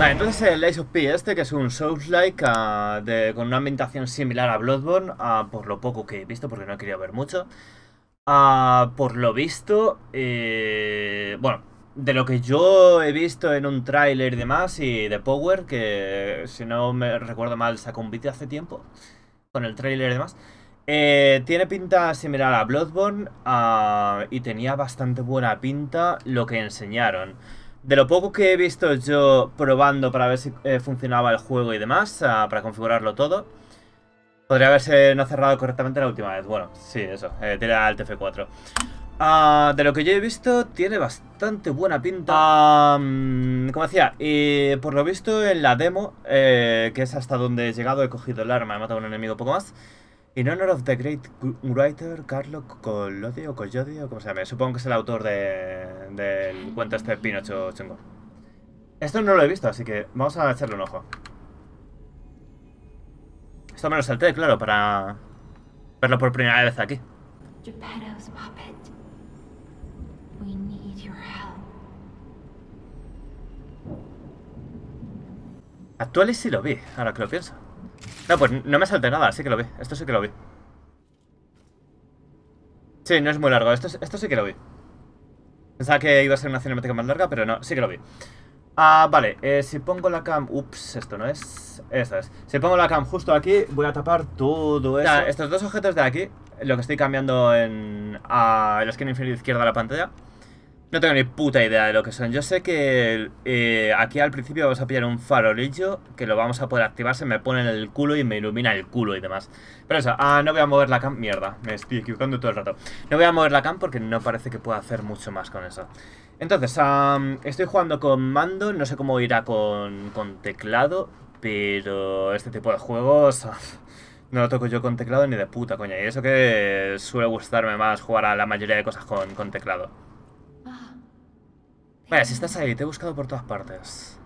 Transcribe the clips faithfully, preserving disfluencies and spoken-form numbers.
Vale, entonces el Ace of P este, que es un Souls-like uh, de, con una ambientación similar a Bloodborne, uh, por lo poco que he visto, porque no he querido ver mucho. Uh, por lo visto, eh, bueno, de lo que yo he visto en un tráiler y demás, y de Power, que si no me recuerdo mal sacó un vídeo hace tiempo, con el tráiler y demás, eh, tiene pinta similar a Bloodborne uh, y tenía bastante buena pinta lo que enseñaron. De lo poco que he visto yo probando para ver si eh, funcionaba el juego y demás, uh, para configurarlo todo, podría haberse no cerrado correctamente la última vez. Bueno, sí, eso, eh, tiene al T F cuatro. Uh, de lo que yo he visto, tiene bastante buena pinta. Um, como decía, y por lo visto en la demo, eh, que es hasta donde he llegado, he cogido el arma, he matado a un enemigo poco más. In honor of the great writer Carlo Collodi o Collodi o como se llame. Supongo que es el autor de, del cuento este de Pinocho chungo. Esto no lo he visto, así que vamos a echarle un ojo. Esto me lo salté, claro, para verlo por primera vez aquí. Geppetto's puppet. We need your help. Actuales sí lo vi, ahora que lo pienso. No, pues no me salté nada, sí que lo vi. Esto sí que lo vi. Sí, no es muy largo, esto, esto sí que lo vi. Pensaba que iba a ser una cinemática más larga, pero no, sí que lo vi. Ah, vale, eh, si pongo la cam... Ups, esto no es... Esto es. Si pongo la cam justo aquí, voy a tapar todo eso. Ya, estos dos objetos de aquí, lo que estoy cambiando en... A la esquina inferior izquierda de la pantalla, no tengo ni puta idea de lo que son. Yo sé que eh, aquí al principio vamos a pillar un farolillo que lo vamos a poder activar, se me pone en el culo y me ilumina el culo y demás. Pero eso, ah, no voy a mover la cam. Mierda, me estoy equivocando todo el rato. No voy a mover la cam porque no parece que pueda hacer mucho más con eso. Entonces, um, estoy jugando con mando, no sé cómo irá con, con teclado, pero este tipo de juegos no lo toco yo con teclado ni de puta coña. Y eso que suele gustarme más jugar a la mayoría de cosas con, con teclado. Vaya, si estás ahí, te he buscado por todas partes.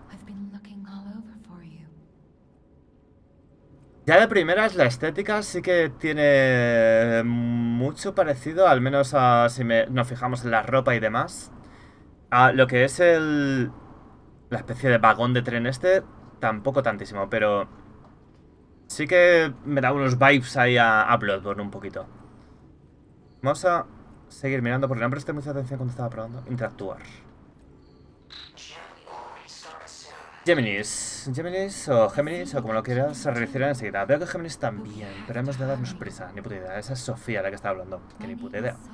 Ya de primeras, la estética sí que tiene mucho parecido, al menos a, si me, nos fijamos en la ropa y demás, a lo que es el... la especie de vagón de tren este, tampoco tantísimo, pero sí que me da unos vibes ahí a, a Bloodborne un poquito. Vamos a seguir mirando porque no presté mucha atención cuando estaba probando. Interactuar. Géminis, Géminis o Géminis o como lo quieras, se realizará enseguida. Veo que Géminis también, pero hemos de darnos prisa. Ni puta idea, esa es Sofía la que está hablando. Que ni puta idea.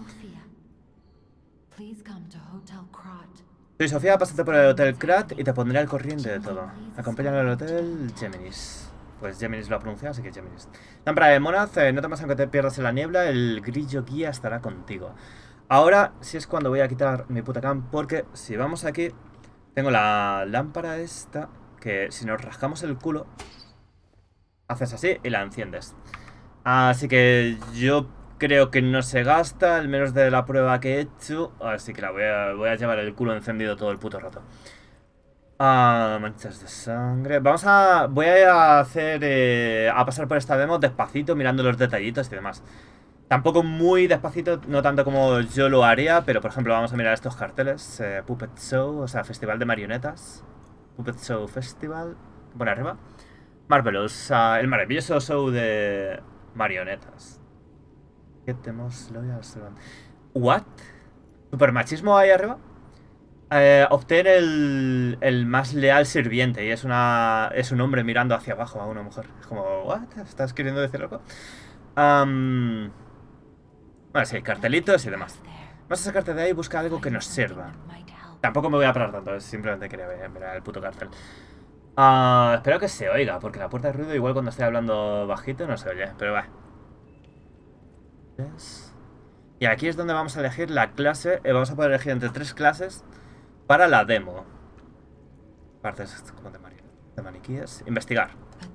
Soy Sofía, pásate por el Hotel Krat y te pondré al corriente de todo. Acompáñame al Hotel Géminis. Pues Géminis lo ha pronunciado, así que Géminis. Lámpara de Monaz, eh, no temas aunque te pierdas en la niebla, el grillo guía estará contigo. Ahora sí es cuando voy a quitar mi puta cam, porque si vamos aquí... Tengo la lámpara esta, que si nos rascamos el culo, haces así y la enciendes. Así que yo creo que no se gasta, al menos de la prueba que he hecho. Así que la voy a, voy a llevar el culo encendido todo el puto rato. Ah, manchas de sangre. Vamos a... Voy a hacer... Eh, a pasar por esta demo despacito, mirando los detallitos y demás. Tampoco muy despacito, no tanto como yo lo haría, pero por ejemplo vamos a mirar estos carteles. Eh, Puppet Show, o sea, Festival de Marionetas. Puppet Show Festival. Por arriba. Marvelous, uh, el maravilloso show de marionetas. ¿Qué tenemos? ¿What? ¿Supermachismo ahí arriba? Eh, obtén el, el más leal sirviente y es una es un hombre mirando hacia abajo a una mujer. Es como, ¿what? ¿Estás queriendo decir algo? Um... Bueno, sí, cartelitos y demás. Vamos a sacarte de ahí y busca algo que nos sirva. Tampoco me voy a parar tanto, simplemente quería ver, mirar el puto cartel. Uh, espero que se oiga, porque la puerta de ruido igual cuando estoy hablando bajito no se oye, pero va. Y aquí es donde vamos a elegir la clase, eh, vamos a poder elegir entre tres clases para la demo. Partes como de, de maniquíes. Investigar.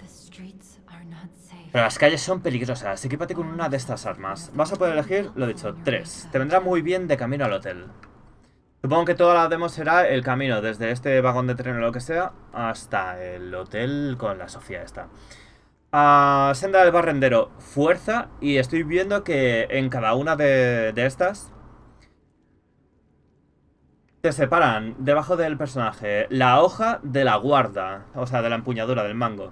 Pero las calles son peligrosas, equípate con una de estas armas. Vas a poder elegir, lo dicho, tres. Te vendrá muy bien de camino al hotel. Supongo que toda la demo será el camino desde este vagón de tren o lo que sea hasta el hotel con la Sofía esta. Uh, senda del barrendero, fuerza. Y estoy viendo que en cada una de, de estas te separan debajo del personaje la hoja de la guarda, o sea, de la empuñadura, del mango.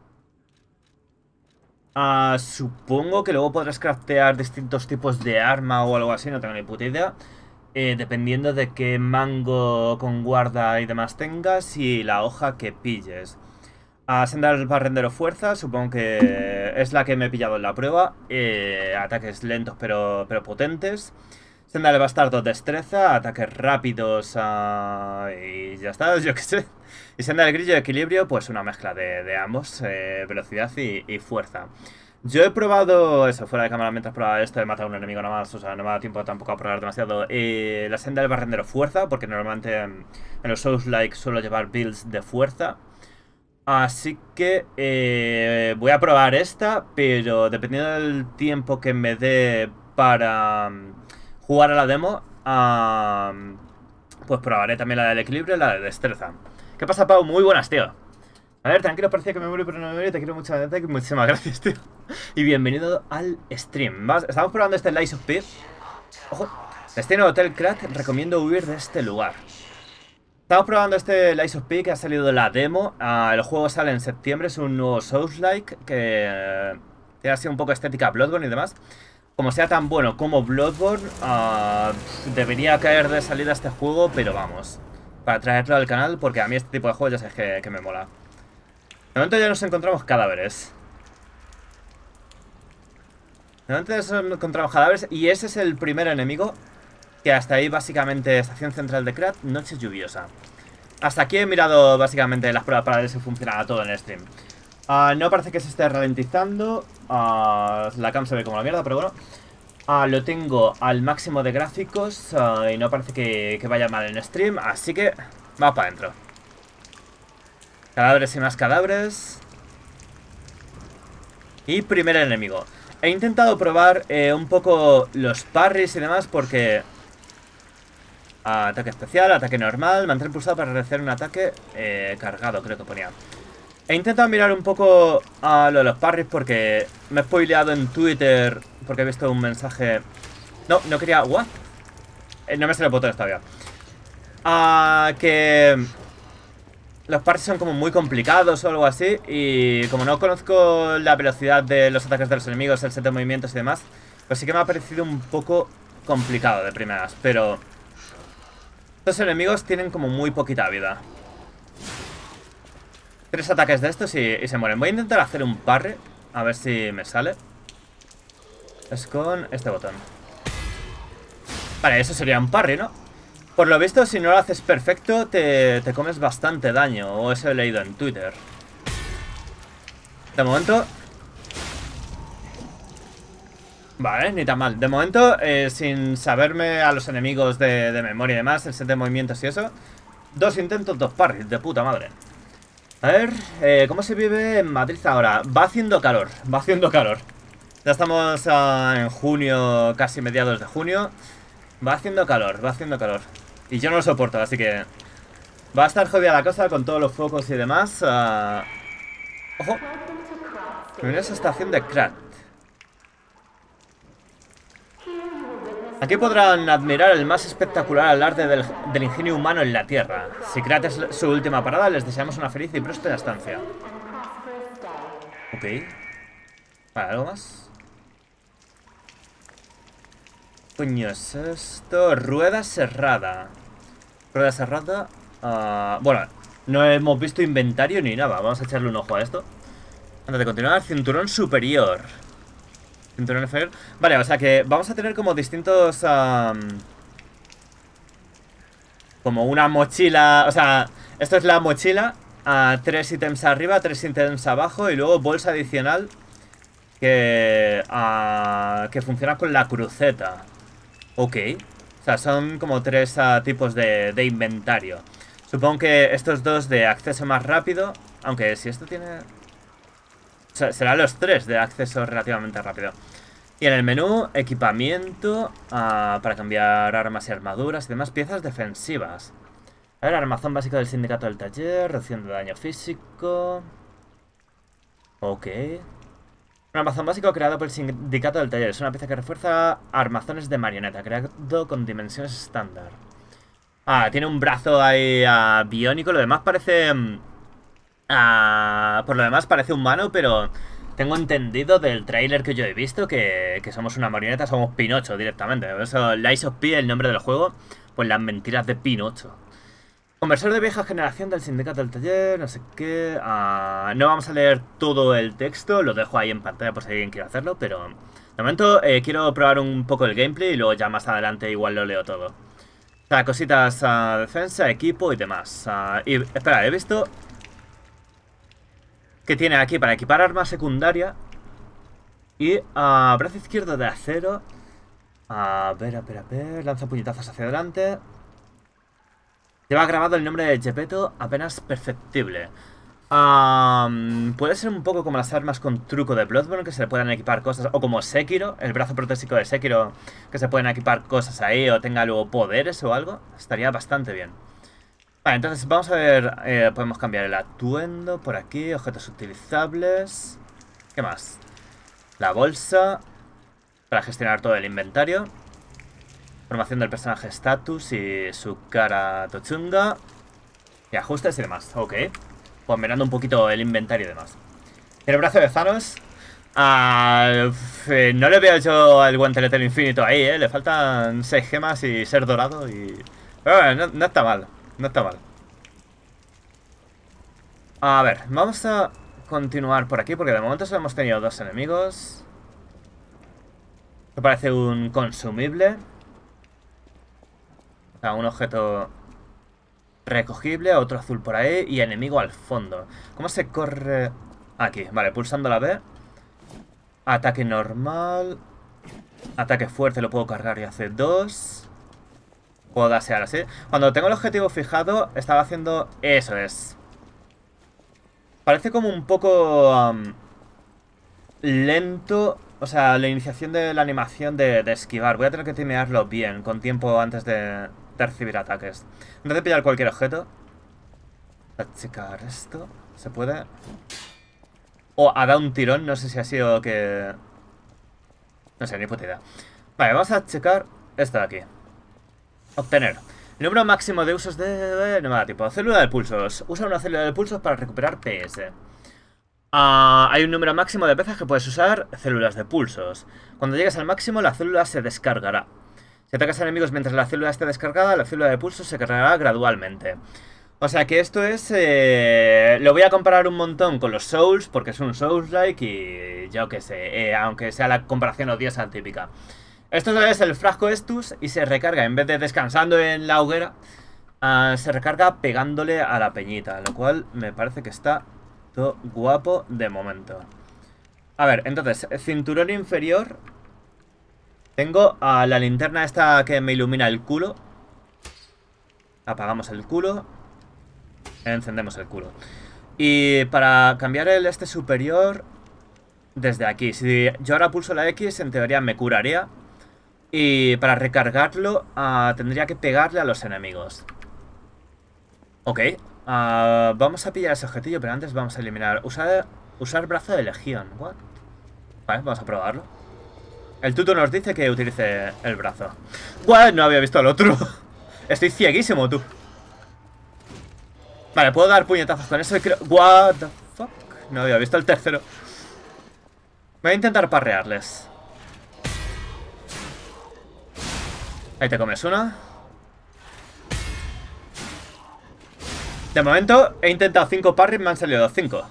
Uh, supongo que luego podrás craftear distintos tipos de arma o algo así, no tengo ni puta idea. Eh, dependiendo de qué mango con guarda y demás tengas y la hoja que pilles. A Sendal Barrendero Fuerza, supongo que es la que me he pillado en la prueba. Eh, ataques lentos pero, pero potentes. Sendal Bastardo Destreza, ataques rápidos uh, y ya está, yo qué sé. Y Sendal Grillo Equilibrio, pues una mezcla de, de ambos, eh, velocidad y, y fuerza. Yo he probado eso, fuera de cámara, mientras probaba esto, he matado a un enemigo nada más, o sea, no me ha dado tiempo tampoco a probar demasiado. Eh, la Senda del Barrendero Fuerza, porque normalmente en, en los Souls-like suelo llevar builds de fuerza. Así que eh, voy a probar esta, pero dependiendo del tiempo que me dé para um, jugar a la demo, um, pues probaré también la del equilibrio y la de destreza. ¿Qué pasa, Pau? Muy buenas, tío. A ver, tranquilo, parecía que me muero, pero no me muero. Te quiero mucho, te muchísimas gracias, tío. Y bienvenido al stream. ¿Vas? Estamos probando este Lies of P. Ojo. Destino Hotel Krat, recomiendo huir de este lugar. Estamos probando este Lies of P que ha salido de la demo. Uh, el juego sale en septiembre, es un nuevo Souls-like que uh, tiene así un poco estética Bloodborne y demás. Como sea tan bueno como Bloodborne, uh, debería caer de salida este juego, pero vamos, para traerlo al canal, porque a mí este tipo de juegos ya sabes que, que me mola. De momento ya nos encontramos cadáveres. De momento ya nos encontramos cadáveres y ese es el primer enemigo. Que hasta ahí básicamente estación central de Krat, noche lluviosa. Hasta aquí he mirado básicamente las pruebas para ver si funcionaba todo en el stream. Uh, no parece que se esté ralentizando. Uh, la cam se ve como la mierda, pero bueno. Uh, lo tengo al máximo de gráficos uh, y no parece que, que vaya mal en stream. Así que vamos para adentro. Cadáveres y más cadáveres. Y primer enemigo. He intentado probar eh, un poco los parries y demás porque... Uh, ataque especial, ataque normal, mantener pulsado para realizar un ataque eh, cargado, creo que ponía. He intentado mirar un poco a uh, lo de los parries porque me he spoileado en Twitter porque he visto un mensaje... No, no quería... ¿What? Eh, no me sale el botón todavía. Uh, que... Los parries son como muy complicados o algo así. Y como no conozco la velocidad de los ataques de los enemigos, el set de movimientos y demás, pues sí que me ha parecido un poco complicado de primeras. Pero estos enemigos tienen como muy poquita vida. Tres ataques de estos y, y se mueren. Voy a intentar hacer un parry, a ver si me sale. Es con este botón. Vale, eso sería un parry, ¿no? Por lo visto, si no lo haces perfecto, te, te comes bastante daño. O eso he leído en Twitter. De momento... Vale, ni tan mal. De momento, eh, sin saberme a los enemigos de, de memoria y demás, el set de movimientos y eso, dos intentos, dos parries, de puta madre. A ver, eh, ¿cómo se vive en Madrid ahora? Va haciendo calor, va haciendo calor. Ya estamos uh, en junio, casi mediados de junio. Va haciendo calor, va haciendo calor. Y yo no lo soporto, así que... Va a estar jodida la cosa con todos los focos y demás. Uh... ¡Ojo! Bienvenidos a estación de Krat. Aquí podrán admirar el más espectacular alarde del, del ingenio humano en la Tierra. Si Krat es su última parada, les deseamos una feliz y próspera estancia. Ok. Vale, ¿algo más? Coño, es esto. Rueda cerrada. Rueda cerrada. Uh, bueno, no hemos visto inventario ni nada. Vamos a echarle un ojo a esto. Antes de continuar, cinturón superior. Cinturón inferior. Vale, o sea que vamos a tener como distintos... Um, como una mochila. O sea, esto es la mochila. Uh, tres ítems arriba, tres ítems abajo. Y luego bolsa adicional. Que, uh, que funciona con la cruceta. Ok. O sea, son como tres uh, tipos de, de inventario. Supongo que estos dos de acceso más rápido. Aunque si esto tiene... O sea, serán los tres de acceso relativamente rápido. Y en el menú, equipamiento uh, para cambiar armas y armaduras y demás, piezas defensivas. A ver, armazón básico del sindicato del taller, reducción de daño físico. Ok. Un armazón básico creado por el sindicato del taller. Es una pieza que refuerza armazones de marioneta, creado con dimensiones estándar. Ah, tiene un brazo ahí uh, biónico. Lo demás parece... Uh, por lo demás parece humano, pero... Tengo entendido del tráiler que yo he visto que, que somos una marioneta, somos Pinocho directamente. Por eso, Lies of P, el nombre del juego, pues las mentiras de Pinocho. Conversor de vieja generación del sindicato del taller, no sé qué... Uh, no vamos a leer todo el texto, lo dejo ahí en pantalla por si alguien quiere hacerlo, pero... De momento eh, quiero probar un poco el gameplay y luego ya más adelante igual lo leo todo. O sea, cositas, uh, defensa, equipo y demás. Uh, y espera, he visto... que tiene aquí para equipar arma secundaria. Y uh, brazo izquierdo de acero. A ver, a ver, a ver. Lanza puñetazos hacia adelante. Lleva grabado el nombre de Geppetto apenas perceptible. Um, puede ser un poco como las armas con truco de Bloodborne, que se le puedan equipar cosas. O como Sekiro, el brazo protésico de Sekiro, que se pueden equipar cosas ahí o tenga luego poderes o algo. Estaría bastante bien. Vale, entonces vamos a ver, eh, podemos cambiar el atuendo por aquí, objetos utilizables. ¿Qué más? La bolsa, para gestionar todo el inventario. Formación del personaje status y su cara tochunga. Y ajustes y demás, ok. Pues mirando un poquito el inventario y demás. El brazo de Thanos. Uh, no le veo yo el guantelete del infinito ahí, eh. Le faltan seis gemas y ser dorado y... Pero bueno, no, no está mal. No está mal. A ver, vamos a continuar por aquí porque de momento solo hemos tenido dos enemigos. Me parece un consumible. O sea, un objeto recogible, otro azul por ahí y enemigo al fondo. ¿Cómo se corre? Aquí, vale, pulsando la B. Ataque normal. Ataque fuerte lo puedo cargar y hace dos. Puedo dasear así. Cuando tengo el objetivo fijado, estaba haciendo... Eso es. Parece como un poco... Um, lento. O sea, la iniciación de la animación de, de esquivar. Voy a tener que timearlo bien, con tiempo antes de, de recibir ataques. Antes de pillar cualquier objeto. A checar esto. ¿Se puede? O ha dado un tirón. No sé si ha sido que... No sé, ni puta idea. Vale, vamos a checar esto de aquí. Obtener. El número máximo de usos de... No, tipo, célula de pulsos. Usa una célula de pulsos para recuperar P S. Uh, hay un número máximo de veces que puedes usar células de pulsos. Cuando llegues al máximo, la célula se descargará. Si atacas a enemigos mientras la célula esté descargada, la célula de pulsos se cargará gradualmente. O sea que esto es... Eh, lo voy a comparar un montón con los Souls, porque es un Souls-like y yo qué sé, eh, aunque sea la comparación odiosa típica. Esto es el frasco Estus y se recarga, en vez de descansando en la hoguera, uh, se recarga pegándole a la peñita, lo cual me parece que está todo guapo de momento. A ver, entonces, cinturón inferior. Tengo a la linterna esta que me ilumina el culo. Apagamos el culo. Encendemos el culo. Y para cambiar el este superior, desde aquí. Si yo ahora pulso la X, en teoría me curaría. Y para recargarlo, uh, tendría que pegarle a los enemigos. Ok. Uh, vamos a pillar ese objetillo, pero antes vamos a eliminar. Usar, usar brazo de legión. What? Vale, vamos a probarlo. El tuto nos dice que utilice el brazo. What? No había visto al otro. Estoy cieguísimo, tú. Vale, puedo dar puñetazos con eso y creo... What the fuck? No había visto el tercero. Voy a intentar parrearles. Ahí te comes una. De momento he intentado cinco parries, me han salido cinco.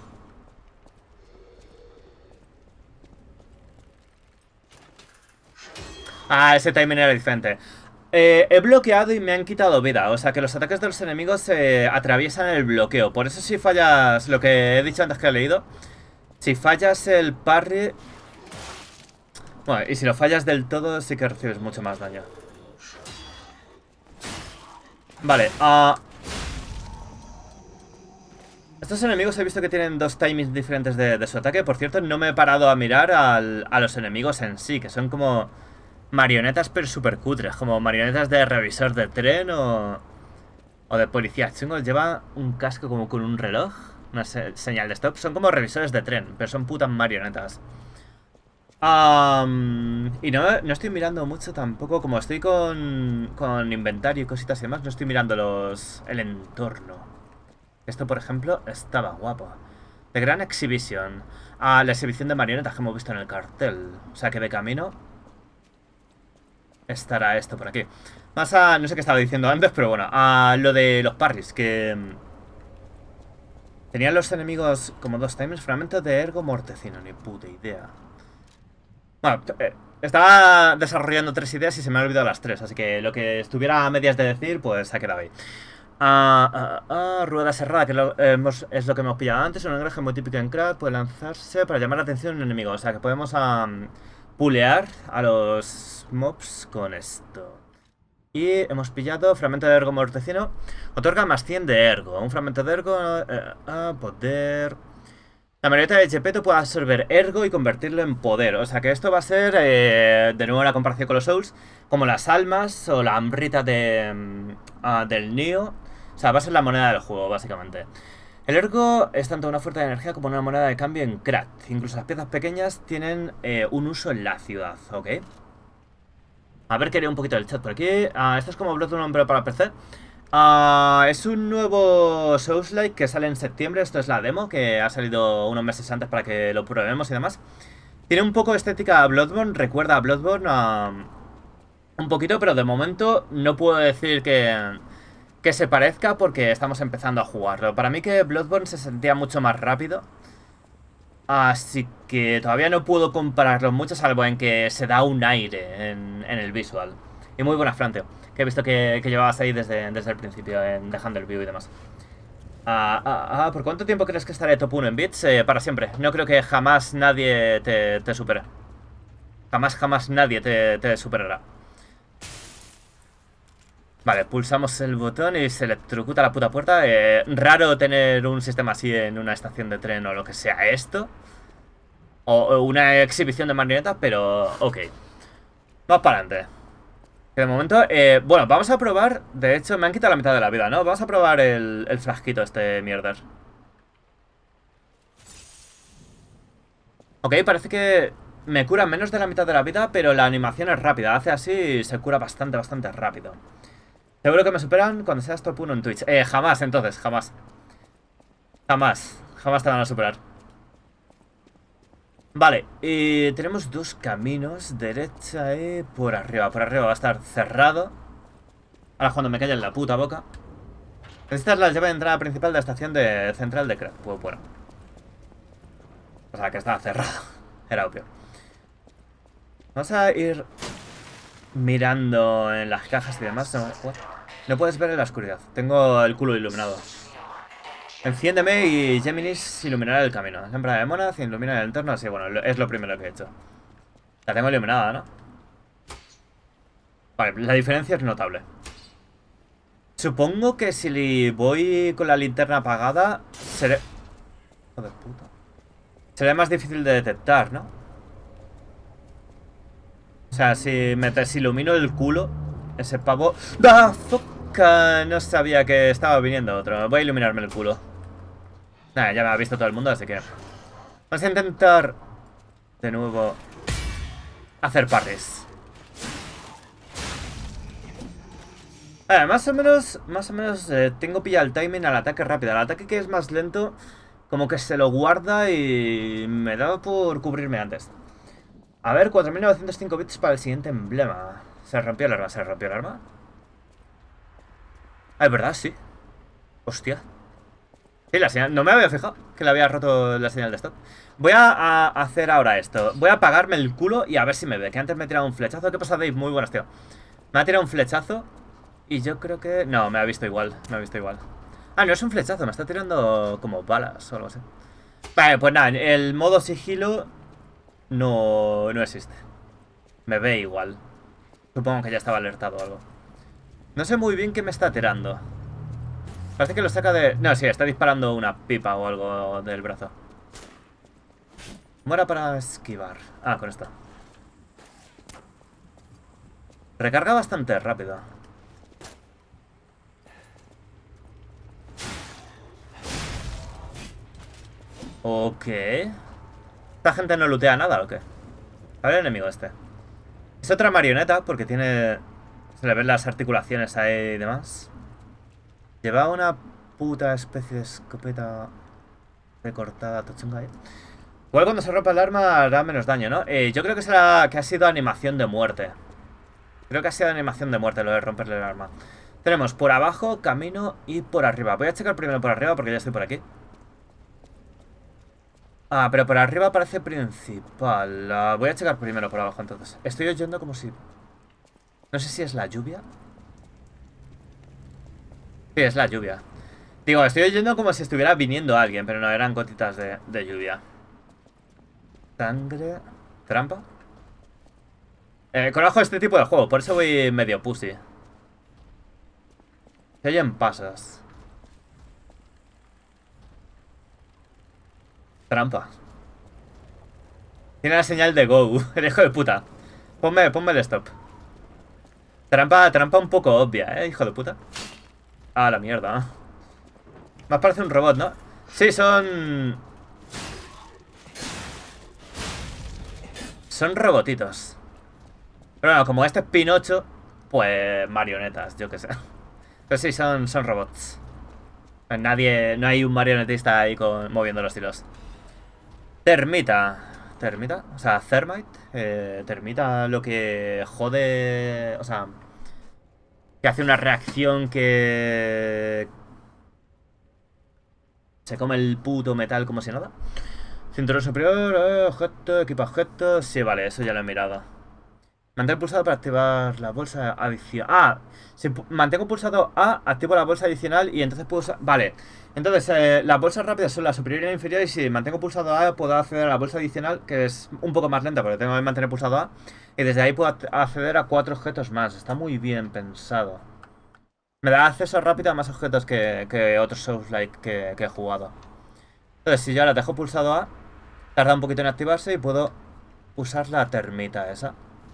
Ah, ese timing era diferente. Eh, he bloqueado y me han quitado vida. O sea que los ataques de los enemigos eh, atraviesan el bloqueo. Por eso si fallas, lo que he dicho antes que he leído, si fallas el parry... Bueno, y si lo fallas del todo sí que recibes mucho más daño. Vale, ah... Uh... Estos enemigos he visto que tienen dos timings diferentes de, de su ataque. Por cierto, no me he parado a mirar al, a los enemigos en sí, que son como marionetas pero super cutres, como marionetas de revisor de tren o, o de policía chungos. Lleva un casco como con un reloj, una se señal de stop. Son como revisores de tren, pero son putas marionetas. Um, y no, no estoy mirando mucho tampoco, como estoy con, con inventario y cositas y demás, no estoy mirando los el entorno. Esto, por ejemplo, estaba guapo. The Grand Exhibition. Ah, la exhibición de marionetas que hemos visto en el cartel. O sea que de camino estará esto por aquí. Más a... no sé qué estaba diciendo antes, pero bueno, a lo de los parries, que... tenían los enemigos como dos timers, fragmentos de ergo mortecino, ni puta idea. Bueno, eh, estaba desarrollando tres ideas y se me han olvidado las tres, así que lo que estuviera a medias de decir, pues se ha quedado ahí. Ah, ah, ah, rueda cerrada, que lo, eh, hemos, es lo que hemos pillado antes, un engranaje muy típico en Crack, puede lanzarse para llamar la atención de un enemigo, o sea que podemos um, pulear a los mobs con esto. Y hemos pillado fragmento de ergo mortecino, otorga más cien de ergo, un fragmento de ergo, eh, ah, poder... La marioneta de Gepetto puede absorber ergo y convertirlo en poder. O sea que esto va a ser, eh, de nuevo la comparación con los Souls, como las almas o la hambrita de, uh, del Nioh. O sea, va a ser la moneda del juego, básicamente. El ergo es tanto una fuente de energía como una moneda de cambio en Krat. Incluso las piezas pequeñas tienen eh, un uso en la ciudad, ¿ok? A ver, quería un poquito del chat por aquí. Uh, esto es como Bloodborne pero para P C. Uh, es un nuevo Souls-like que sale en septiembre. Esto es la demo que ha salido unos meses antes para que lo probemos y demás. Tiene un poco de estética a Bloodborne, recuerda a Bloodborne uh, un poquito, pero de momento no puedo decir que, que se parezca porque estamos empezando a jugarlo. Para mí que Bloodborne se sentía mucho más rápido, así que todavía no puedo compararlo mucho, salvo en que se da un aire en, en el visual. Y muy buena, Franteo, que he visto que, que llevabas ahí desde, desde el principio, en dejando el view y demás. Ah, ah, ah, ¿por cuánto tiempo crees que estaré top uno en bits? Eh, para siempre. No creo que jamás nadie te, te supere. Jamás, jamás nadie te, te superará. Vale, pulsamos el botón y se electrocuta la puta puerta. Eh, raro tener un sistema así en una estación de tren o lo que sea esto. O, o una exhibición de marionetas, pero ok. Vamos para adelante. De momento, eh, bueno, vamos a probar. De hecho, me han quitado la mitad de la vida, ¿no? Vamos a probar el, el frasquito este mierder. Ok, parece que me cura menos de la mitad de la vida, pero la animación es rápida. Hace así y se cura bastante, bastante rápido. Seguro que me superan cuando seas top uno en Twitch. Eh, jamás, entonces, jamás. Jamás, jamás te van a superar. Vale, y tenemos dos caminos, derecha y por arriba. Por arriba va a estar cerrado. Ahora cuando me calle en la puta boca. Esta es la llave de entrada principal de la estación de central de Krat. Pues bueno. O sea, que estaba cerrado. Era obvio. Vamos a ir mirando en las cajas y demás. No, no puedes ver en la oscuridad. Tengo el culo iluminado. Enciéndeme y Géminis iluminará el camino. Lámpara de Monaz ilumina el entorno. Así, bueno, es lo primero que he hecho. La tengo iluminada, ¿no? Vale, la diferencia es notable. Supongo que si voy con la linterna apagada, seré... Joder, puta. Será más difícil de detectar, ¿no? O sea, si me desilumino el culo, ese pavo... ¡Ah, fuck! No sabía que estaba viniendo otro. Voy a iluminarme el culo. Nada, ya me ha visto todo el mundo, así que... Vamos a intentar de nuevo hacer parries. Vale, más o menos, más o menos eh, tengo pillado el timing al ataque rápido. Al ataque que es más lento, como que se lo guarda y me da por cubrirme antes. A ver, cuatro mil novecientos cinco bits para el siguiente emblema. Se rompió el arma, se rompió el arma. Ah, es verdad, sí. Hostia. Sí, la señal, no me había fijado que le había roto la señal de stop. Voy a, a hacer ahora esto. Voy a apagarme el culo y a ver si me ve. Que antes me he tirado un flechazo. ¿Qué pasa, Dave? Muy buenas, tío. Me ha tirado un flechazo y yo creo que... No, me ha visto igual. Me ha visto igual. Ah, no es un flechazo. Me está tirando como balas o algo así. Vale, pues nada. El modo sigilo no, no existe. Me ve igual. Supongo que ya estaba alertado o algo. No sé muy bien qué me está tirando. Parece que lo saca de... No, sí, está disparando una pipa o algo del brazo. ¿Cómo era para esquivar? Ah, con esto. Recarga bastante rápido. Ok. ¿Esta gente no lootea nada o qué? A ver el enemigo este. Es otra marioneta porque tiene... Se le ven las articulaciones ahí y demás. Lleva una puta especie de escopeta recortada, tochunga ahí. Igual cuando se rompa el arma hará menos daño, ¿no? Eh, yo creo que, será, que ha sido animación de muerte. Creo que ha sido animación de muerte lo de romperle el arma. Tenemos por abajo, camino y por arriba. Voy a checar primero por arriba porque ya estoy por aquí. Ah, pero por arriba parece principal. Uh, voy a checar primero por abajo entonces. Estoy oyendo como si... No sé si es la lluvia. Sí, es la lluvia. Digo, estoy oyendo como si estuviera viniendo alguien, pero no, eran gotitas de, de lluvia. Sangre... ¿Trampa? Eh, conozco este tipo de juego, por eso voy medio pussy. Se oyen pasos. Trampa. Tiene la señal de go. El hijo de puta. Ponme, ponme el stop. Trampa, trampa un poco obvia, eh, hijo de puta. Ah, la mierda. Más parece un robot, ¿no? Sí, son... Son robotitos. Pero bueno, como este es Pinocho, pues marionetas, yo qué sé. Pero sí, son, son robots. Nadie, no hay un marionetista ahí con, moviendo los hilos. Termita. ¿Termita? O sea, Thermite. Eh, termita lo que jode... O sea... Que hace una reacción que... Se come el puto metal como si nada. Cinturón superior, eh, objeto, equipa objetos... Sí, vale, eso ya lo he mirado. Mantén pulsado para activar la bolsa adicional. Ah, si mantengo pulsado A, activo la bolsa adicional y entonces puedo usar... Vale, entonces eh, las bolsas rápidas son la superior y la inferior. Y si mantengo pulsado A, puedo acceder a la bolsa adicional, que es un poco más lenta porque tengo que mantener pulsado A. Y desde ahí puedo acceder a cuatro objetos más. Está muy bien pensado. Me da acceso rápido a más objetos que, que otros Souls-like que, que he jugado. Entonces, si yo ahora dejo pulsado A, tarda un poquito en activarse y puedo usar la termita esa.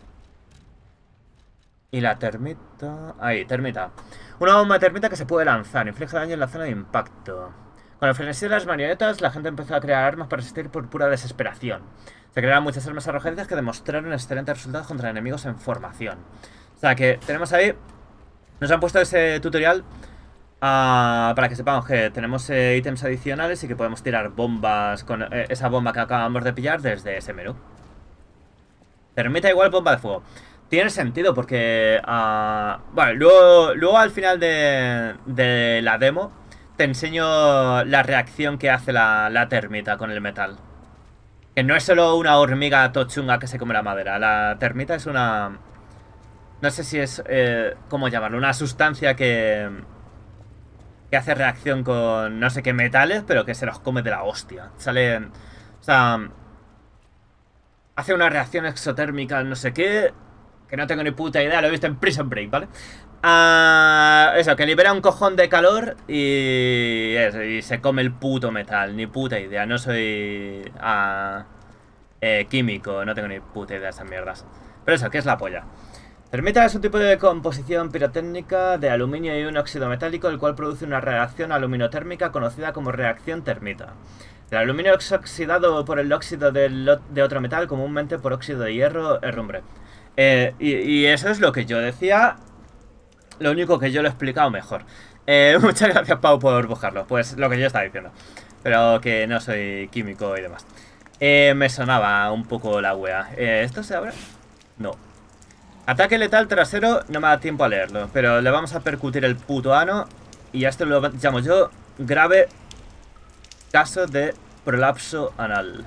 Y la termita... Ahí, termita. Una bomba de termita que se puede lanzar. Inflige daño en la zona de impacto. Con el frenesí de las marionetas, la gente empezó a crear armas para resistir por pura desesperación. Se crearon muchas armas arrojadizas que demostraron excelentes resultados contra enemigos en formación. O sea que tenemos ahí... Nos han puesto ese tutorial uh, para que sepamos que tenemos eh, ítems adicionales y que podemos tirar bombas con eh, esa bomba que acabamos de pillar desde ese menú. Termita igual bomba de fuego. Tiene sentido porque... Uh, bueno, luego, luego al final de, de la demo te enseño la reacción que hace la, la termita con el metal. Que no es solo una hormiga tochunga que se come la madera. La termita es una... No sé si es... Eh, ¿Cómo llamarlo? Una sustancia que... Que hace reacción con no sé qué metales, pero que se los come de la hostia. Sale... O sea... Hace una reacción exotérmica, no sé qué... Que no tengo ni puta idea, lo he visto en Prison Break, ¿vale? Uh, eso, que libera un cojón de calor y, eso, y se come el puto metal. Ni puta idea, no soy uh, eh, químico, no tengo ni puta idea de esas mierdas. Pero eso, ¿qué es la polla? Termita es un tipo de composición pirotécnica de aluminio y un óxido metálico, el cual produce una reacción aluminotérmica conocida como reacción termita. El aluminio es oxidado por el óxido de, de otro metal, comúnmente por óxido de hierro, herrumbre. Eh, y, y eso es lo que yo decía. Lo único que yo lo he explicado mejor. eh, Muchas gracias, Pau, por buscarlo. Pues lo que yo estaba diciendo. Pero que no soy químico y demás. eh, Me sonaba un poco la wea. eh, ¿Esto se abre? No. Ataque letal trasero, no me da tiempo a leerlo. Pero le vamos a percutir el puto ano. Y a esto lo llamo yo grave caso de prolapso anal.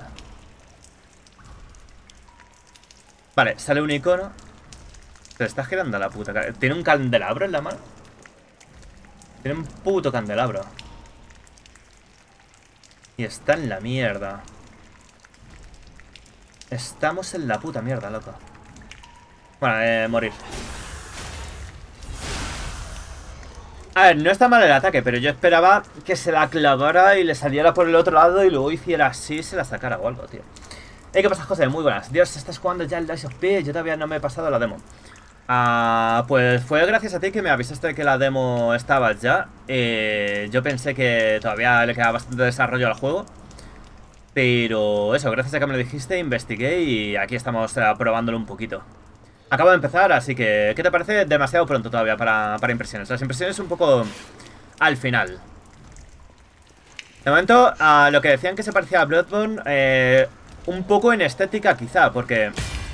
Vale, sale un icono. Se está girando la puta cara. ¿Tiene un candelabro en la mano? Tiene un puto candelabro. Y está en la mierda. Estamos en la puta mierda, loco. Bueno, eh, morir. A ver, no está mal el ataque, pero yo esperaba que se la clavara y le saliera por el otro lado y luego hiciera así y se la sacara o algo, tío. Hey, ¿qué pasa, José? Muy buenas. Dios, estás jugando ya el Dice of P. Yo todavía no me he pasado la demo. Ah, pues fue gracias a ti que me avisaste de que la demo estaba ya. eh, Yo pensé que todavía le quedaba bastante desarrollo al juego. Pero eso, gracias a que me lo dijiste, investigué y aquí estamos uh, probándolo un poquito. Acabo de empezar, así que... ¿Qué te parece? Demasiado pronto todavía para, para impresiones. Las impresiones un poco al final. De momento, a lo que decían que se parecía a Bloodborne, eh, un poco en estética quizá, porque...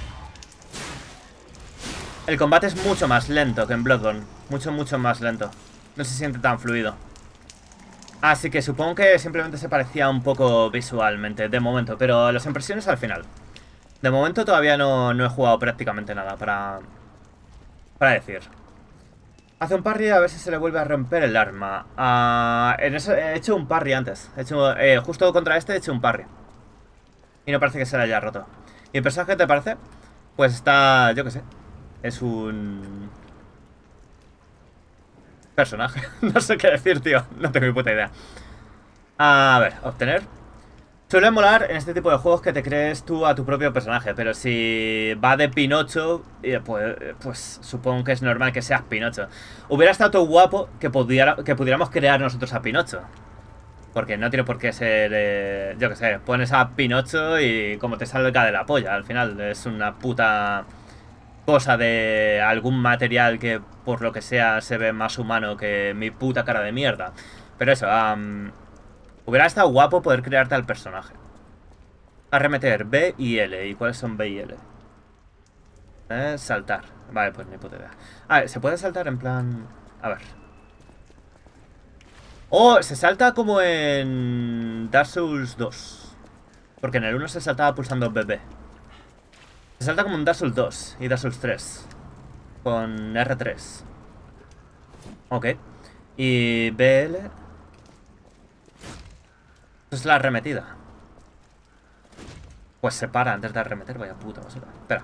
el combate es mucho más lento que en Bloodborne. Mucho, mucho más lento. No se siente tan fluido. Así que supongo que simplemente se parecía un poco visualmente, de momento. Pero las impresiones al final. De momento todavía no, no he jugado prácticamente nada para... Para decir. Hace un parry a ver si se le vuelve a romper el arma. Uh, en eso he hecho un parry antes. He hecho, eh, justo contra este he hecho un parry. Y no parece que se le haya roto. ¿Y el personaje qué te parece? Pues está... yo qué sé. Es un... personaje. No sé qué decir, tío. No tengo ni puta idea. A ver, obtener. Suele molar en este tipo de juegos que te crees tú a tu propio personaje. Pero si va de Pinocho, pues, pues supongo que es normal que seas Pinocho. Hubiera estado todo guapo que, pudiera, que pudiéramos crear nosotros a Pinocho. Porque no tiene por qué ser... Eh, yo qué sé, pones a Pinocho y como te salga de la polla. Al final es una puta... cosa de algún material que por lo que sea se ve más humano que mi puta cara de mierda. Pero eso, um, hubiera estado guapo poder crearte al personaje. Arremeter, B y L. ¿Y cuáles son B y L? Eh, saltar. Vale, pues ni puta idea. A ver, ¿se puede saltar en plan...? A ver. Oh, se salta como en Dark Souls dos. Porque en el uno se saltaba pulsando B B. Se salta como en Dark Souls dos y Dark Souls tres. Con R tres. Ok. Y B L. Esto es la arremetida. Pues se para antes de arremeter. Vaya puta basura. Espera.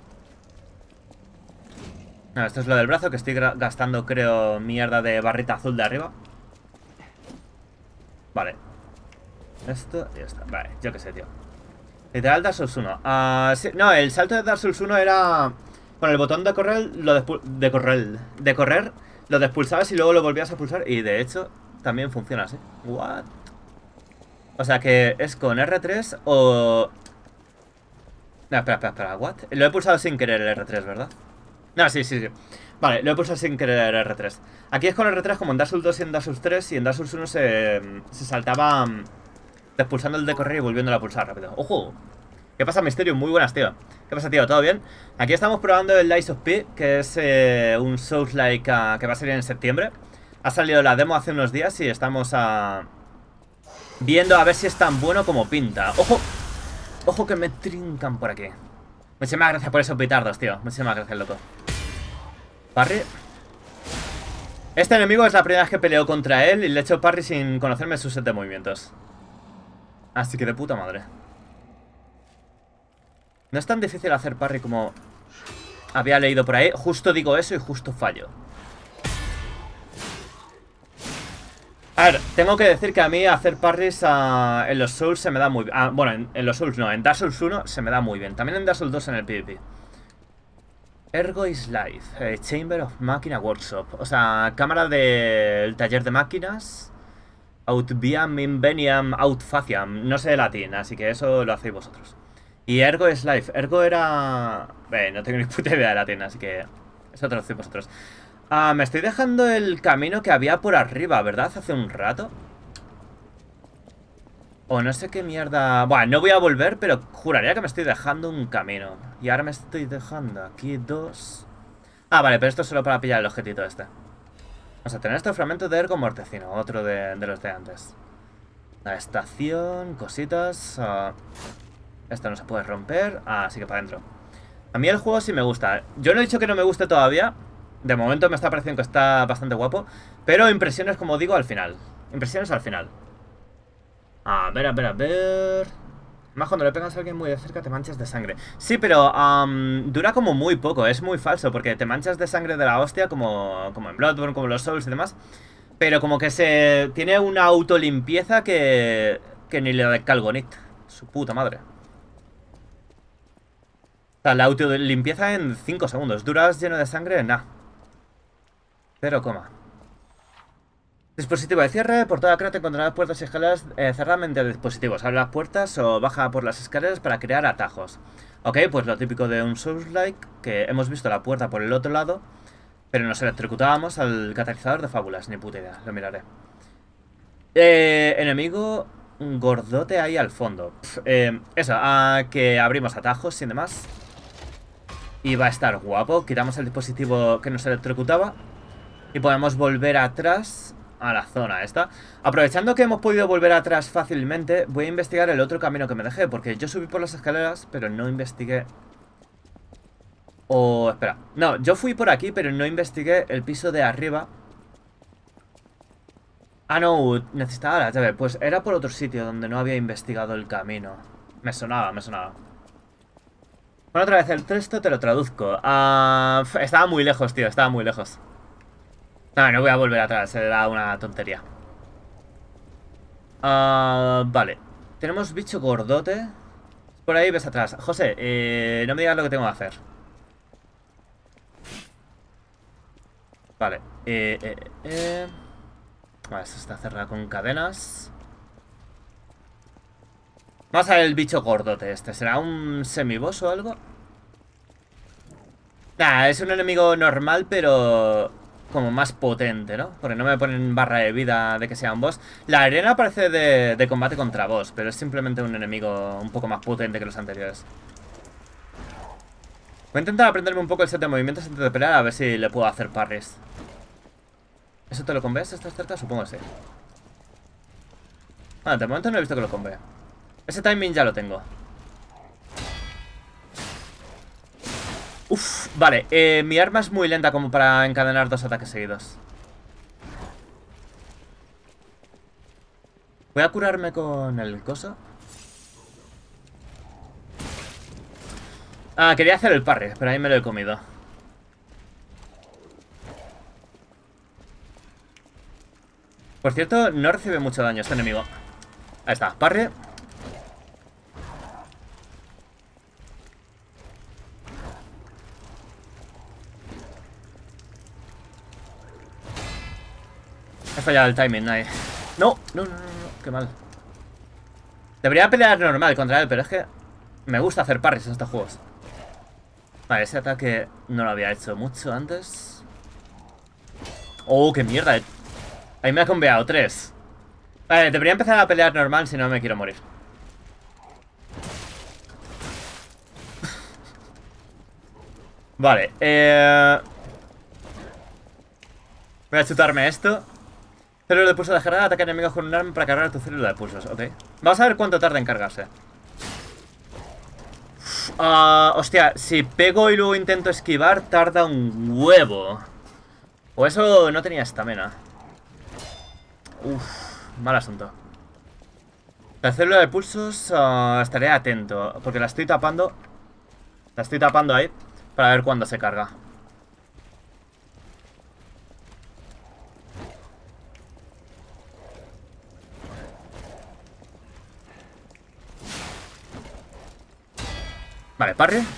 No, esto es lo del brazo, que estoy gastando, creo, mierda de barrita azul de arriba. Vale. Esto y ya está. Vale, yo qué sé, tío. Literal Dark Souls uno. Uh, sí, no, el salto de Dark Souls uno era... con el botón de correr, lo de correr, de correr, lo despulsabas y luego lo volvías a pulsar. Y de hecho, también funciona así. What? O sea que es con R tres o... No, espera, espera, espera, what? Lo he pulsado sin querer el R tres, ¿verdad? No, sí, sí, sí. Vale, lo he pulsado sin querer el R tres. Aquí es con R tres como en Dark Souls dos y en Dark Souls tres. Y en Dark Souls uno se, se saltaba despulsando el de correr y volviéndolo a pulsar rápido. ¡Ojo! ¿Qué pasa, Misterio? Muy buenas, tío. ¿Qué pasa, tío? ¿Todo bien? Aquí estamos probando el Lies of P, que es eh, un Souls-like uh, que va a salir en septiembre. Ha salido la demo hace unos días y estamos uh, viendo a ver si es tan bueno como pinta. ¡Ojo! ¡Ojo que me trincan por aquí! Muchísimas gracias por esos pitardos, tío. Muchísimas gracias, loco. Parry. Este enemigo es la primera vez que peleo contra él y le he hecho parry sin conocerme su set de movimientos. Así que de puta madre. No es tan difícil hacer parry como había leído por ahí. Justo digo eso y justo fallo. A ver, tengo que decir que a mí hacer parries uh, en los Souls se me da muy bien. Ah, bueno, en, en los Souls no, en Dark Souls uno se me da muy bien. También en Dark Souls dos en el PvP. Ergo is Life, eh, Chamber of Máquina Workshop. O sea, cámara del taller de máquinas. Aut viam inveniam aut faciam. No sé de latín, así que eso lo hacéis vosotros. Y Ergo is Life. Ergo era... Eh, no tengo ni puta idea de latín, así que eso te lo hacéis vosotros. Ah, me estoy dejando el camino que había por arriba, ¿verdad? Hace un rato. O no sé qué mierda... Bueno, no voy a volver, pero juraría que me estoy dejando un camino. Y ahora me estoy dejando aquí dos... Ah, vale, pero esto es solo para pillar el objetito este. Vamos a tener este fragmento de Ergo Mortecino, otro de, de los de antes. La estación, cositas... Uh, esto no se puede romper. Ah, sí que para adentro. A mí el juego sí me gusta. Yo no he dicho que no me guste todavía. De momento me está pareciendo que está bastante guapo. Pero impresiones, como digo, al final. Impresiones al final. A ver, a ver, a ver... Más cuando le pegas a alguien muy de cerca te manchas de sangre. Sí, pero um, dura como muy poco. Es muy falso porque te manchas de sangre de la hostia, como, como en Bloodborne, como los Souls y demás. Pero como que se... tiene una autolimpieza que... que ni la de Calgonit. Su puta madre. O sea, la autolimpieza en cinco segundos. Duras lleno de sangre, nah. Pero coma. Dispositivo de cierre. Por toda Krat encontrarás puertas y escaleras eh, cerradamente de dispositivos. Abre las puertas o baja por las escaleras para crear atajos. Ok, pues lo típico de un Souls-like, que hemos visto la puerta por el otro lado, pero nos electrocutábamos al catalizador de fábulas. Ni puta idea, lo miraré. Eh, enemigo gordote ahí al fondo. Pff, eh, eso, ah, que abrimos atajos sin demás. Y va a estar guapo. Quitamos el dispositivo que nos electrocutaba y podemos volver atrás a la zona esta. Aprovechando que hemos podido volver atrás fácilmente, voy a investigar el otro camino que me dejé, porque yo subí por las escaleras, pero no investigué. O... espera. No, yo fui por aquí, pero no investigué el piso de arriba. Ah, no, necesitaba la llave. Pues era por otro sitio donde no había investigado el camino. Me sonaba, me sonaba. Bueno, otra vez el texto te lo traduzco. Uh, estaba muy lejos, tío, estaba muy lejos. No, no voy a volver atrás, era una tontería. Uh, vale. Tenemos bicho gordote. Por ahí ves atrás. José, eh, no me digas lo que tengo que hacer. Vale. Eh, eh, eh. Vale, esto está cerrado con cadenas. Vamos a ver el bicho gordote este. ¿Será un semiboss o algo? Nah, es un enemigo normal, pero... como más potente, ¿no? Porque no me ponen barra de vida de que sea un boss. La arena parece de, de combate contra boss, pero es simplemente un enemigo un poco más potente que los anteriores. Voy a intentar aprenderme un poco el set de movimientos antes de pelear, a ver si le puedo hacer parries. ¿Eso te lo convees? ¿Estás cerca? Supongo que sí. Ah, de momento no he visto que lo convee. Ese timing ya lo tengo. Uf, vale, eh, mi arma es muy lenta como para encadenar dos ataques seguidos. Voy a curarme con el coso. Ah, quería hacer el parry, pero ahí me lo he comido. Por cierto, no recibe mucho daño este enemigo. Ahí está, parry. He fallado el timing, ahí. No, no, no, no, no, qué mal. Debería pelear normal contra él, pero es que me gusta hacer parries en estos juegos. Vale, ese ataque no lo había hecho mucho antes. Oh, qué mierda. Ahí me ha conveado tres. Vale, debería empezar a pelear normal si no me quiero morir. Vale, eh... voy a chutarme esto. Célula de pulso de carga, ataca enemigos con un arma para cargar tu célula de pulsos, ok. Vamos a ver cuánto tarda en cargarse. Uh, hostia, si pego y luego intento esquivar, tarda un huevo. O eso no tenía estamina. Uff, mal asunto. La célula de pulsos uh, estaré atento, porque la estoy tapando. La estoy tapando ahí para ver cuándo se carga. Vale, parry.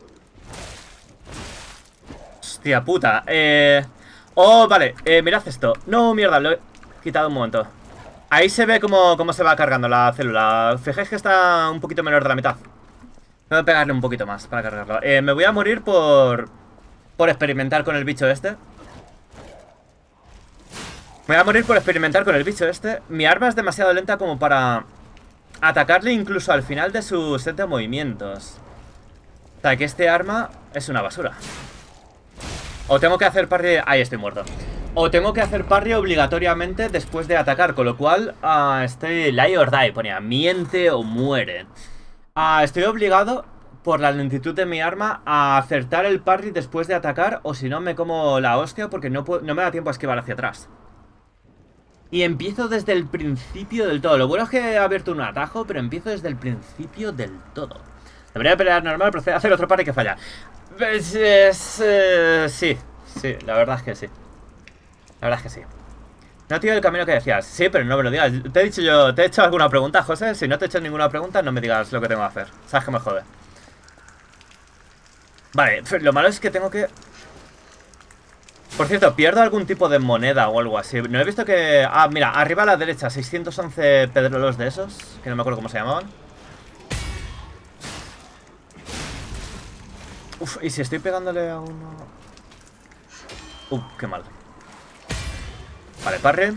Hostia puta. Eh... Oh, vale, eh, mirad esto. No, mierda, lo he quitado un momento. Ahí se ve cómo, cómo se va cargando la célula. Fijáis que está un poquito menor de la mitad. Voy a pegarle un poquito más para cargarlo. eh, Me voy a morir por... por experimentar con el bicho este. Me voy a morir por experimentar con el bicho este. Mi arma es demasiado lenta como para atacarle incluso al final de su set de movimientos. O sea, que este arma es una basura. O tengo que hacer parry... Ahí estoy muerto. O tengo que hacer parry obligatoriamente después de atacar. Con lo cual, uh, estoy... Lie or die, ponía. Miente o muere. Uh, estoy obligado, por la lentitud de mi arma, a acertar el parry después de atacar. O si no, me como la hostia porque no, puedo... no me da tiempo a esquivar hacia atrás. Y empiezo desde el principio del todo. Lo bueno es que he abierto un atajo, pero empiezo desde el principio del todo. Debería pelear normal, proceder a hacer otro par y que falla. Es, es, eh, sí, sí, la verdad es que sí. La verdad es que sí. No te digo el camino que decías. Sí, pero no me lo digas. Te he dicho yo, te he hecho alguna pregunta, José. Si no te he hecho ninguna pregunta, no me digas lo que tengo que hacer. Sabes que me jode. Vale, lo malo es que tengo que... Por cierto, ¿pierdo algún tipo de moneda o algo así? No he visto que... Ah, mira, arriba a la derecha, seiscientos once pedrolos de esos, que no me acuerdo cómo se llamaban. Uf, ¿y si estoy pegándole a uno? Uf, qué mal. Vale, parry.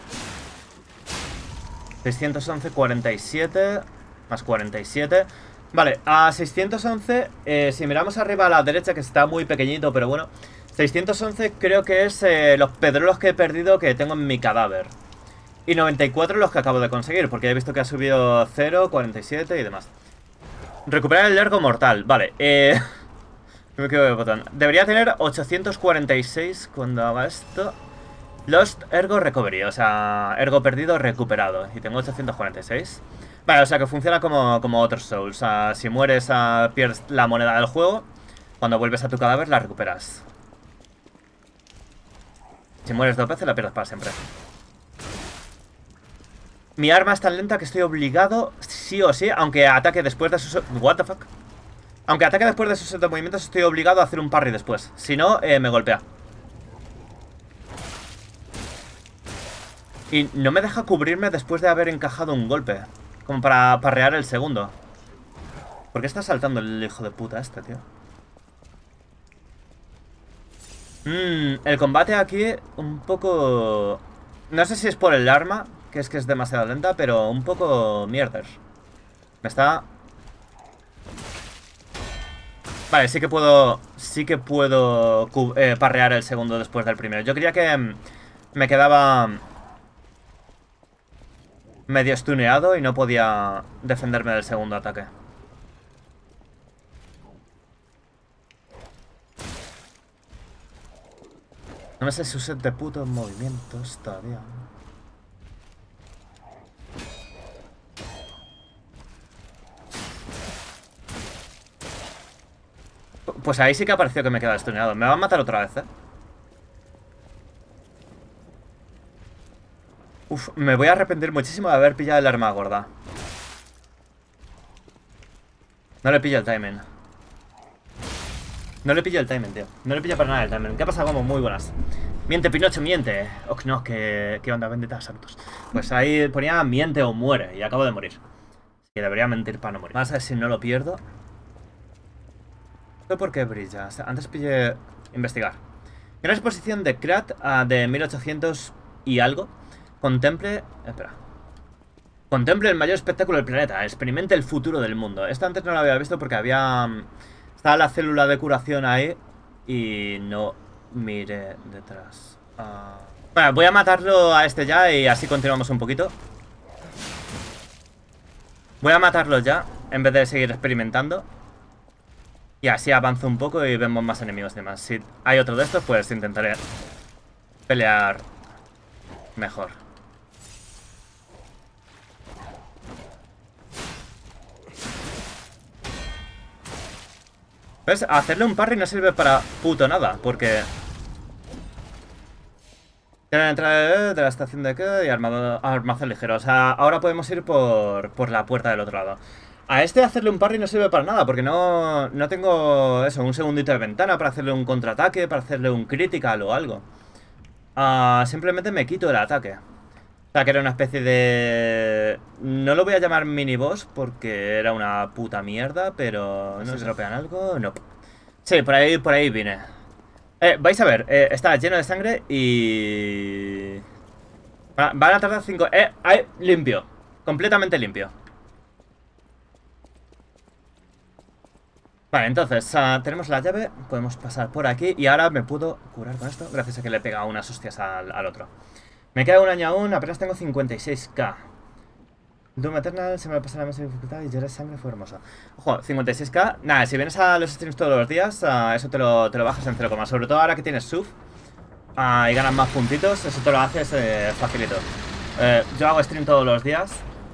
seiscientos once, cuarenta y siete. Más cuarenta y siete. Vale, a seiscientos once, eh, si miramos arriba a la derecha, que está muy pequeñito, pero bueno... seiscientos once creo que es eh, los pedrolos que he perdido que tengo en mi cadáver. Y noventa y cuatro los que acabo de conseguir, porque he visto que ha subido cero, cuarenta y siete y demás. Recuperar el ergo mortal, vale. Eh... me equivoco de botón. Debería tener ochocientos cuarenta y seis cuando haga esto. Lost Ergo Recovery, o sea, ergo perdido recuperado. Y tengo ochocientos cuarenta y seis. Vale, o sea que funciona como, como otros Souls. O sea, si mueres, uh, pierdes la moneda del juego. Cuando vuelves a tu cadáver la recuperas. Si mueres dos veces la pierdes para siempre. Mi arma es tan lenta que estoy obligado, sí o sí, aunque ataque después de sus... What the fuck? Aunque ataque después de sus set de movimientos, estoy obligado a hacer un parry después. Si no, eh, me golpea. Y no me deja cubrirme después de haber encajado un golpe. Como para parrear el segundo. ¿Por qué está saltando el hijo de puta este, tío? Mmm, el combate aquí un poco... No sé si es por el arma, que es que es demasiado lenta, pero un poco mierder. Me está... Vale, sí que puedo... Sí que puedo eh, parrear el segundo después del primero. Yo creía que mm, me quedaba medio stuneado y no podía defenderme del segundo ataque. No me sé su set de putos movimientos todavía. Pues ahí sí que apareció que me queda stuneado. Me va a matar otra vez, eh. Uf, me voy a arrepentir muchísimo de haber pillado el arma gorda. No le pillo el timing. No le pillo el timing, tío. No le pillo para nada el timing. ¿Qué ha pasado? Como muy buenas. Miente, Pinocho, miente. Oh, no, que, que onda, bendita santos. Pues ahí ponía miente o muere. Y acabo de morir. Así que debería mentir para no morir. Vamos a ver si no lo pierdo. ¿Esto por qué brilla? Antes pillé... Investigar. Una exposición de Krat uh, de mil ochocientos y algo. Contemple... Espera. Contemple el mayor espectáculo del planeta. Experimente el futuro del mundo. Esto antes no lo había visto porque había... Estaba la célula de curación ahí. Y no miré detrás. Uh... Bueno, voy a matarlo a este ya y así continuamos un poquito. Voy a matarlo ya, en vez de seguir experimentando. Y así avanzo un poco y vemos más enemigos y demás. Si hay otro de estos, pues intentaré pelear mejor. ¿Ves? Hacerle un parry no sirve para puto nada, porque... Tienen entrada de la estación de qué y armado, armazón ligero. O sea, ahora podemos ir por, por la puerta del otro lado. A este hacerle un parry no sirve para nada, porque no, no tengo eso, un segundito de ventana para hacerle un contraataque, para hacerle un critical o algo. Uh, simplemente me quito el ataque. O sea, que era una especie de... No lo voy a llamar mini boss porque era una puta mierda, pero... ¿No se dropean algo? No. Sí, por ahí, por ahí vine. Eh, vais a ver, eh, está lleno de sangre y... Van a tardar cinco... Eh, eh, limpio. Completamente limpio. Vale, entonces, uh, tenemos la llave, podemos pasar por aquí y ahora me puedo curar con esto gracias a que le he pegado unas hostias al, al otro. Me queda un año aún, apenas tengo cincuenta y seis K. Doom Eternal, se me lo pasó la mesa de dificultad y lloré sangre, fue hermoso. Ojo, cincuenta y seis K, nada, si vienes a los streams todos los días, uh, eso te lo, te lo bajas en cero, sobre todo ahora que tienes sub uh, y ganas más puntitos, eso te lo haces eh, facilito. Eh, yo hago stream todos los días.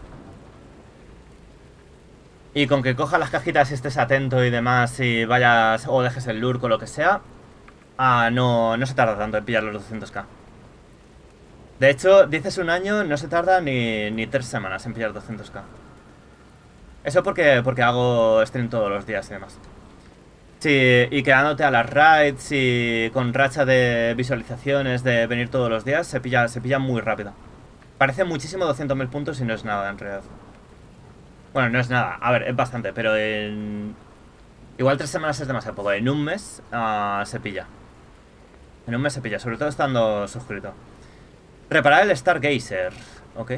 Y con que cojas las cajitas y estés atento y demás y vayas o dejes el lurk o lo que sea, ah, no, no se tarda tanto en pillar los doscientos K. De hecho, dices un año, no se tarda ni, ni tres semanas en pillar doscientos K. Eso porque, porque hago stream todos los días y demás. Sí, y quedándote a las raids y con racha de visualizaciones de venir todos los días, se pilla, se pilla muy rápido. Parece muchísimo doscientos mil puntos y no es nada en realidad. Bueno, no es nada, a ver, es bastante, pero en... igual tres semanas es demasiado poco, en un mes uh, se pilla. En un mes se pilla, sobre todo estando suscrito. Reparar el Stargazer, ok.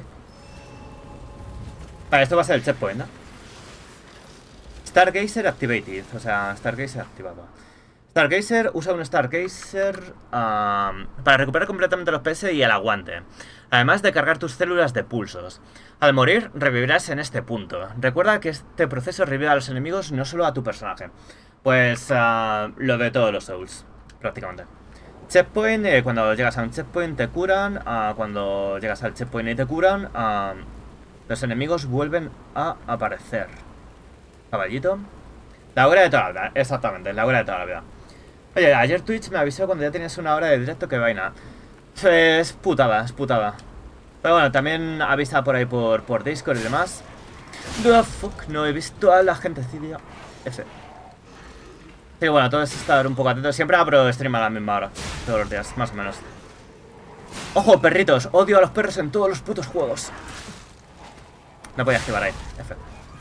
Vale, esto va a ser el checkpoint, ¿no? Stargazer activated, o sea, Stargazer activado. Stargazer usa un Stargazer um, para recuperar completamente los P S y el aguante, además de cargar tus células de pulsos. Al morir, revivirás en este punto. Recuerda que este proceso revive a los enemigos, no solo a tu personaje. Pues uh, lo de todos los Souls, prácticamente. Checkpoint, eh, cuando llegas a un checkpoint te curan, uh, cuando llegas al checkpoint y te curan, uh, los enemigos vuelven a aparecer. Caballito. La hora de toda la vida, exactamente, la hora de toda la vida. Oye, ayer Twitch me avisó cuando ya tenías una hora de directo, que vaina. Es putada, es putada. Pero bueno, también avisa por ahí por, por Discord y demás. Oh, fuck, no he visto a la gente, tío. F. Sí, bueno, todo es estar un poco atento. Siempre abro stream a la misma hora, todos los días, más o menos. Ojo, perritos, odio a los perros en todos los putos juegos. No podía activar ahí, F.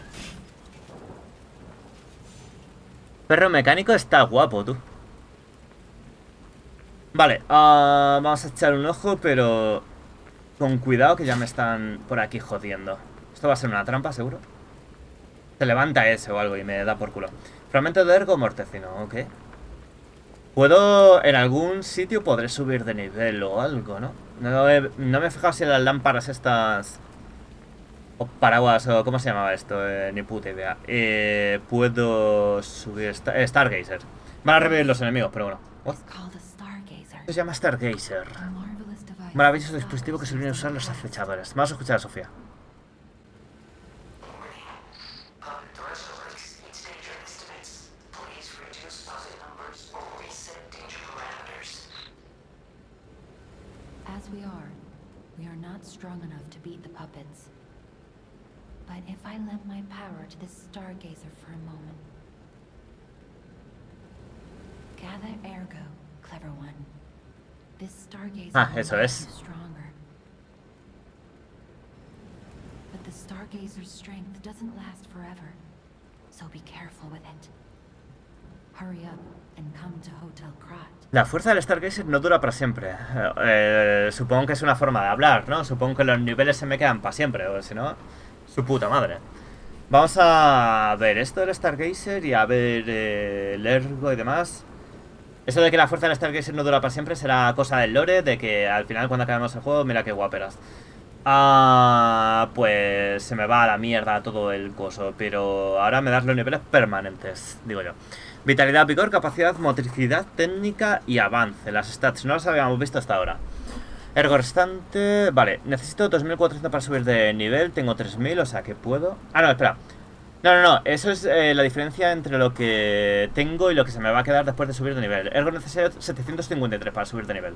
Perro mecánico está guapo, tú. Vale, uh, vamos a echar un ojo, pero con cuidado que ya me están por aquí jodiendo. Esto va a ser una trampa, seguro. Se levanta ese o algo y me da por culo. Fragmento de ergo mortecino, ok. Puedo, en algún sitio podré subir de nivel o algo, ¿no? No, he, no me he fijado si las lámparas estas... o paraguas, o cómo se llamaba esto, eh, ni puta idea. Eh, puedo subir... Star eh, Stargazer. Van a revivir los enemigos, pero bueno. What? Se llama Stargazer. Maravilloso dispositivo que se viene a usar los acechadores. Vamos a escuchar a Sofía. As we are, we are not strong enough to beat the puppets. But if I lend my power to this Stargazer for a moment. Gather ergo, clever one. This Stargazer Ah, eso es. Stronger. But the Stargazer's strength doesn't last forever. So be careful with it. Hurry up and come to Hotel Krat. La fuerza del Stargazer no dura para siempre. Eh, eh, supongo que es una forma de hablar, ¿no? Supongo que los niveles se me quedan para siempre, o si no, su puta madre. Vamos a ver esto del Stargazer y a ver eh, el ergo y demás. Eso de que la fuerza del Stargazer no dura para siempre será cosa del lore, de que al final cuando acabemos el juego, mira qué guaperas. Ah, pues se me va a la mierda todo el coso, pero ahora me das los niveles permanentes, digo yo. Vitalidad, vigor, capacidad, motricidad, técnica y avance. Las stats no las habíamos visto hasta ahora. Ergo restante... Vale, necesito dos mil cuatrocientos para subir de nivel. Tengo tres mil, o sea que puedo... Ah, no, espera. No, no, no. Eso es eh, la diferencia entre lo que tengo y lo que se me va a quedar después de subir de nivel. Ergo necesario setecientos cincuenta y tres para subir de nivel.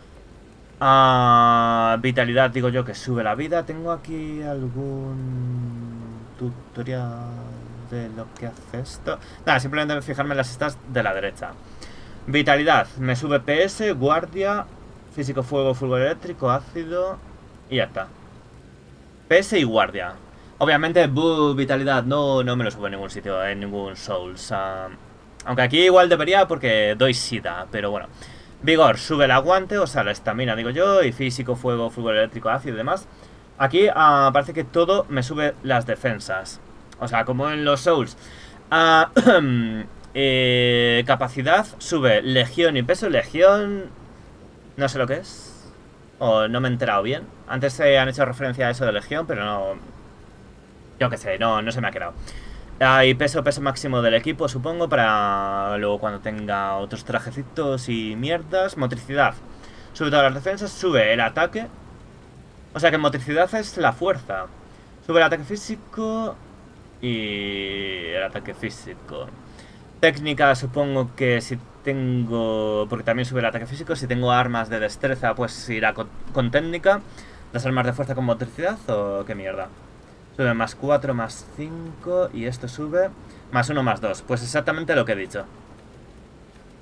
Ah, vitalidad, digo yo que sube la vida. Tengo aquí algún tutorial de lo que hace esto. Nada, simplemente fijarme en las stats de la derecha. Vitalidad, me sube P S, guardia, físico, fuego, fulgor eléctrico, ácido y ya está. P S y guardia. Obviamente, buh, vitalidad no, no me lo sube en ningún sitio, en ningún Souls. Uh, aunque aquí igual debería porque doy sida, pero bueno. Vigor, sube el aguante, o sea, la estamina, digo yo, y físico, fuego, fulgor eléctrico, ácido y demás. Aquí uh, parece que todo me sube las defensas. O sea, como en los Souls. Uh, eh, capacidad, sube legión y peso. Legión, no sé lo que es. O no me he enterado bien. Antes se han hecho referencia a eso de legión, pero no... Yo qué sé, no, no se me ha quedado. Uh, y peso, peso máximo del equipo, supongo, para luego cuando tenga otros trajecitos y mierdas. Motricidad, sube todas las defensas, sube el ataque. O sea que motricidad es la fuerza. Sube el ataque físico y el ataque físico. Técnica, supongo que si tengo... Porque también sube el ataque físico. Si tengo armas de destreza, pues irá con, con técnica. ¿Las armas de fuerza con motricidad o qué mierda? Sube más cuatro, más cinco. Y esto sube más uno, más dos. Pues exactamente lo que he dicho.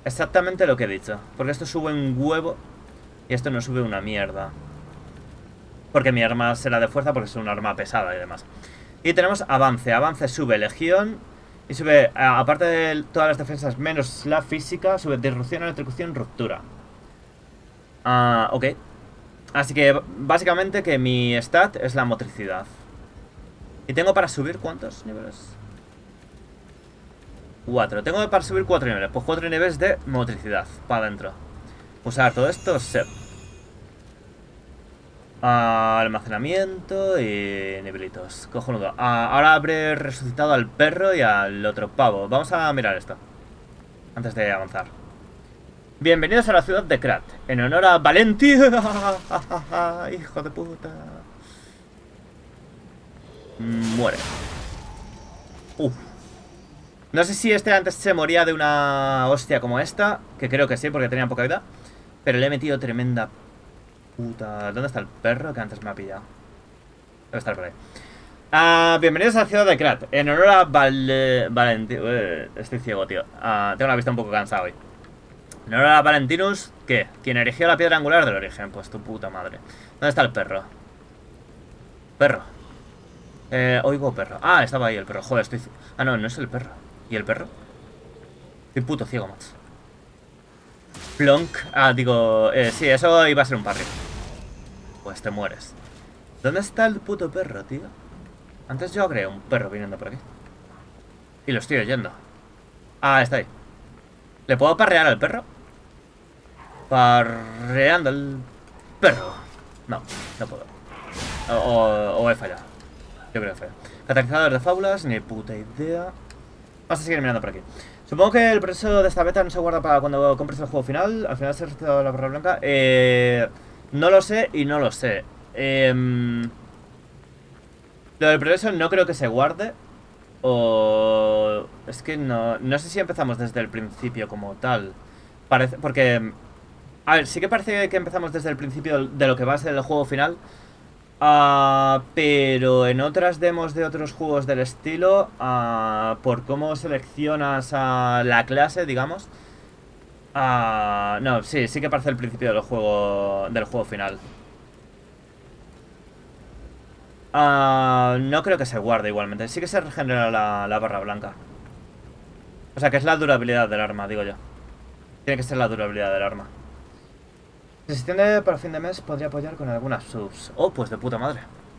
Exactamente lo que he dicho. Porque esto sube un huevo y esto no sube una mierda. Porque mi arma será de fuerza porque es un arma pesada y demás. Y tenemos avance. Avance sube legión. Y sube, aparte de todas las defensas menos la física, sube disrupción, electrocución, ruptura. Ah, uh, ok. Así que básicamente que mi stat es la motricidad. ¿Y tengo para subir cuántos niveles? Cuatro. Tengo para subir cuatro niveles. Pues cuatro niveles de motricidad. Para adentro. Usar todo esto, set. Uh, almacenamiento y nivelitos. Cojonudo. Uh, ahora habré resucitado al perro y al otro pavo. Vamos a mirar esto antes de avanzar. Bienvenidos a la ciudad de Krat. En honor a Valenti. Hijo de puta. Muere. Uf. No sé si este antes se moría de una hostia como esta, que creo que sí, porque tenía poca vida. Pero le he metido tremenda puta. ¿Dónde está el perro que antes me ha pillado? Debe estar por ahí. Uh, bienvenidos a la ciudad de Krat. En honor a Val Valenti... Uh, estoy ciego, tío. Uh, tengo la vista un poco cansada hoy. En honor a Valentinus, ¿qué? Quien erigió la piedra angular del origen. Pues tu puta madre. ¿Dónde está el perro? Perro. Eh, oigo perro. Ah, estaba ahí el perro. Joder, estoy... Ah, no, no es el perro. ¿Y el perro? Estoy puto ciego, macho. Plonk. Ah, digo... Eh, sí, eso iba a ser un parry. Pues te mueres. ¿Dónde está el puto perro, tío? Antes yo agregué un perro viniendo por aquí. Y lo estoy oyendo. Ah, está ahí. ¿Le puedo parrear al perro? Parreando al perro. No, no puedo. O, o, o he fallado. Yo creo que he fallado. Catalizador de fábulas, ni puta idea. Vamos a seguir mirando por aquí. Supongo que el proceso de esta beta no se guarda para cuando compres el juego final. Al final se ha reseteado la barra blanca. Eh, no lo sé y no lo sé. Eh, lo del proceso no creo que se guarde. O... Es que no... No sé si empezamos desde el principio como tal. Parece... Porque... A ver, sí que parece que empezamos desde el principio de lo que va a ser el juego final. Uh, pero en otras demos de otros juegos del estilo, uh, por cómo seleccionas a la clase, digamos, uh, no, sí, sí que parece el principio del juego, del juego final. Uh, no creo que se guarde igualmente. Sí que se regenera la, la barra blanca. O sea, que es la durabilidad del arma, digo yo. Tiene que ser la durabilidad del arma. Si se extiende para fin de mes, podría apoyar con algunas subs. Oh, pues de puta madre.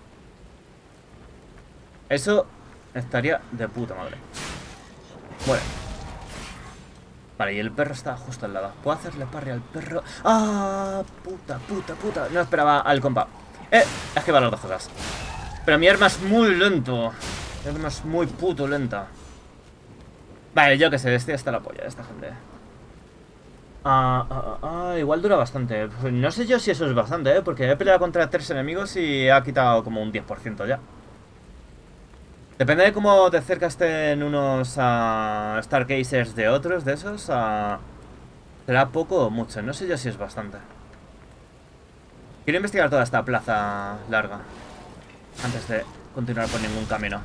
Eso estaría de puta madre. Bueno. Vale, y el perro está justo al lado. ¿Puedo hacerle parry al perro? ¡Ah! Puta, puta, puta. No esperaba al compa. Eh, es que van las dos cosas. Pero mi arma es muy lento. Mi arma es muy puto lenta. Vale, yo que sé, estoy hasta la polla de esta gente. Ah, ah, ah, igual dura bastante. No sé yo si eso es bastante, ¿eh? Porque he peleado contra tres enemigos y ha quitado como un diez por ciento ya. Depende de cómo de cerca estén unos uh, Stargazers de otros, de esos. Uh, será poco o mucho. No sé yo si es bastante. Quiero investigar toda esta plaza larga antes de continuar por ningún camino.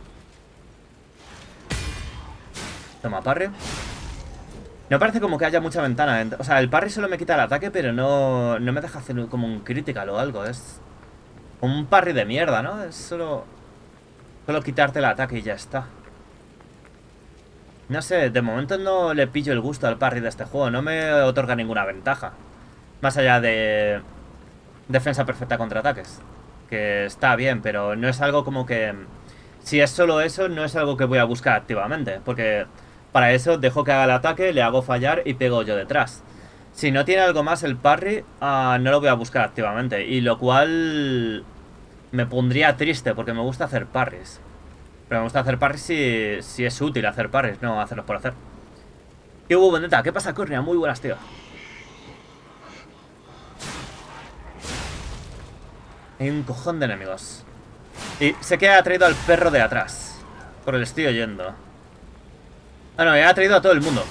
Toma, parry. No parece como que haya mucha ventana. O sea, el parry solo me quita el ataque, pero no, no me deja hacer como un critical o algo. Es un parry de mierda, ¿no? Es solo, solo quitarte el ataque y ya está. No sé, de momento no le pillo el gusto al parry de este juego. No me otorga ninguna ventaja. Más allá de defensa perfecta contra ataques. Que está bien, pero no es algo como que... Si es solo eso, no es algo que voy a buscar activamente. Porque... Para eso dejo que haga el ataque, le hago fallar y pego yo detrás. Si no tiene algo más el parry, uh, no lo voy a buscar activamente. Y lo cual me pondría triste porque me gusta hacer parries. Pero me gusta hacer parries si, si es útil hacer parries, no hacerlos por hacer. ¿Qué hubo, Vendetta? ¿Qué pasa, Cornea? Muy buenas, tío. Hay un cojón de enemigos. Y sé que ha traído al perro de atrás. Por el estoy oyendo. Ah, no, ha traído a todo el mundo.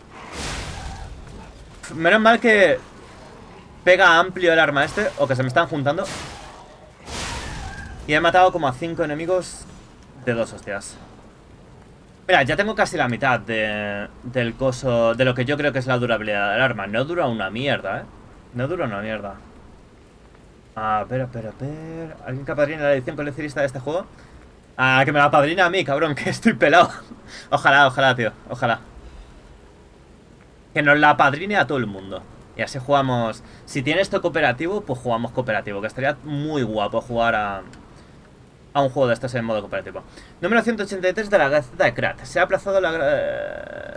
Menos mal que pega amplio el arma este, o que se me están juntando. Y he matado como a cinco enemigos de dos hostias. Mira, ya tengo casi la mitad de, del coso, de lo que yo creo que es la durabilidad del arma. No dura una mierda, ¿eh? No dura una mierda. A ver, a ver, a ver... ¿Alguien que apadrina la edición coleccionista de este juego? Ah, que me la apadrina a mí, cabrón, que estoy pelado. Ojalá, ojalá, tío, ojalá. Que nos la apadrine a todo el mundo. Y así jugamos... Si tiene esto cooperativo, pues jugamos cooperativo. Que estaría muy guapo jugar a... a un juego de estos en modo cooperativo. Número ciento ochenta y tres de la Gaceta de Krat. Se ha aplazado la... Eh...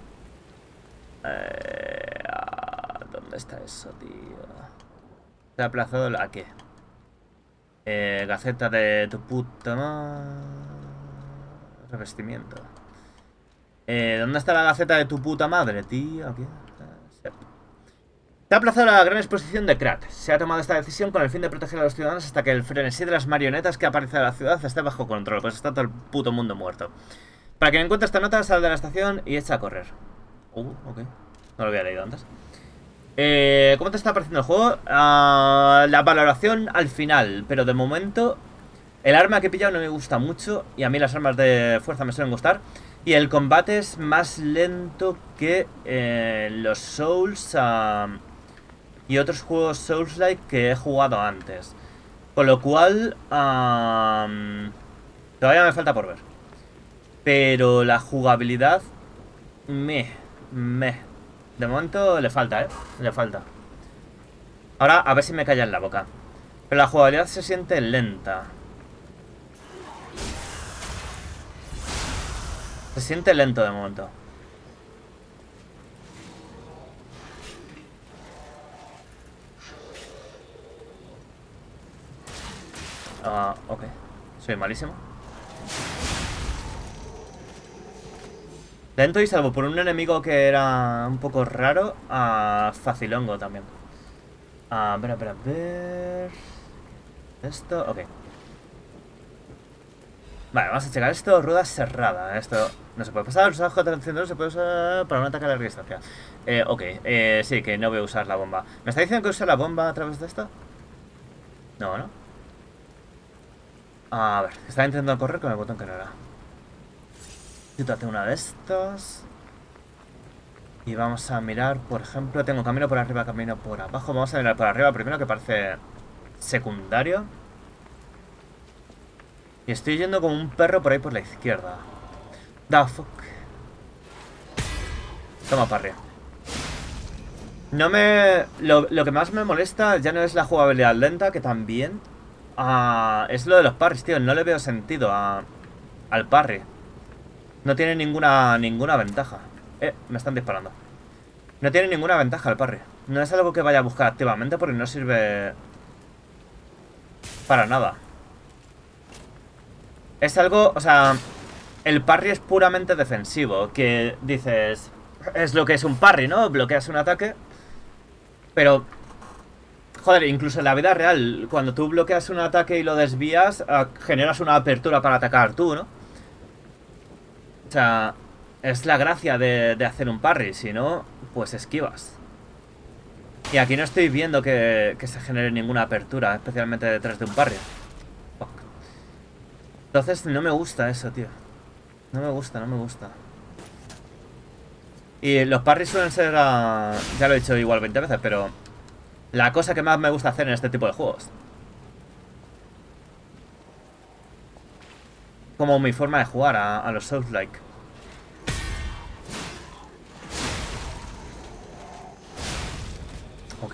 Eh... ¿Dónde está eso, tío? Se ha aplazado la... ¿Qué? Eh, Gaceta de tu puta madre... Revestimiento. Eh, ¿Dónde está la Gaceta de tu puta madre, tío? Aquí. Se ha aplazado la gran exposición de Krat. Se ha tomado esta decisión con el fin de proteger a los ciudadanos hasta que el frenesí de las marionetas que aparece en la ciudad esté bajo control, pues está todo el puto mundo muerto. Para quien encuentre esta nota, sal de la estación y echa a correr. Uh, ok. No lo había leído antes. Eh, ¿Cómo te está pareciendo el juego? Uh, la valoración al final, pero de momento el arma que he pillado no me gusta mucho y a mí las armas de fuerza me suelen gustar. Y el combate es más lento que eh, los Souls... Uh, y otros juegos Souls-like que he jugado antes. Con lo cual... Um, todavía me falta por ver. Pero la jugabilidad... Me... Me... De momento le falta, ¿eh? Le falta. Ahora a ver si me calla en la boca. Pero la jugabilidad se siente lenta. Se siente lento de momento. Ah, uh, ok. Soy malísimo. Lento y salvo por un enemigo que era un poco raro, a uh, facilongo también. A uh, ver, a ver, a ver... Esto, ok. Vale, vamos a checar esto. Rueda cerrada. Esto no se puede pasar. Usar J trescientos dos se puede usar para un ataque a larga distancia. Eh, ok. Eh, sí, que no voy a usar la bomba. ¿Me está diciendo que use la bomba a través de esto? No, ¿no? A ver, estaba intentando correr con el botón que no era. Quítate una de estas. Y vamos a mirar, por ejemplo, tengo camino por arriba, camino por abajo. Vamos a mirar por arriba primero, que parece secundario. Y estoy yendo como un perro por ahí por la izquierda. Da fuck. Toma para arriba. No me... Lo, lo que más me molesta ya no es la jugabilidad lenta, que también... Uh, es lo de los parries, tío. No le veo sentido a, al parry. No tiene ninguna ninguna ventaja. Eh, me están disparando. No tiene ninguna ventaja el parry. No es algo que vaya a buscar activamente porque no sirve para nada. Es algo, o sea, el parry es puramente defensivo. Que dices, es lo que es un parry, ¿no? Bloqueas un ataque. Pero... Joder, incluso en la vida real, cuando tú bloqueas un ataque y lo desvías, uh, generas una apertura para atacar tú, ¿no? O sea, es la gracia de, de hacer un parry, si no, pues esquivas. Y aquí no estoy viendo que, que se genere ninguna apertura, especialmente detrás de un parry. Fuck. Entonces no me gusta eso, tío. No me gusta, no me gusta. Y los parries suelen ser, uh, ya lo he dicho igual veinte veces, pero... La cosa que más me gusta hacer en este tipo de juegos. Como mi forma de jugar a, a los Souls-like. Ok.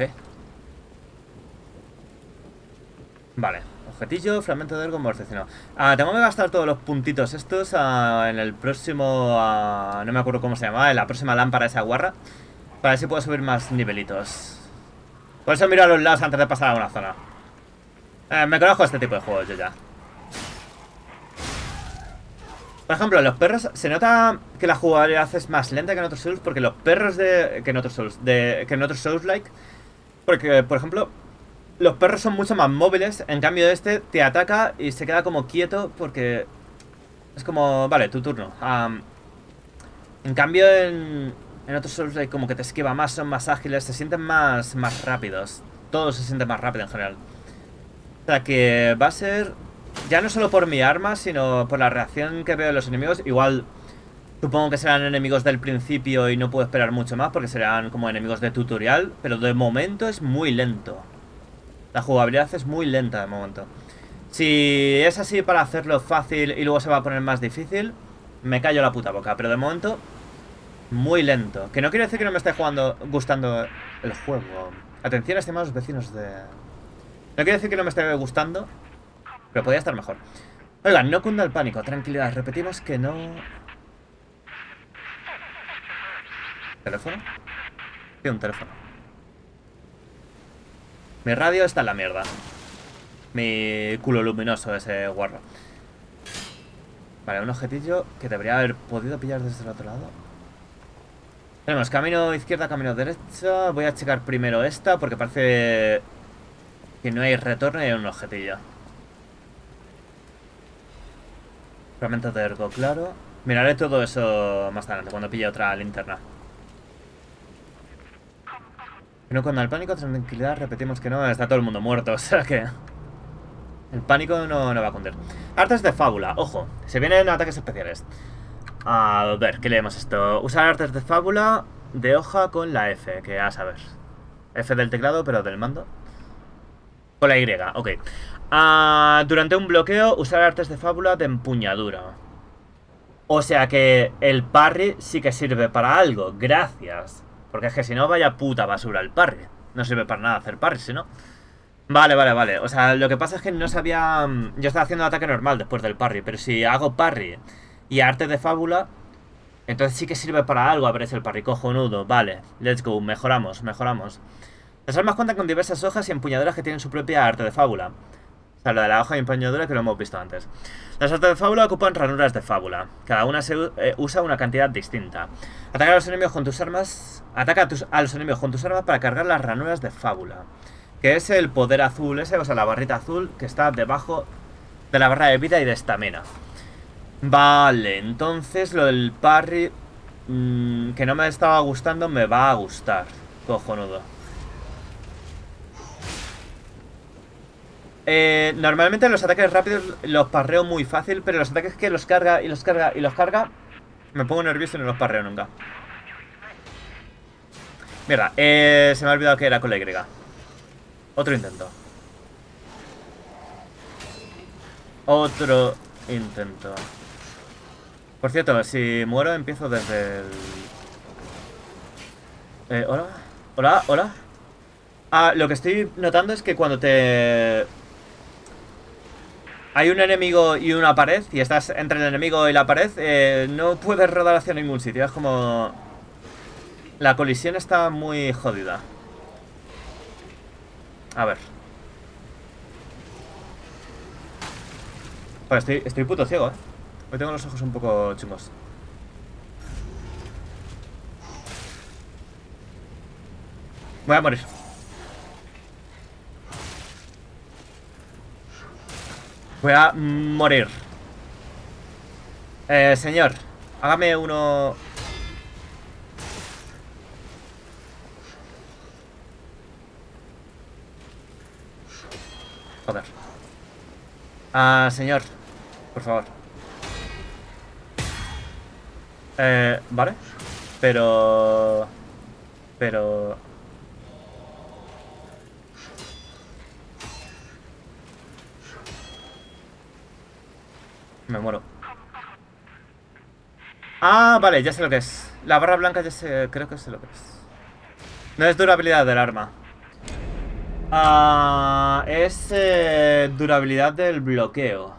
Vale. Objetillo, fragmento de ergo mortecino. Ah, tengo que gastar todos los puntitos estos ah, en el próximo... Ah, no me acuerdo cómo se llama. En la próxima lámpara esa guarra. Para ver si puedo subir más nivelitos. Por eso miro a los lados antes de pasar a una zona. Eh, me conozco este tipo de juegos yo ya. Por ejemplo, los perros... Se nota que la jugabilidad es más lenta que en otros Souls. Porque los perros de... Que en otros Souls... De, que en otros Souls-like. Porque, por ejemplo... Los perros son mucho más móviles. En cambio este te ataca y se queda como quieto. Porque... Es como... Vale, tu turno. Um, en cambio en... En otros Souls like, como que te esquiva más, son más ágiles, se sienten más, más rápidos. Todo se siente más rápido en general. O sea que va a ser, ya no solo por mi arma, sino por la reacción que veo de los enemigos. Igual Supongo que serán enemigos del principio y no puedo esperar mucho más porque serán como enemigos de tutorial, pero de momento es muy lento. La jugabilidad es muy lenta de momento. Si es así para hacerlo fácil y luego se va a poner más difícil, me callo la puta boca, pero de momento muy lento. Que no quiere decir que no me esté jugando, gustando el juego. Atención, estimados vecinos de... No quiere decir que no me esté gustando, pero podría estar mejor. Oigan, no cunda el pánico, tranquilidad, repetimos que no... ¿Teléfono? Sí, un teléfono. Mi radio está en la mierda. Mi culo luminoso ese guarro. Vale, un objetillo que debería haber podido pillar desde el otro lado. Tenemos camino izquierda, camino derecha. Voy a checar primero esta porque parece que no hay retorno y hay un objetillo. Fragmento de ergo, claro. Miraré todo eso más adelante cuando pille otra linterna. No cuando el pánico, tranquilidad, repetimos que no, está todo el mundo muerto, o sea que... El pánico no, no va a cundir. Artes de fábula, ojo, se vienen ataques especiales. A ver, ¿qué leemos esto? Usar artes de fábula de hoja con la F, que a saber. F del teclado, pero del mando. Con la Y, ok. Uh, durante un bloqueo, usar artes de fábula de empuñadura. O sea que el parry sí que sirve para algo, gracias. Porque es que si no, vaya puta basura el parry. No sirve para nada hacer parry, si no. Vale, vale, vale. O sea, lo que pasa es que no sabía... Yo estaba haciendo ataque normal después del parry. Pero si hago parry y arte de fábula, entonces sí que sirve para algo. Aparece el parry cojonudo. Vale, let's go. Mejoramos, mejoramos. Las armas cuentan con diversas hojas y empuñaduras que tienen su propia arte de fábula. O sea, lo de la hoja y empuñadura que lo hemos visto antes. Las artes de fábula ocupan ranuras de fábula. Cada una se eh, usa una cantidad distinta. Ataca a los enemigos con tus armas. Ataca a, tus, a los enemigos con tus armas para cargar las ranuras de fábula. Que es el poder azul ese, o sea, la barrita azul que está debajo de la barra de vida y de estamina. Vale, entonces lo del parry, mmm, que no me estaba gustando, me va a gustar. Cojonudo. Eh, normalmente los ataques rápidos los parreo muy fácil, pero los ataques que los carga y los carga y los carga, me pongo nervioso y no los parreo nunca. Mierda, eh, se me ha olvidado que era con la Y. Otro intento. Otro intento. Por cierto, si muero empiezo desde el... Eh, ¿hola? ¿Hola? ¿Hola? Ah, lo que estoy notando es que cuando te... Hay un enemigo y una pared, y estás entre el enemigo y la pared, eh, no puedes rodar hacia ningún sitio. Es como... La colisión está muy jodida. A ver. Pues estoy, estoy puto ciego, eh. Hoy tengo los ojos un poco chungos. Voy a morir. Voy a morir. Eh, señor, hágame uno... Joder. Ah, señor, por favor. Eh, vale. Pero... Pero... Me muero. Ah, vale, ya sé lo que es. La barra blanca ya sé, creo que sé lo que es. No es durabilidad del arma. Ah, es eh, durabilidad del bloqueo.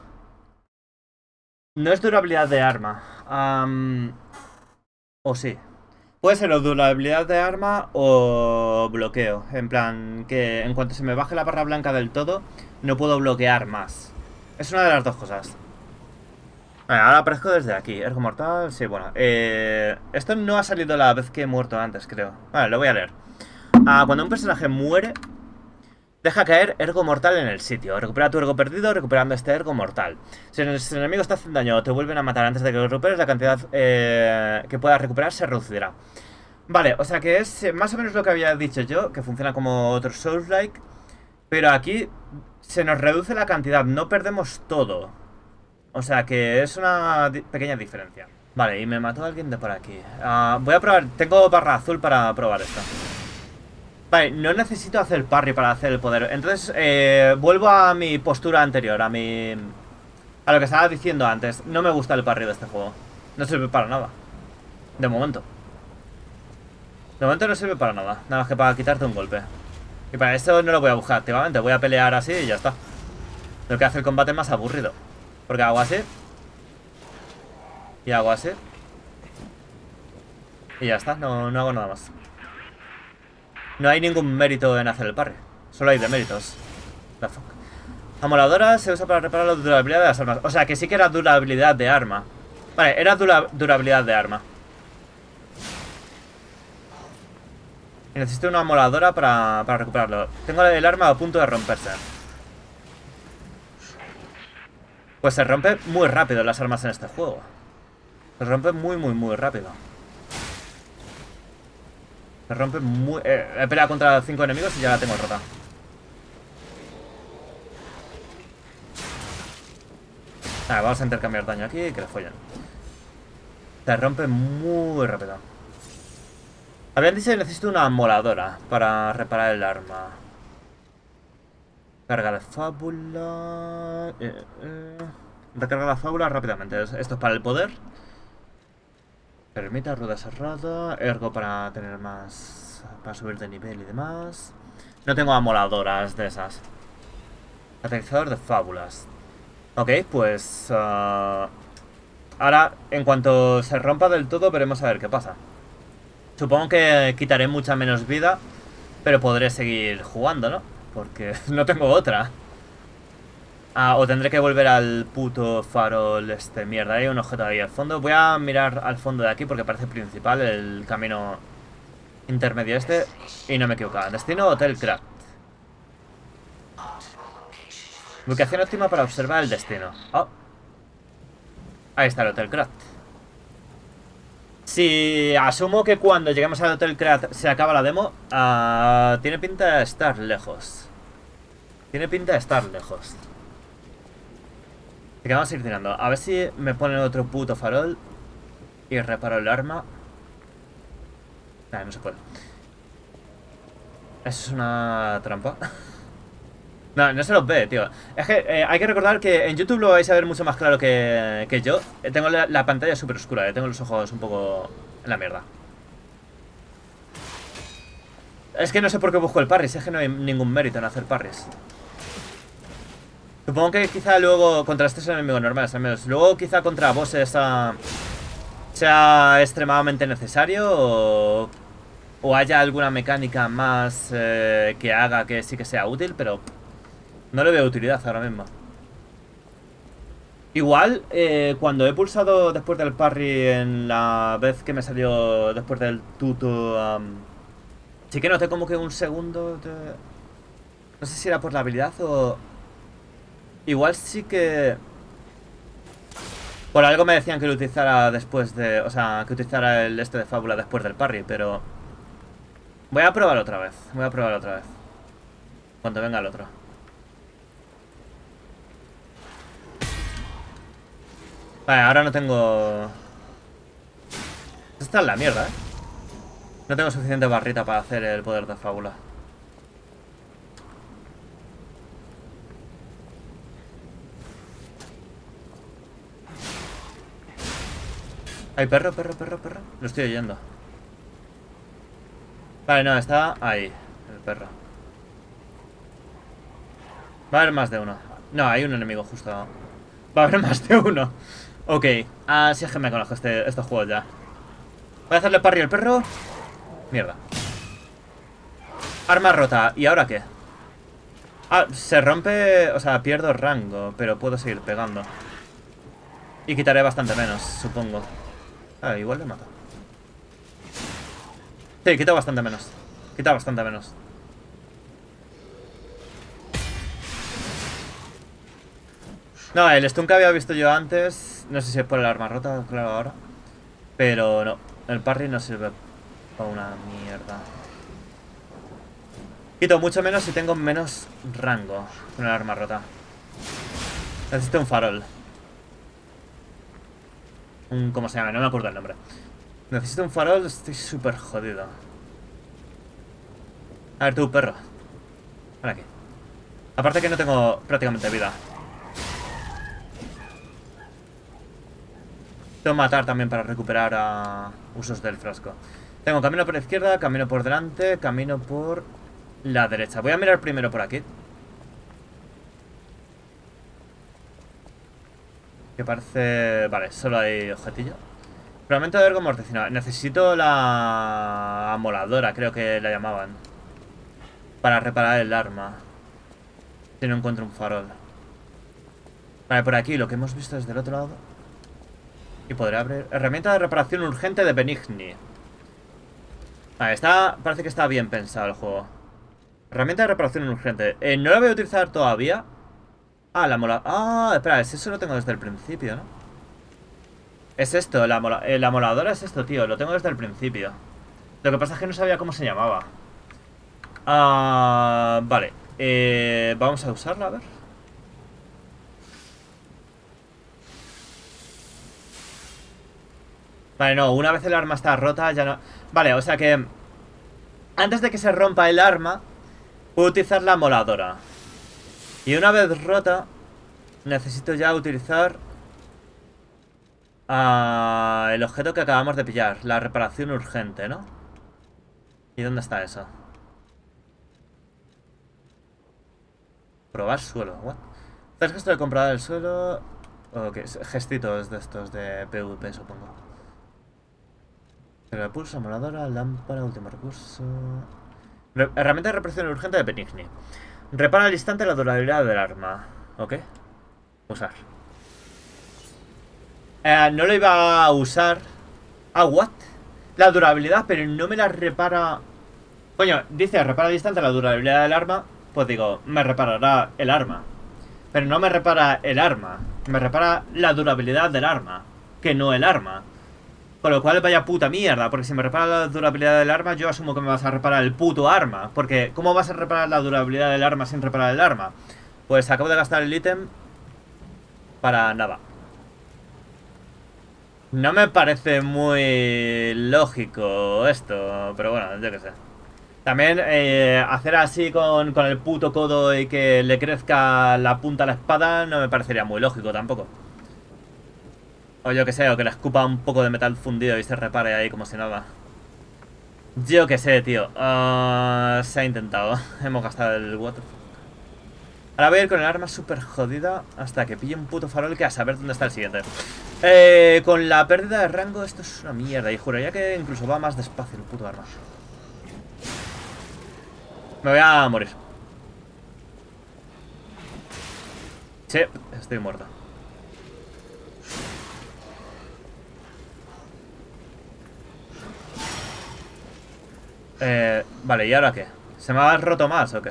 No es durabilidad de arma. Um, o sí. Puede ser o durabilidad de arma o bloqueo. En plan, que en cuanto se me baje la barra blanca del todo, no puedo bloquear más. Es una de las dos cosas. Vale, ahora aparezco desde aquí. Ergo mortal, sí, bueno. Eh, esto no ha salido la vez que he muerto antes, creo. Vale, lo voy a leer. Ah, cuando un personaje muere, deja caer ergo mortal en el sitio. Recupera tu ergo perdido recuperando este ergo mortal. Si el enemigo te hacen daño o te vuelven a matar antes de que lo recuperes, la cantidad eh, que puedas recuperar se reducirá. Vale, o sea que es más o menos lo que había dicho yo, que funciona como otro Souls-like. Pero aquí se nos reduce la cantidad, no perdemos todo. O sea que es una di- pequeña diferencia. Vale, y me mató alguien de por aquí. Uh, voy a probar... Tengo barra azul para probar esto. Vale, no necesito hacer parry para hacer el poder. Entonces, eh, vuelvo a mi postura anterior, a mi... A lo que estaba diciendo antes. No me gusta el parry de este juego. No sirve para nada. De momento. De momento no sirve para nada. Nada más que para quitarte un golpe. Y para eso no lo voy a buscar activamente. Voy a pelear así y ya está. Lo que hace el combate más aburrido. Porque hago así. Y hago así. Y ya está, no, no hago nada más. No hay ningún mérito en hacer el parry. Solo hay deméritos. The fuck. Amoladora se usa para reparar la durabilidad de las armas. O sea, que sí que era durabilidad de arma. Vale, era dura durabilidad de arma. Y necesito una amoladora para, para recuperarlo. Tengo el arma a punto de romperse. Pues se rompe muy rápido las armas en este juego. Se rompe muy, muy, muy rápido. Se rompe muy... Eh, he peleado contra cinco enemigos y ya la tengo rota. Vale, vamos a intercambiar daño aquí y que le follen. Se rompe muy rápido. Habían dicho que necesito una amoladora para reparar el arma. Carga de fábula... Eh, eh. Recarga la fábula rápidamente. Esto es para el poder. Permite rueda cerrada. Ergo para tener más... Para subir de nivel y demás. No tengo amoladoras de esas. Catalizador de fábulas. Ok, pues... Uh, ahora, en cuanto se rompa del todo, veremos a ver qué pasa. Supongo que quitaré mucha menos vida, pero podré seguir jugando, ¿no? Porque no tengo otra. Ah, o tendré que volver al puto farol este. Mierda, hay un objeto ahí al fondo. Voy a mirar al fondo de aquí porque parece principal el camino intermedio este. Y no me equivoco. Destino Hotel Krat. Ubicación óptima para observar el destino. Oh. Ahí está el Hotel Krat. Si asumo que cuando lleguemos al Hotel Krat se acaba la demo, uh, tiene pinta de estar lejos. Tiene pinta de estar lejos. Así que vamos a ir tirando. A ver si me ponen otro puto farol y reparo el arma. Nah, no se puede. Eso es una trampa. No, no se los ve, tío. Es que eh, hay que recordar que en YouTube lo vais a ver mucho más claro que, que yo. Tengo la, la pantalla súper oscura, eh. Tengo los ojos un poco en la mierda. Es que no sé por qué busco el parry. Es que no hay ningún mérito en hacer parries. Supongo que quizá luego contra estos enemigos normales al menos. Luego quizá contra bosses uh, sea extremadamente necesario o, o haya alguna mecánica más eh, que haga que sí que sea útil, pero no le veo utilidad ahora mismo. Igual, eh, cuando he pulsado después del parry en la vez que me salió después del tuto, um, sí que noté como que un segundo de... No sé si era por la habilidad o... Igual sí que... Por algo me decían que lo utilizara después de... O sea, que utilizara el este de fábula después del parry, pero... Voy a probar otra vez. Voy a probar otra vez. Cuando venga el otro. Vale, ahora no tengo... Esta es la mierda, ¿eh? No tengo suficiente barrita para hacer el poder de fábula. Ay, perro, perro, perro, perro. Lo estoy oyendo. Vale, no, está ahí, el perro. Va a haber más de uno. No, hay un enemigo justo. Va a haber más de uno. Ok. Ah, sí es que me conozco este, estos juegos ya. Voy a hacerle parry al perro. Mierda. Arma rota. ¿Y ahora qué? Ah, se rompe... O sea, pierdo rango, pero puedo seguir pegando. Y quitaré bastante menos, supongo. Ah, igual le mato. Sí, quita bastante menos. Quita bastante menos. No, el stun que había visto yo antes, no sé si es por el arma rota, claro, ahora. Pero no, el parry no sirve para una mierda. Quito mucho menos si tengo menos rango con el arma rota. Necesito un farol. Un, ¿cómo se llama? No me acuerdo el nombre. Necesito un farol, estoy súper jodido. A ver tú, perro. Ven aquí. Aparte que no tengo prácticamente vida. Tengo que matar también para recuperar a usos del frasco. Tengo camino por la izquierda, camino por delante, camino por la derecha. Voy a mirar primero por aquí. Que parece... Vale, solo hay objetillo. Fragmento de ergo mortecina. Necesito la amoladora, creo que la llamaban. Para reparar el arma. Si no encuentro un farol. Vale, por aquí lo que hemos visto es del otro lado. Y podré abrir... Herramienta de reparación urgente de Benigni. Vale, está... Parece que está bien pensado el juego. Herramienta de reparación urgente. Eh, no la voy a utilizar todavía. Ah, la mola... Ah, espera, eso lo tengo desde el principio, ¿no? Es esto, la, mola... eh, la moladora es esto, tío. Lo tengo desde el principio. Lo que pasa es que no sabía cómo se llamaba. Ah, vale. Eh, vamos a usarla, a ver. Vale, no, una vez el arma está rota ya no... Vale, o sea que... Antes de que se rompa el arma, puedo utilizar la moladora. Y una vez rota, necesito ya utilizar... Uh, el objeto que acabamos de pillar, la reparación urgente, ¿no? ¿Y dónde está eso? Probar suelo, what? ¿Sabes que esto de comprar el suelo? Ok, gestitos de estos de PvP, supongo. Repulso, moladora, lámpara, último recurso. Re herramienta de reparación urgente de Benigni. Repara al instante la durabilidad del arma. Ok. Usar. Eh, no lo iba a usar. Ah, what? La durabilidad, pero no me la repara. Coño, dice repara al instante la durabilidad del arma. Pues digo, me reparará el arma. Pero no me repara el arma. Me repara la durabilidad del arma, que no el arma. Con lo cual vaya puta mierda. Porque si me repara la durabilidad del arma, yo asumo que me vas a reparar el puto arma. Porque ¿cómo vas a reparar la durabilidad del arma sin reparar el arma? Pues acabo de gastar el ítem para nada. No me parece muy lógico esto, pero bueno, yo qué sé. También eh, hacer así con, con el puto codo y que le crezca la punta a la espada no me parecería muy lógico tampoco. O yo que sé, o que le escupa un poco de metal fundido y se repare ahí como si nada. Yo que sé, tío. Uh, se ha intentado. Hemos gastado el water. Ahora voy a ir con el arma súper jodida hasta que pille un puto farol, que a saber dónde está el siguiente. Eh, con la pérdida de rango esto es una mierda. Y juraría que incluso va más despacio el puto arma. Me voy a morir. Sí, estoy muerto. Eh, vale, ¿y ahora qué? ¿Se me ha roto más o qué?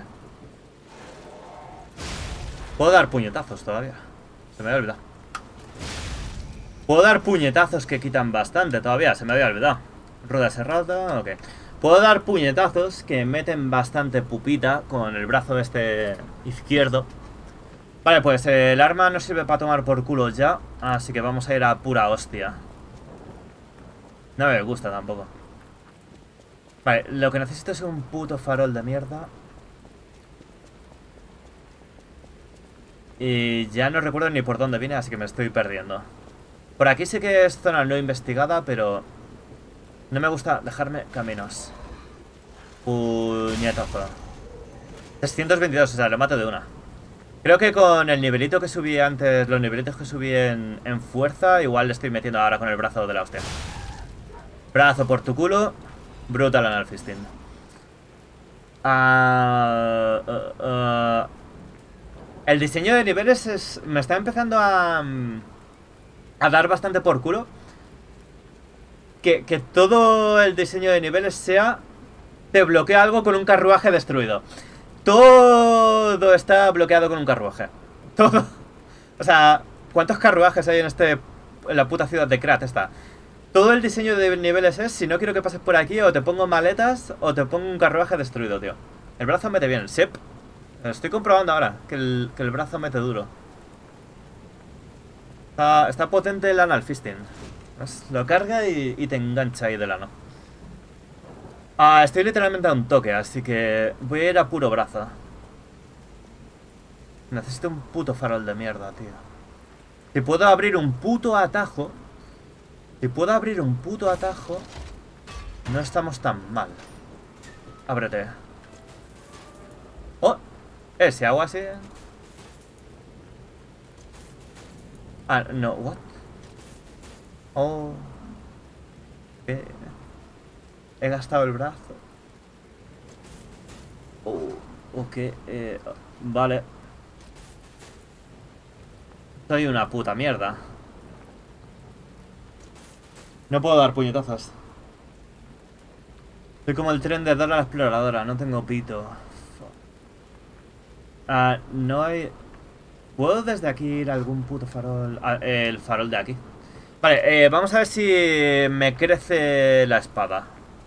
Puedo dar puñetazos todavía. Se me había olvidado. Puedo dar puñetazos que quitan bastante todavía. Se me había olvidado. Rueda cerrada, ok. Puedo dar puñetazos que meten bastante pupita con el brazo este izquierdo. Vale, pues eh, el arma no sirve para tomar por culo ya. Así que vamos a ir a pura hostia. No me gusta tampoco. Vale, lo que necesito es un puto farol de mierda. Y ya no recuerdo ni por dónde vine, así que me estoy perdiendo. Por aquí sí que es zona no investigada, pero no me gusta dejarme caminos. Puñetazo. trescientos veintidós, o sea, lo mato de una. Creo que con el nivelito que subí antes, los nivelitos que subí en, en fuerza, igual le estoy metiendo ahora con el brazo de la hostia. Brazo por tu culo. Brutal Analfisting. Uh, uh, uh. El diseño de niveles es, me está empezando a, a dar bastante por culo. Que, que todo el diseño de niveles sea... Te bloquea algo con un carruaje destruido. Todo está bloqueado con un carruaje. Todo. O sea, ¿cuántos carruajes hay en este... en la puta ciudad de Krat esta? Todo el diseño de niveles es, si no quiero que pases por aquí, o te pongo maletas, o te pongo un carruaje destruido, tío. El brazo mete bien, sip. Estoy comprobando ahora que el, que el brazo mete duro. Está, está potente el Analfisting. ¿Ves? Lo carga y, y te engancha ahí de lano. Ah, estoy literalmente a un toque, así que voy a ir a puro brazo. Necesito un puto farol de mierda, tío. Si puedo abrir un puto atajo... Si puedo abrir un puto atajo... No estamos tan mal. Ábrete. Oh, ese agua así. Ah, no, what? Oh. Eh. He gastado el brazo. Oh, ok, eh, vale. Soy una puta mierda. No puedo dar puñetazos. Soy como el tren de Dora la exploradora, no tengo pito. Ah, no hay... ¿Puedo desde aquí ir a algún puto farol? Ah, el farol de aquí. Vale, eh, vamos a ver si me crece la espada.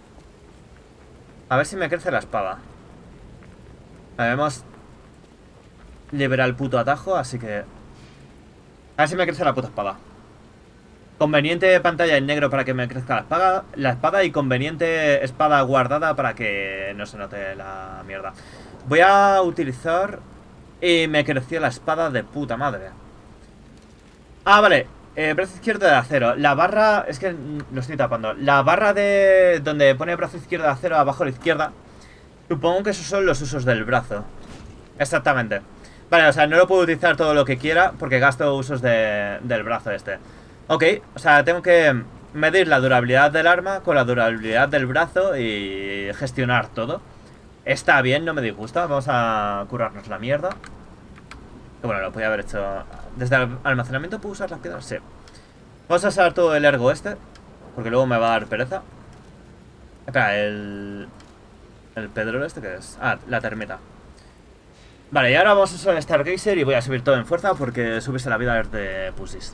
A ver si me crece la espada. Vale, hemos liberado el puto atajo, así que... A ver si me crece la puta espada. Conveniente pantalla en negro para que me crezca la espada, la espada y conveniente espada guardada para que no se note la mierda. Voy a utilizar... Y me creció la espada de puta madre. Ah, vale. Eh, brazo izquierdo de acero. La barra... Es que lo estoy tapando. La barra de... Donde pone brazo izquierdo de acero abajo a la izquierda. Supongo que esos son los usos del brazo. Exactamente. Vale, o sea, no lo puedo utilizar todo lo que quiera porque gasto usos de, del brazo este. Ok, o sea, tengo que medir la durabilidad del arma con la durabilidad del brazo y gestionar todo. Está bien, no me disgusta. Vamos a curarnos la mierda. Que bueno, lo podía haber hecho. ¿Desde el almacenamiento puedo usar las piedras? Sí. Vamos a usar todo el ergo este, porque luego me va a dar pereza. Espera, el... El pedrolo este, ¿qué es? Ah, la termita. Vale, y ahora vamos a usar el Stargazer y voy a subir todo en fuerza porque subirse la vida es de pusis.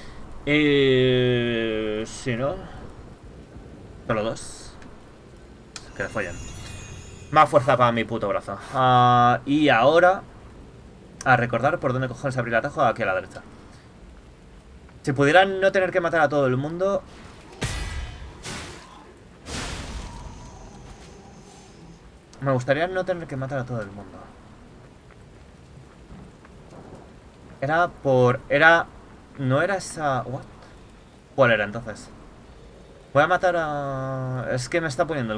Y... Si no... Solo dos. Que le follen. Más fuerza para mi puto brazo. Uh, y ahora... A recordar por dónde cojones abrir el atajo, aquí a la derecha. Si pudieran no tener que matar a todo el mundo... Me gustaría no tener que matar a todo el mundo. Era por... Era... No era esa... ¿What? ¿Cuál era entonces? Voy a matar a... Es que me está poniendo el...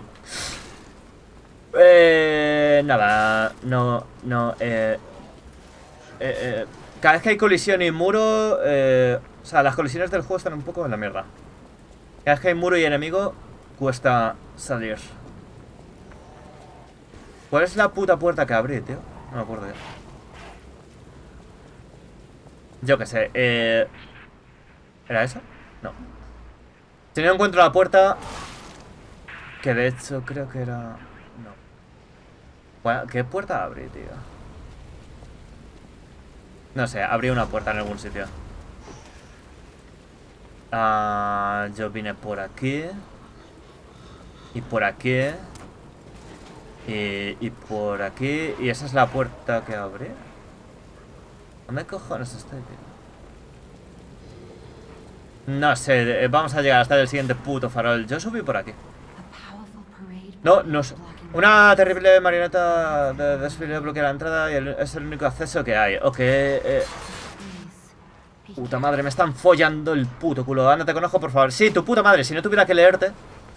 Eh... Nada... No... No... Eh... Eh, eh, cada vez que hay colisión y muro, eh, o sea, las colisiones del juego están un poco en la mierda. Cada vez que hay muro y enemigo, cuesta salir. ¿Cuál es la puta puerta que abrí, tío? No me acuerdo ya. Yo qué sé, eh... ¿Era esa? No. Si no encuentro la puerta... Que de hecho creo que era... No. ¿Qué puerta abrí, tío? No sé, abrí una puerta en algún sitio. Uh, yo vine por aquí. Y por aquí. Y, y por aquí. Y esa es la puerta que abrí. ¿Dónde cojones estoy, tío? No sé, vamos a llegar hasta el siguiente puto farol. Yo subí por aquí. No, no sé. Una terrible marioneta de desfile bloquea la entrada y el, es el único acceso que hay. Ok, eh... Puta madre, me están follando el puto culo. Ándate con ojo, por favor. Sí, tu puta madre, si no tuviera que leerte.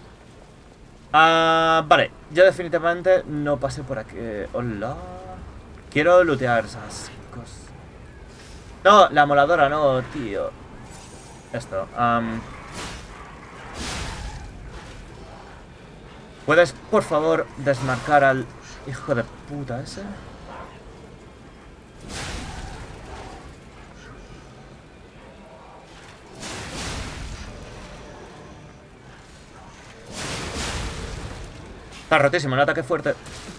Ah, vale, yo definitivamente no pasé por aquí. Hola. Quiero lootear esas cosas. No, la moladora no, tío. Esto, um... ¿Puedes, por favor, desmarcar al hijo de puta ese? Está rotísimo, un ataque fuerte.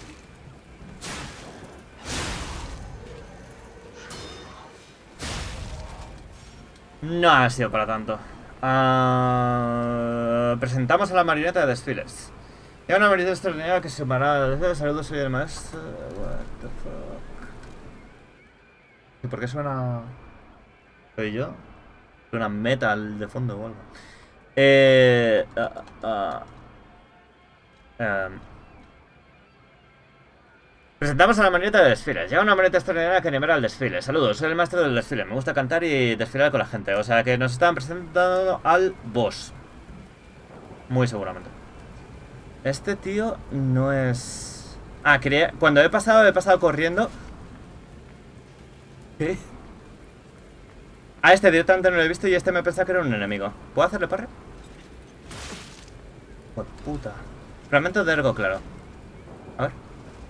No ha sido para tanto. Uh, presentamos a la marioneta de desfiles. Hay una marioneta extraordinaria que se sumará. Saludos, soy el maestro. What the fuck. ¿Y por qué suena? ¿Soy yo? Suena metal de fondo o algo. Eh... Uh, uh, um. Presentamos a la marioneta de desfiles. Llega una marioneta extraordinaria que animará el desfile. Saludos, soy el maestro del desfile. Me gusta cantar y desfilar con la gente. O sea que nos están presentando al boss. Muy seguramente. Este tío no es... Ah, quería... Cuando he pasado, he pasado corriendo. ¿Qué? A este directamente no lo he visto y este me pensaba que era un enemigo. ¿Puedo hacerle parry? Por puta. Fragmento de ergo, claro. A ver.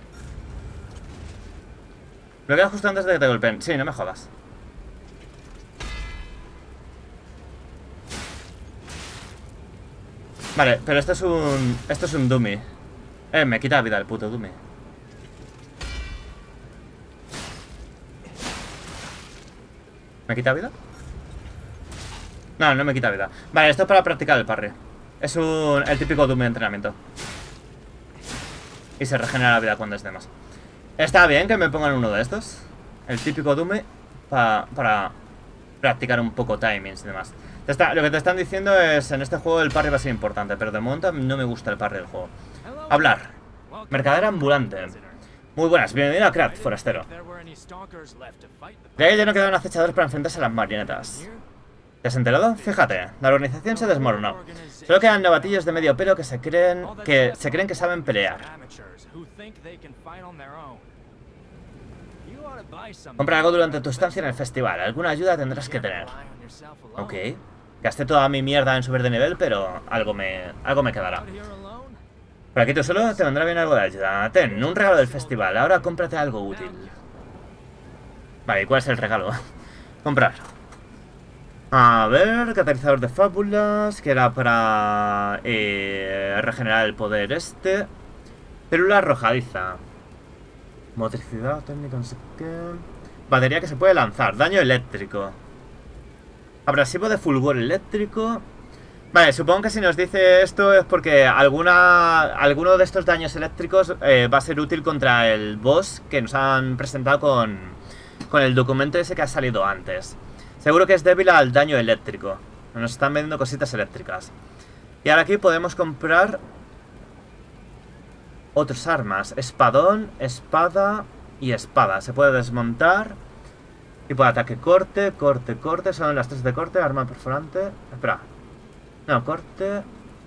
Lo queda justo antes de que te golpeen. Sí, no me jodas. Vale, pero esto es un... Esto es un dummy. Eh, me quita vida el puto dummy. ¿Me quita vida? No, no me quita vida. Vale, esto es para practicar el parry. Es un... el típico dummy de entrenamiento. Y se regenera la vida cuando es de más. Está bien que me pongan uno de estos. El típico dummy pa, para practicar un poco timings y demás. Te está, lo que te están diciendo es, en este juego el parry va a ser importante, pero de momento no me gusta el parry del juego. Hablar. Mercader ambulante. Muy buenas, bienvenido a Krat, forastero. De ahí ya no quedan acechadores para enfrentarse a las marionetas. ¿Te has enterado? Fíjate, la organización se desmoronó. Solo quedan novatillos de medio pelo que se creen que se creen que saben pelear. Compra algo durante tu estancia en el festival. Alguna ayuda tendrás que tener. Ok. Gasté toda mi mierda en subir de nivel, pero algo me, algo me quedará. Por aquí tú solo te vendrá bien algo de ayuda. Ten, un regalo del festival. Ahora cómprate algo útil. Vale, ¿y cuál es el regalo? Comprar. A ver, catalizador de fábulas, que era para eh, regenerar el poder este. Célula arrojadiza. Motricidad, técnica, no sé qué. Batería que se puede lanzar. Daño eléctrico. Abrasivo de fulgor eléctrico. Vale, supongo que si nos dice esto es porque alguna, alguno de estos daños eléctricos eh, va a ser útil contra el boss que nos han presentado con, con el documento ese que ha salido antes. Seguro que es débil al daño eléctrico. Nos están vendiendo cositas eléctricas. Y ahora aquí podemos comprar otras armas. Espadón, espada y espada. Se puede desmontar. Tipo de ataque corte, corte, corte. Son las tres de corte, arma perforante. Espera. No, corte.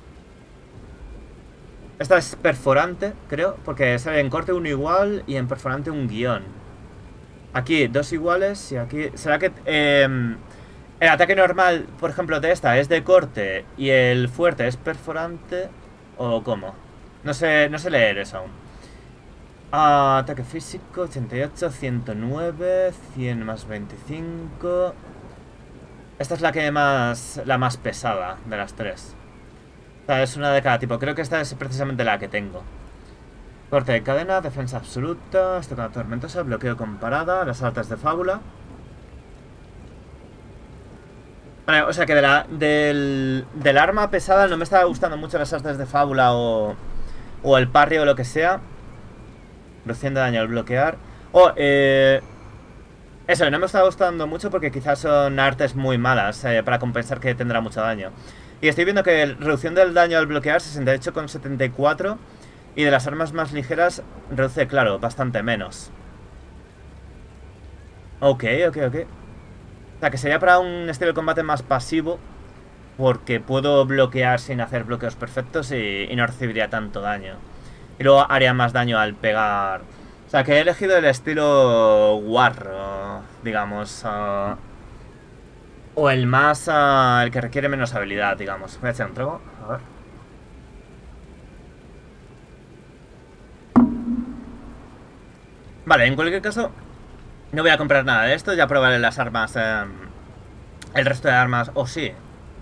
Esta es perforante, creo. Porque sale en corte uno igual y en perforante un guión. Aquí dos iguales y aquí... ¿Será que eh, el ataque normal, por ejemplo, de esta es de corte y el fuerte es perforante? ¿O cómo? No sé, no sé leer eso aún. Ah, ataque físico, ochenta y ocho, ciento nueve, cien más veinticinco... Esta es la que más... la más pesada de las tres. O sea, es una de cada tipo. Creo que esta es precisamente la que tengo. Corte de cadena, defensa absoluta, estocada tormentosa, bloqueo con parada, las artes de fábula. Vale, o sea que de la, del, del arma pesada no me estaba gustando mucho las artes de fábula o, o el parry o lo que sea. Reduciendo daño al bloquear. Oh, eh... Eso, no me está gustando mucho porque quizás son artes muy malas eh, para compensar que tendrá mucho daño. Y estoy viendo que reducción del daño al bloquear sesenta y ocho coma setenta y cuatro. Y de las armas más ligeras reduce, claro, bastante menos. Ok, ok, ok. O sea, que sería para un estilo de combate más pasivo. Porque puedo bloquear sin hacer bloqueos perfectos y, y no recibiría tanto daño. Y luego haría más daño al pegar. O sea, que he elegido el estilo Warro, digamos. Uh, o el más... Uh, el que requiere menos habilidad, digamos. Voy a echar un trago, a ver. Vale, en cualquier caso, no voy a comprar nada de esto. Ya probaré las armas, eh, el resto de armas, o oh, sí.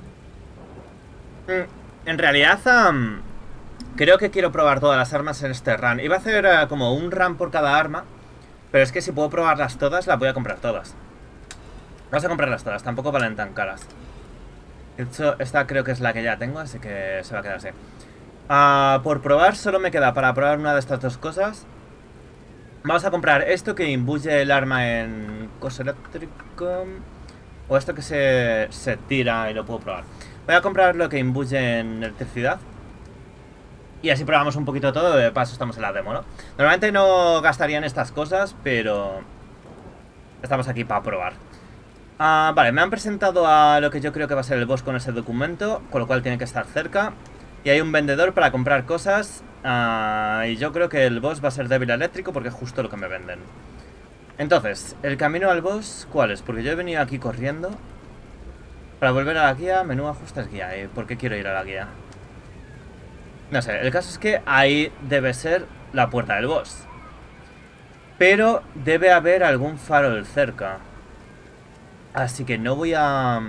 Mm, en realidad, um, creo que quiero probar todas las armas en este run. Iba a hacer uh, como un run por cada arma, pero es que si puedo probarlas todas, las voy a comprar todas. Vamos a comprarlas todas, tampoco valen tan caras. De hecho, esta creo que es la que ya tengo, así que se va a quedar así. Uh, por probar, solo me queda para probar una de estas dos cosas. Vamos a comprar esto que imbuye el arma en coso eléctrico. O esto que se, se tira y lo puedo probar. Voy a comprar lo que imbuye en electricidad. Y así probamos un poquito todo, de paso estamos en la demo, ¿no? Normalmente no gastarían estas cosas, pero estamos aquí para probar. Ah, vale, me han presentado a lo que yo creo que va a ser el boss con ese documento, con lo cual tiene que estar cerca. Y hay un vendedor para comprar cosas, ah, y yo creo que el boss va a ser débil eléctrico porque es justo lo que me venden. Entonces, ¿el camino al boss cuál es? Porque yo he venido aquí corriendo. Para volver a la guía, menú ajustes guía. ¿Y por qué quiero ir a la guía? No sé, el caso es que ahí debe ser la puerta del boss. Pero debe haber algún farol cerca. Así que no voy a...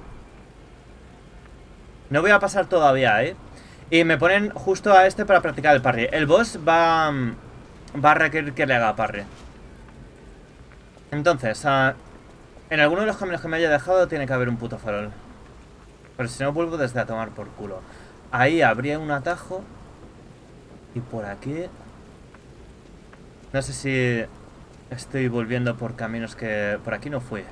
No voy a pasar todavía, ¿eh? Y me ponen justo a este para practicar el parry. El boss va... Va a requerir que le haga parry. Entonces, uh, en alguno de los caminos que me haya dejado tiene que haber un puto farol. Pero si no, vuelvo desde a tomar por culo. Ahí habría un atajo. Y por aquí... No sé si estoy volviendo por caminos que... Por aquí no fui.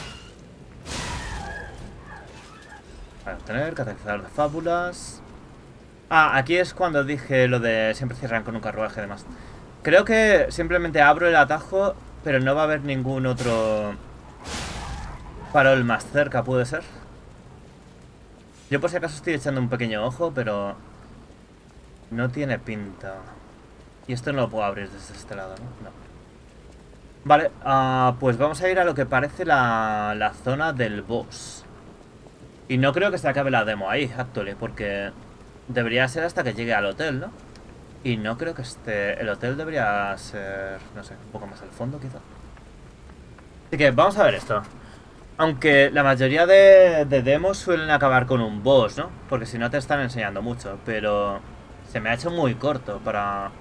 Para obtener catalizador de fábulas. Ah, aquí es cuando dije lo de siempre cierran con un carruaje y demás. Creo que simplemente abro el atajo, pero no va a haber ningún otro farol más cerca, ¿puede ser? Yo por si acaso estoy echando un pequeño ojo, pero no tiene pinta. Y esto no lo puedo abrir desde este lado, ¿no? No. Vale, uh, pues vamos a ir a lo que parece la, la zona del boss. Y no creo que se acabe la demo ahí, actually, porque debería ser hasta que llegue al hotel, ¿no? Y no creo que esté... El hotel debería ser, no sé, un poco más al fondo, quizá. Así que vamos a ver esto. Aunque la mayoría de, de demos suelen acabar con un boss, ¿no? Porque si no te están enseñando mucho. Pero se me ha hecho muy corto para...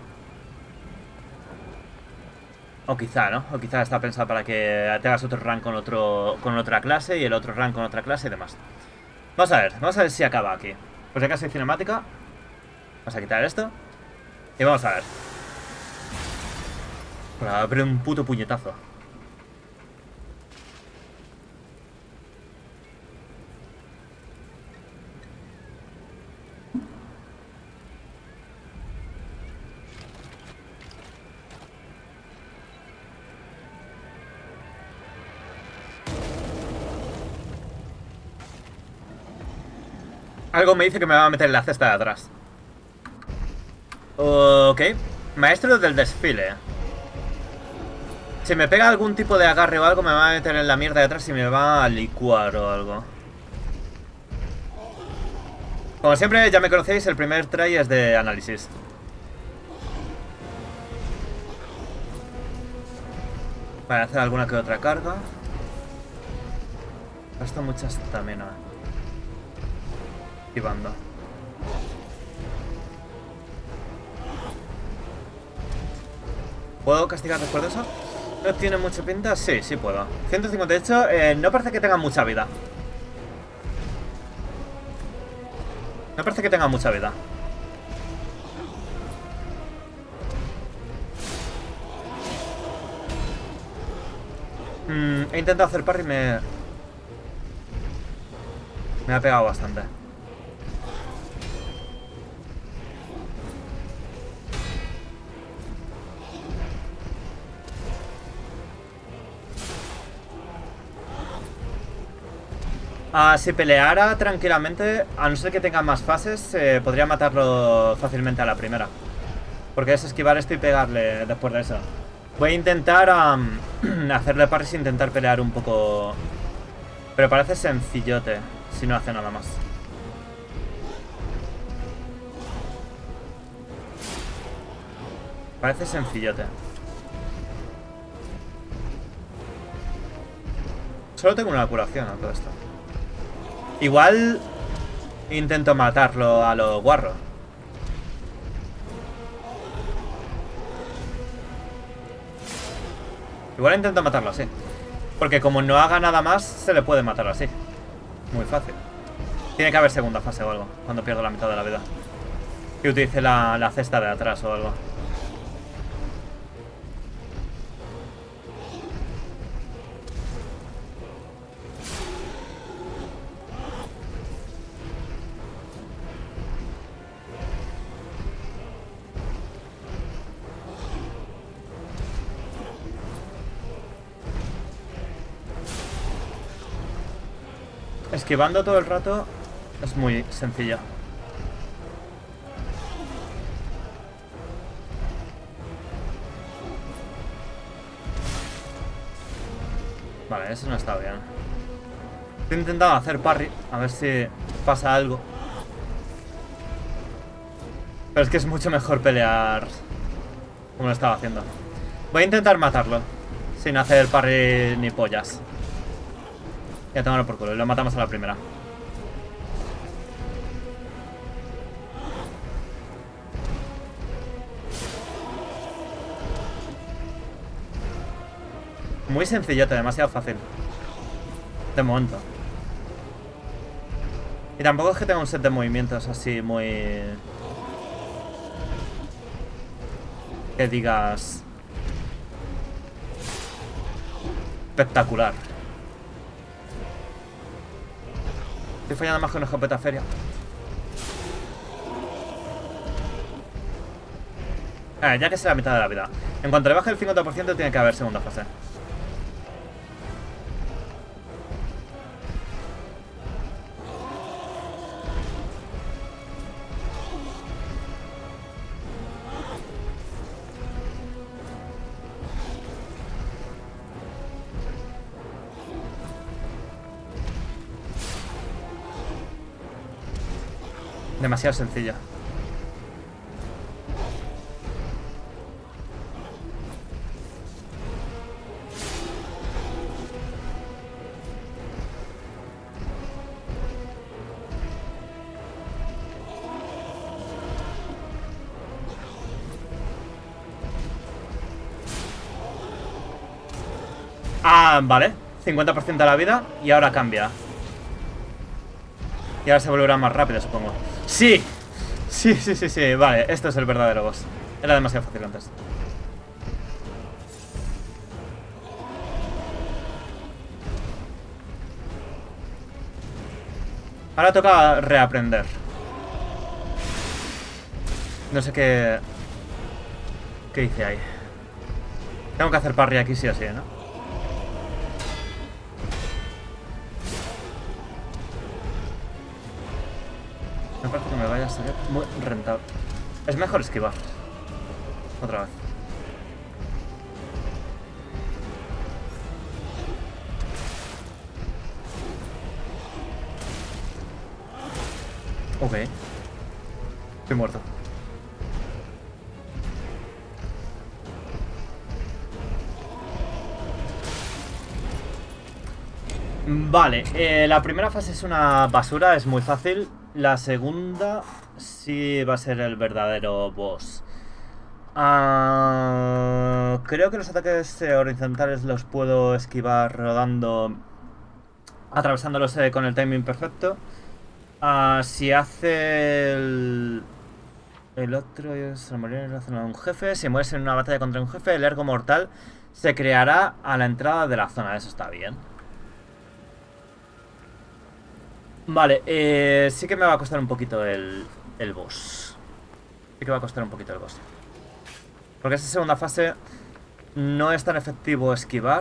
O quizá, ¿no? O quizá está pensado para que te hagas otro run con, otro, con otra clase y el otro run con otra clase y demás. Vamos a ver, vamos a ver si acaba aquí. Pues ya casi hay cinemática. Vamos a quitar esto. Y vamos a ver. Para abrir un puto puñetazo. Algo me dice que me va a meter en la cesta de atrás. Ok. Maestro del desfile. Si me pega algún tipo de agarre o algo, me va a meter en la mierda de atrás y me va a licuar o algo. Como siempre, ya me conocéis, el primer try es de análisis. Para hacer alguna que otra carga. Gasta mucha estamina. Esquivando. ¿Puedo castigar después de eso? ¿No tiene mucha pinta? Sí, sí puedo. ciento cincuenta, de hecho, eh, no parece que tenga mucha vida. No parece que tenga mucha vida. Mm, he intentado hacer parry y me... Me ha pegado bastante. Ah, si peleara tranquilamente, a no ser que tenga más fases, eh, podría matarlo fácilmente a la primera. Porque es esquivar esto y pegarle después de eso. Voy a intentar um, hacerle parries e intentar pelear un poco... Pero parece sencillote, si no hace nada más. Parece sencillote. Solo tengo una curación a todo esto. Igual intento matarlo a lo guarro. Igual intento matarlo así. Porque como no haga nada más, se le puede matar así. Muy fácil. Tiene que haber segunda fase o algo, cuando pierdo la mitad de la vida. Que utilice la, la cesta de atrás o algo. esquivando todo el rato es muy sencillo. Vale, eso no está bien. Estoy intentando hacer parry, a ver si pasa algo. Pero es que es mucho mejor pelear como lo estaba haciendo. Voy a intentar matarlo sin hacer parry ni pollas. Ya tomarlo por culo, y lo matamos a la primera. Muy sencillote, demasiado fácil. De momento. Y tampoco es que tenga un set de movimientos así muy... que digas... espectacular. Estoy fallando más que una escopeta feria. Eh, ya que es la mitad de la vida. En cuanto le baje el cincuenta por ciento tiene que haber segunda fase. Demasiado sencilla. Ah, vale. cincuenta por ciento de la vida y ahora cambia. Y ahora se volverá más rápido, supongo. ¡Sí! Sí, sí, sí, sí. Vale, esto es el verdadero boss. Era demasiado fácil antes. Ahora toca reaprender. No sé qué... ¿Qué hice ahí? Tengo que hacer parry aquí sí o sí, ¿no? Me parece que me vaya a salir muy rentable. Es mejor esquivar. Otra vez. Ok. Estoy muerto. Vale, eh, la primera fase es una basura, es muy fácil. La segunda sí va a ser el verdadero boss. Uh, creo que los ataques eh, horizontales los puedo esquivar rodando, atravesándolos eh, con el timing perfecto. Uh, si hace el... El otro es morir en la zona de un jefe. Si mueres en una batalla contra un jefe, el ergo mortal se creará a la entrada de la zona. Eso está bien. Vale, eh, sí que me va a costar un poquito el, el boss. Sí que va a costar un poquito el boss. Porque esa segunda fase no es tan efectivo esquivar.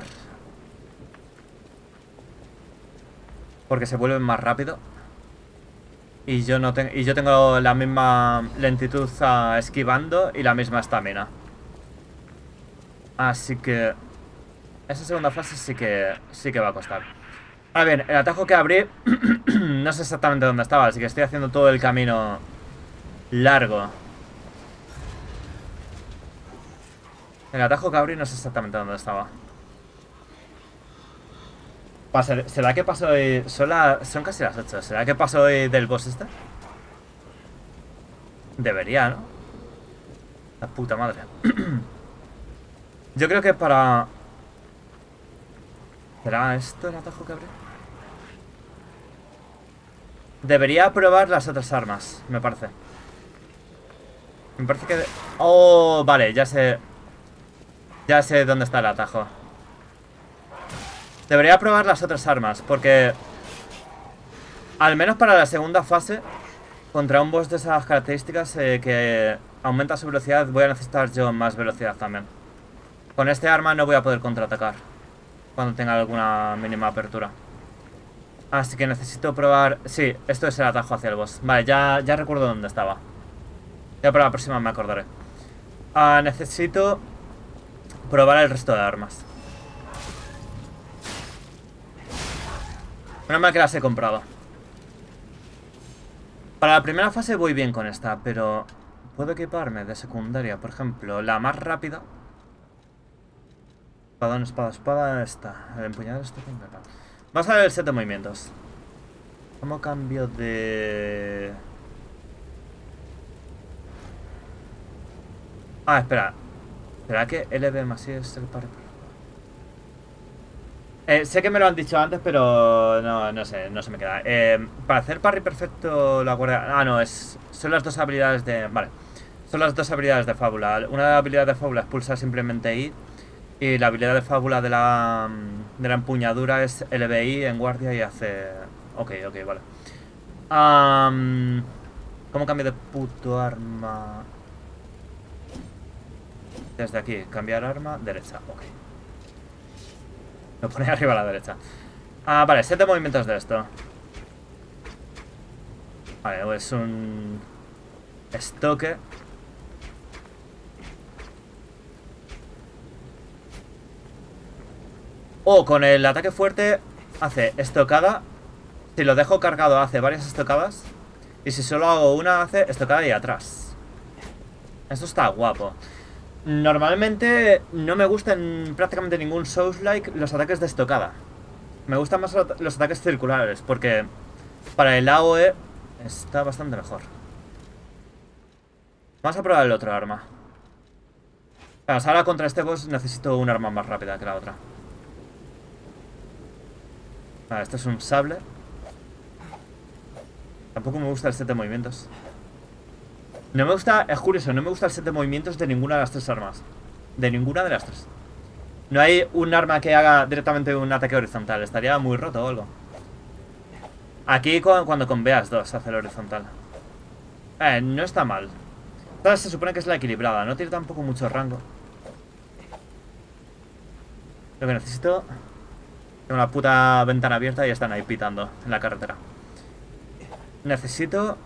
Porque se vuelven más rápido. Y yo no tengo y yo tengo la misma lentitud uh, esquivando y la misma estamina. Así que esa segunda fase sí que sí que va a costar. Ahora bien, el atajo que abrí no sé exactamente dónde estaba, así que estoy haciendo todo el camino largo. El atajo que abrí no sé exactamente dónde estaba. ¿Será que pasó hoy? Son, la, son casi las ocho. ¿Será que pasó hoy del boss este? Debería, ¿no? La puta madre. Yo creo que para... ¿Será esto el atajo que abrí? Debería probar las otras armas, me parece. Me parece que... Oh, vale, ya sé... Ya sé dónde está el atajo. Debería probar las otras armas, porque... Al menos para la segunda fase, contra un boss de esas características eh, que aumenta su velocidad, voy a necesitar yo más velocidad también. Con este arma no voy a poder contraatacar cuando tenga alguna mínima apertura. Así que necesito probar... Sí, esto es el atajo hacia el boss. Vale, ya, ya recuerdo dónde estaba. Ya para la próxima me acordaré. Ah, necesito probar el resto de armas. Menos mal que las he comprado. Para la primera fase voy bien con esta, pero puedo equiparme de secundaria. Por ejemplo, la más rápida. Espadón, espada, espada, esta. El empuñador este. Vamos a ver el set de movimientos. ¿Cómo cambio de...? Ah, espera. ¿Será que L B más I es el parry? Eh, sé que me lo han dicho antes, pero no, no sé, no se me queda. Eh, para hacer parry perfecto, la guardia... Ah, no, es son las dos habilidades de... Vale. Son las dos habilidades de fábula. Una habilidad de fábula es pulsar simplemente I. Y la habilidad de fábula de la, de la empuñadura es L B I en guardia y hace... Ok, ok, vale. Um, ¿Cómo cambio de puto arma? Desde aquí, cambiar arma, derecha, ok. Lo pone arriba a la derecha. Ah, vale, set de movimientos de esto. Vale, es un... estoque. O con el ataque fuerte hace estocada. Si lo dejo cargado hace varias estocadas. Y si solo hago una hace estocada y atrás. Esto está guapo. Normalmente no me gustan prácticamente ningún Souls-like los ataques de estocada. Me gustan más los ataques circulares porque para el A O E está bastante mejor. Vamos a probar el otro arma. Vamos, ahora contra este boss necesito un arma más rápida que la otra. Vale, esto es un sable. Tampoco me gusta el set de movimientos. No me gusta, es curioso, no me gusta el set de movimientos de ninguna de las tres armas. De ninguna de las tres. No hay un arma que haga directamente un ataque horizontal. Estaría muy roto o algo. Aquí cuando con Beas dos hace el horizontal. Eh, no está mal. Esta se supone que es la equilibrada. No tiene tampoco mucho rango. Lo que necesito... Tengo una puta ventana abierta y están ahí pitando en la carretera. Necesito...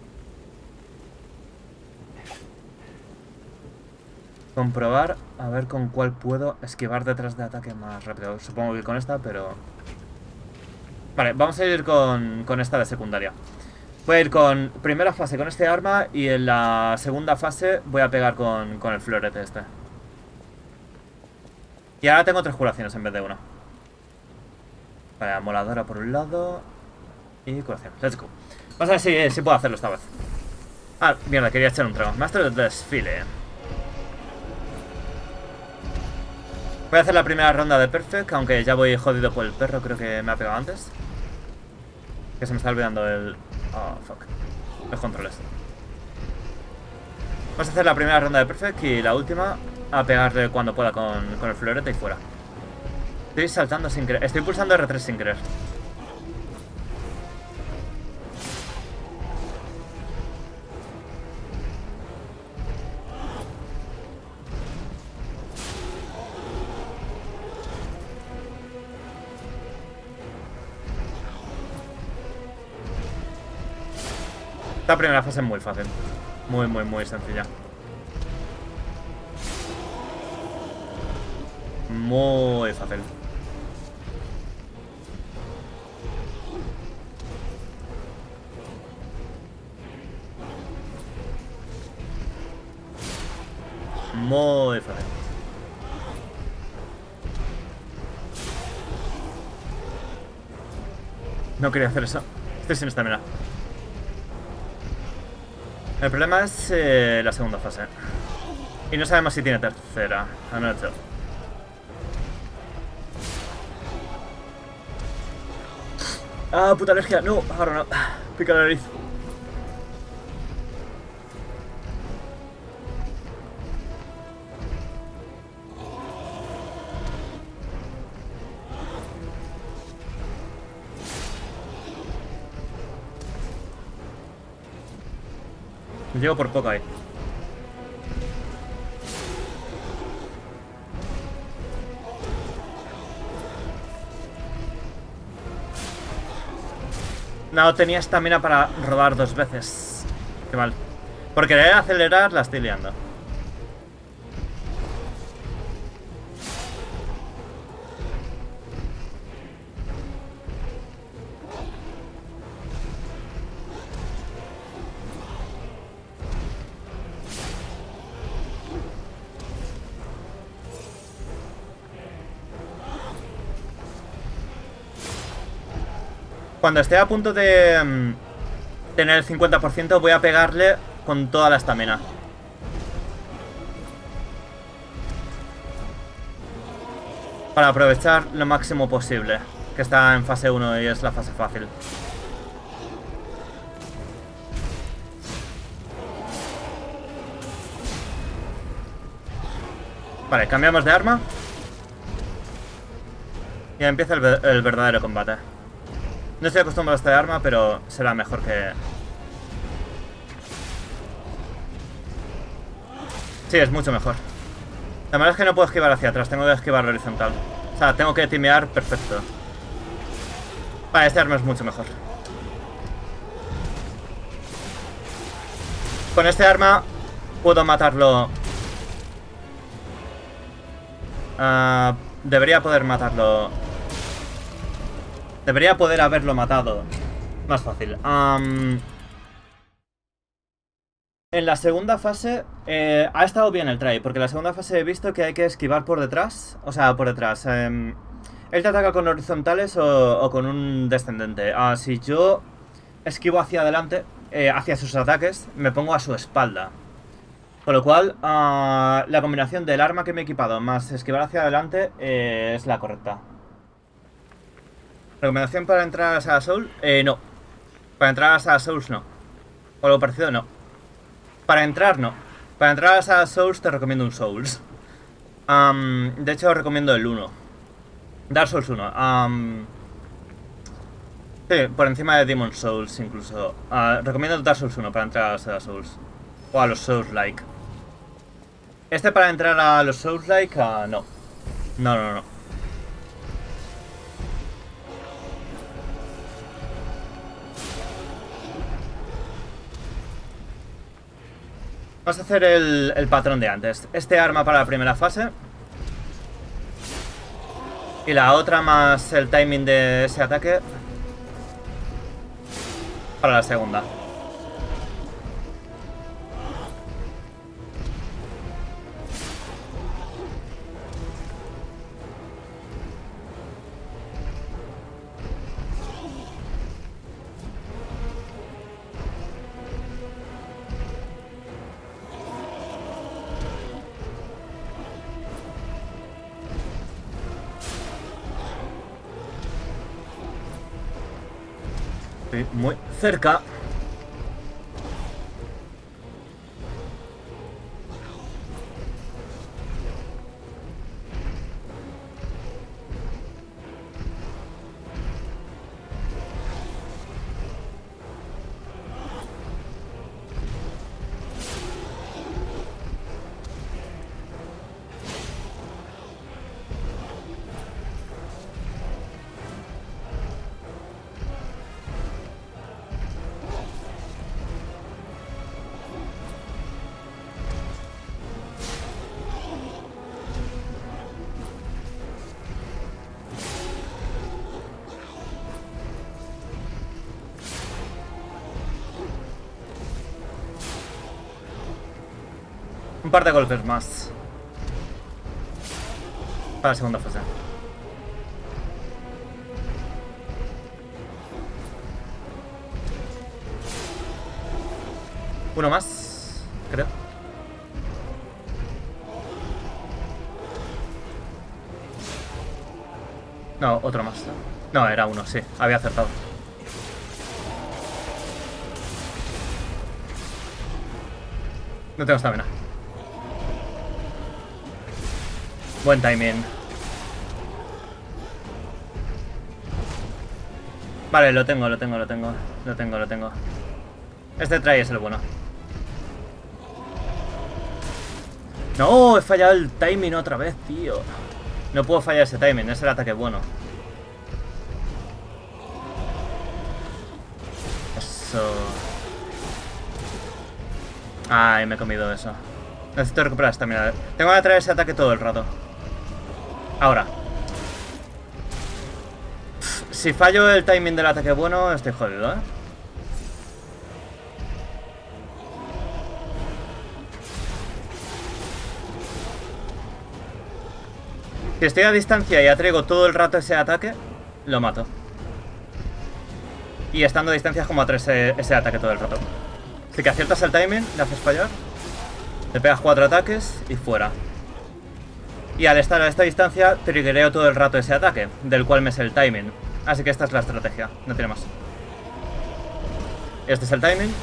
comprobar a ver con cuál puedo esquivar detrás de ataque más rápido. Supongo que con esta, pero... Vale, vamos a ir con, con esta de secundaria. Voy a ir con primera fase con este arma y en la segunda fase voy a pegar con, con el florete este. Y ahora tengo tres curaciones en vez de una. Vale, moladora por un lado y curación. Let's go. Vamos a ver si, si puedo hacerlo esta vez. Ah, mierda, quería echar un trago. Maestro de desfile. Voy a hacer la primera ronda de Perfect, aunque ya voy jodido por el perro, creo que me ha pegado antes. Que se me está olvidando el... Oh, fuck. Los controles. Vamos a hacer la primera ronda de Perfect y la última a pegarle cuando pueda con, con el florete y fuera. Estoy saltando sin querer. Estoy pulsando R tres sin querer. Esta primera fase es muy fácil. Muy, muy, muy sencilla. Muy fácil. Muy fácil. No quería hacer eso. Estoy sin estamina. El problema es eh, la segunda fase. Y no sabemos si tiene tercera. Ah, no, no. Ah, puta alergia. No, ahora no. Pica la nariz. Llego por poco ahí. No tenía estamina para rodar dos veces. Qué mal. Por querer acelerar la estoy liando. Cuando esté a punto de um, tener el cincuenta por ciento voy a pegarle con toda la estamina. Para aprovechar lo máximo posible. Que está en fase uno y es la fase fácil. Vale, cambiamos de arma. Y empieza el, el verdadero combate. No estoy acostumbrado a esta arma, pero será mejor que... Sí, es mucho mejor. La verdad es que no puedo esquivar hacia atrás, tengo que esquivar horizontal. O sea, tengo que timear perfecto. Vale, este arma es mucho mejor. Con este arma puedo matarlo... Uh, debería poder matarlo... Debería poder haberlo matado más fácil. Um, en la segunda fase eh, ha estado bien el try, porque en la segunda fase he visto que hay que esquivar por detrás. O sea, por detrás. Eh, él te ataca con horizontales o, o con un descendente. Uh, si yo esquivo hacia adelante, eh, hacia sus ataques, me pongo a su espalda. Con lo cual, uh, la combinación del arma que me he equipado más esquivar hacia adelante eh, es la correcta. ¿Recomendación para entrar a la Saga Soul? Eh, no. Para entrar a la Saga Souls, no. O algo parecido, no. Para entrar, no. Para entrar a la Saga Souls te recomiendo un Souls. Um, de hecho, recomiendo el uno. Dark Souls uno. Um, sí, por encima de Demon Souls, incluso. Uh, recomiendo Dark Souls uno para entrar a la Saga Souls. O a los Souls-like. Este para entrar a los Souls-like, uh, no. No, no, no. Vamos a hacer el, el patrón de antes. Este arma para la primera fase. Y la otra más el timing de ese ataque para la segunda. Estoy muy cerca. Un par de golpes más para la segunda fase. Uno más, creo. No, otro más. No, era uno, sí, había acertado. No tengo estamina. Buen timing. Vale, lo tengo, lo tengo, lo tengo. Lo tengo, lo tengo. Este try es el bueno. No, he fallado el timing otra vez, tío. No puedo fallar ese timing, es el ataque bueno. eso. Ay, me he comido eso. Necesito recuperar estamina. Tengo que atraer ese ataque todo el rato. Ahora. Si fallo el timing del ataque bueno, estoy jodido, ¿eh? Si estoy a distancia y atraigo todo el rato ese ataque, lo mato. Y estando a distancia es como atraes ese, ese ataque todo el rato. Así que aciertas el timing, le haces fallar. Le pegas cuatro ataques y fuera. Y al estar a esta distancia, triggereo todo el rato ese ataque, del cual me sé el timing. Así que esta es la estrategia, no tiene más. Este es el timing.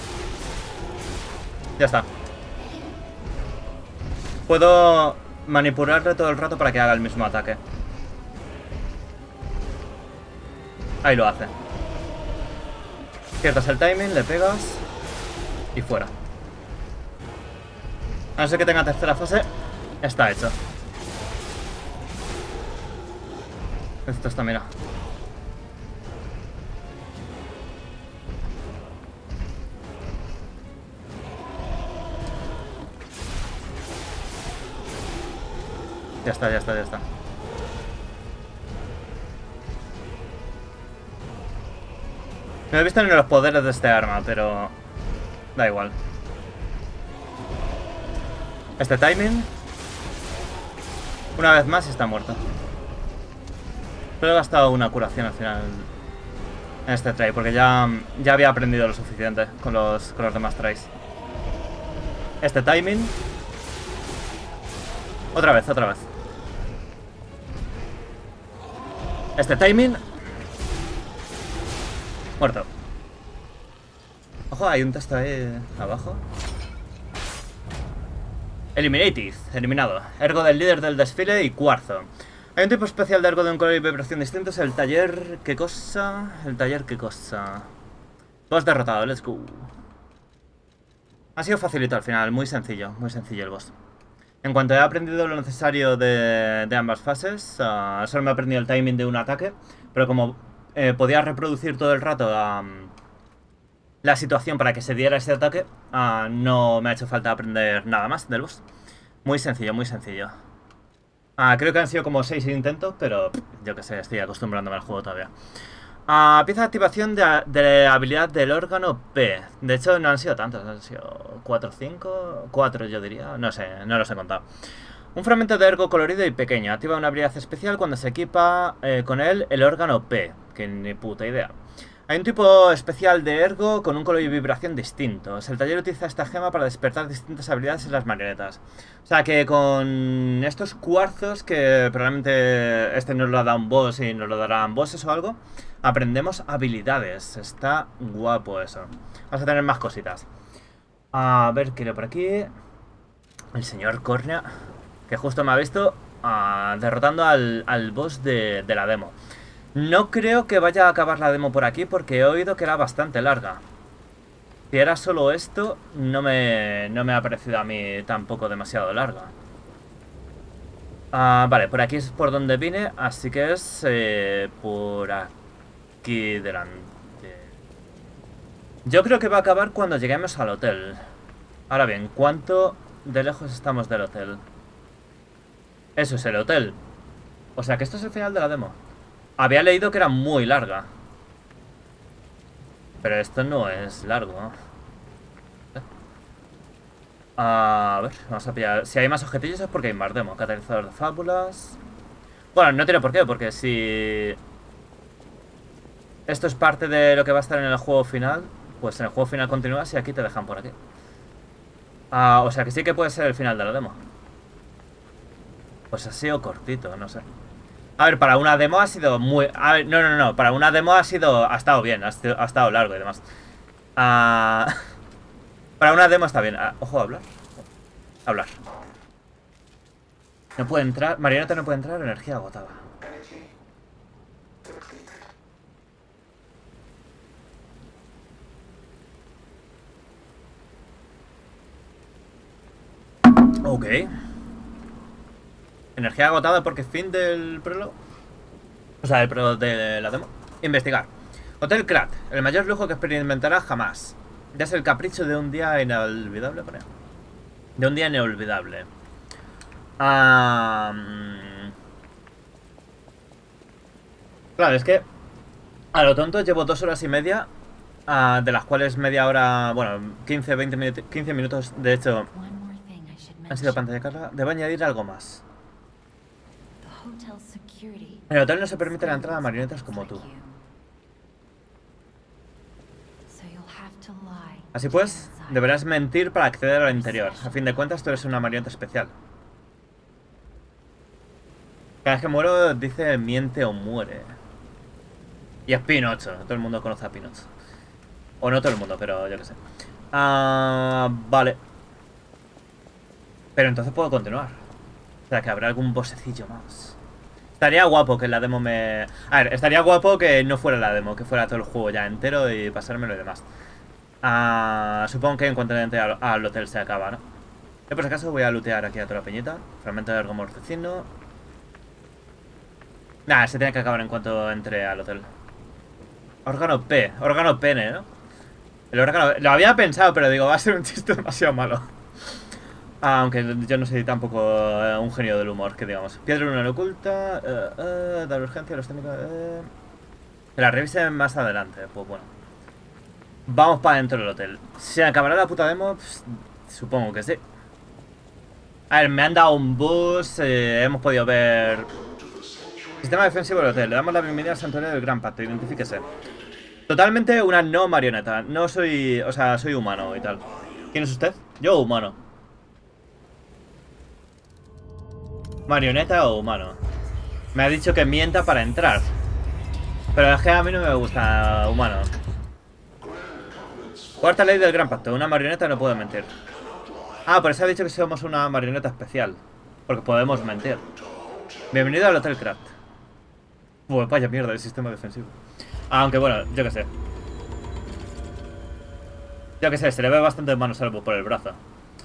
Ya está. Puedo manipularle todo el rato para que haga el mismo ataque. Ahí lo hace. Ciertas el timing, le pegas y fuera. A no ser que tenga tercera fase, está hecho. Esto está, mira. Ya está, ya está, ya está. Me he visto en los poderes de este arma, pero da igual. Este timing. Una vez más está muerto. Pero he gastado una curación al final en este try, porque ya, ya había aprendido lo suficiente con los, con los demás tries. Este timing. Otra vez, otra vez. Este timing. Muerto. Ojo, hay un texto ahí abajo. Eliminated, eliminado. Ergo del líder del desfile y cuarzo. Hay un tipo especial de ergo de un color y vibración distintos. El taller, ¿qué cosa? El taller, ¿qué cosa? Boss derrotado, let's go. Ha sido facilito al final, muy sencillo, muy sencillo el boss. En cuanto he aprendido lo necesario de, de ambas fases, uh, solo me he aprendido el timing de un ataque, pero como eh, podía reproducir todo el rato um, la situación para que se diera ese ataque, uh, no me ha hecho falta aprender nada más del boss. Muy sencillo, muy sencillo. Uh, creo que han sido como seis intentos, pero pff, yo que sé, estoy acostumbrándome al juego todavía. Uh, pieza de activación de, de habilidad del órgano P. De hecho, no han sido tantos, han sido cuatro o cinco, cuatro yo diría, no sé, no los he contado. Un fragmento de ergo colorido y pequeño. Activa una habilidad especial cuando se equipa eh, con él el órgano P. Que ni puta idea. Hay un tipo especial de ergo con un color y vibración distintos. El taller utiliza esta gema para despertar distintas habilidades en las marionetas. O sea que con estos cuarzos, que probablemente este nos lo ha dado un boss y nos lo darán bosses o algo, aprendemos habilidades. Está guapo eso. Vamos a tener más cositas. A ver, quiero por aquí. El señor Cornea, que justo me ha visto uh, derrotando al, al boss de, de la demo. No creo que vaya a acabar la demo por aquí porque he oído que era bastante larga. Si era solo esto, no me, no me ha parecido a mí tampoco demasiado larga. Uh, vale, por aquí es por donde vine, así que es eh, por aquí delante. Yo creo que va a acabar cuando lleguemos al hotel. Ahora bien, ¿cuánto de lejos estamos del hotel? Eso es el hotel. O sea que esto es el final de la demo. Había leído que era muy larga. Pero esto no es largo, ¿no? A ver, vamos a pillar. Si hay más objetillos es porque hay más demo. Catalizador de fábulas. Bueno, no tiene por qué, porque si esto es parte de lo que va a estar en el juego final, pues en el juego final continúas y aquí te dejan por aquí. Ah, o sea que sí que puede ser el final de la demo. Pues ha sido cortito, no sé. A ver, para una demo ha sido muy... A ver, no, no, no, para una demo ha sido... Ha estado bien, ha, ha estado largo y demás. Ah, para una demo está bien. Ah, ojo, hablar. Hablar. No puede entrar... Marioneta no puede entrar, energía agotada. Ok. Energía agotada porque fin del prólogo. O sea, el prólogo de la demo. Investigar. Hotel Krat, el mayor lujo que experimentarás jamás. Ya es el capricho de un día inolvidable, por ahí. De un día inolvidable. Ah, claro, es que a lo tonto llevo dos horas y media, uh, de las cuales media hora, bueno, quince, veinte minutos, quince minutos, de hecho, han sido pantalla carga. Debo añadir algo más. En el hotel no se permite la entrada a marionetas como tú. Así pues, deberás mentir para acceder al interior. A fin de cuentas, tú eres una marioneta especial. Cada vez que muero, dice miente o muere. Y es Pinocho. Todo el mundo conoce a Pinocho. O no todo el mundo, pero yo qué sé. Ah, vale. Pero entonces puedo continuar. O sea, que habrá algún bosecillo más. Estaría guapo que la demo me... A ver, estaría guapo que no fuera la demo, que fuera todo el juego ya entero y pasármelo y demás. Ah, supongo que en cuanto entre al, al hotel se acaba, ¿no? Yo por si acaso voy a lootear aquí a toda la peñita. Fragmento de algo mortecino. Nah, se tiene que acabar en cuanto entre al hotel. Órgano P, órgano pene, ¿no? El órgano... Lo había pensado, pero digo, va a ser un chiste demasiado malo. Ah, aunque yo no soy tampoco uh, un genio del humor, que digamos. Piedra lunar oculta, uh, uh, dar urgencia a los técnicos... Uh... Que la revisen más adelante, pues bueno. Vamos para dentro del hotel. ¿Se acabará la puta demo? Pues, supongo que sí. A ver, me han dado un boost, eh, hemos podido ver... Sistema defensivo del hotel. Le damos la bienvenida al santuario del Gran Pacto, identifíquese. Totalmente una no marioneta. No soy... O sea, soy humano y tal. ¿Quién es usted? Yo, humano. ¿Marioneta o humano? Me ha dicho que mienta para entrar. Pero es que a mí no me gusta humano. Cuarta ley del Gran Pacto. Una marioneta no puede mentir. Ah, por eso ha dicho que somos una marioneta especial. Porque podemos mentir. Bienvenido al Hotel Krat. Uy, vaya mierda el sistema defensivo. Aunque bueno, yo que sé. Yo que sé, se le ve bastante mano salvo por el brazo.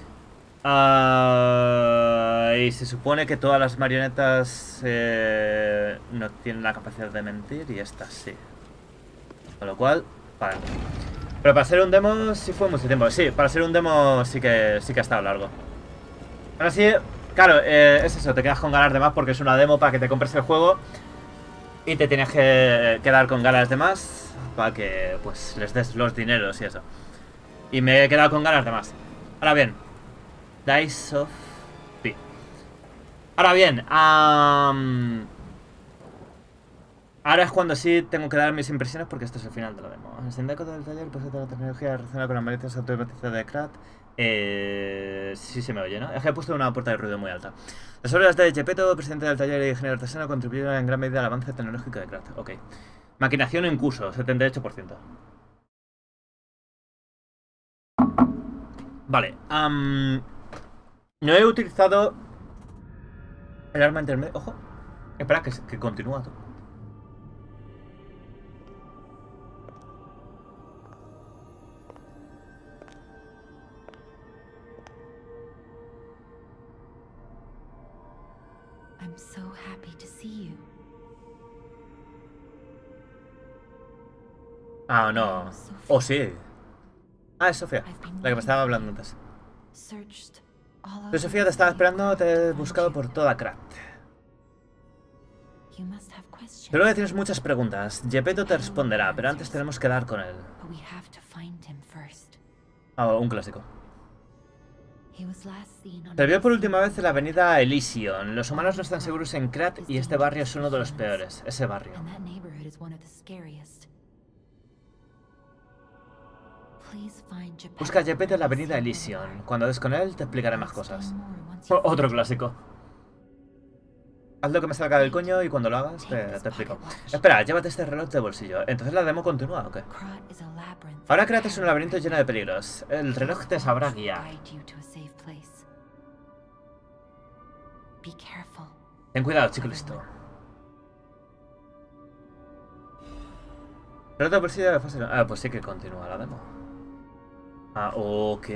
Uh, y se supone que todas las marionetas eh, no tienen la capacidad de mentir y estas sí. Con lo cual, vale. Pero para ser un demo sí fue mucho tiempo. Sí, para ser un demo sí que, sí que ha estado largo. Ahora sí, claro, eh, es eso, te quedas con ganas de más porque es una demo para que te compres el juego. Y te tienes que quedar con ganas de más para que pues les des los dineros y eso. Y me he quedado con ganas de más. Ahora bien, Dice of P. Ahora bien, um, ahora es cuando sí tengo que dar mis impresiones porque esto es el final de la demo. El sindicato del taller posee toda la tecnología relacionada con las marionetas automatizadas de Krat. Eh, sí se me oye, ¿no? Es que he puesto una puerta de ruido muy alta. Las obras de Gepetto, presidente del taller y ingeniero artesano, contribuyeron en gran medida al avance tecnológico de Krat. Ok. Maquinación en curso, setenta y ocho por ciento. Vale. Um, no he utilizado el arma intermedia. Ojo. Espera, que, que continúa todo. I'm so happy to see you. Ah, no. Oh, sí. Ah, es Sofía, la que me estaba hablando antes. Yo, Sofía, te estaba esperando, te he buscado por toda Krat. Creo que tienes muchas preguntas. Gepetto te responderá, pero antes tenemos que dar con él. Ah, oh, un clásico. Se vio por última vez en la avenida Elysion. Los humanos no están seguros en Krat y este barrio es uno de los peores. Ese barrio. Busca a Gepetto en la avenida Elysion. Cuando des con él, te explicaré más cosas. Oh, otro clásico. Haz lo que me salga del coño y cuando lo hagas, te, te explico. Espera, llévate este reloj de bolsillo. ¿Entonces la demo continúa o qué? Ahora Krat es un laberinto lleno de peligros. El reloj te sabrá guiar. Ten cuidado, chico listo. Reloj de bolsillo de fase... Ah, pues sí que continúa la demo. Ah, ok.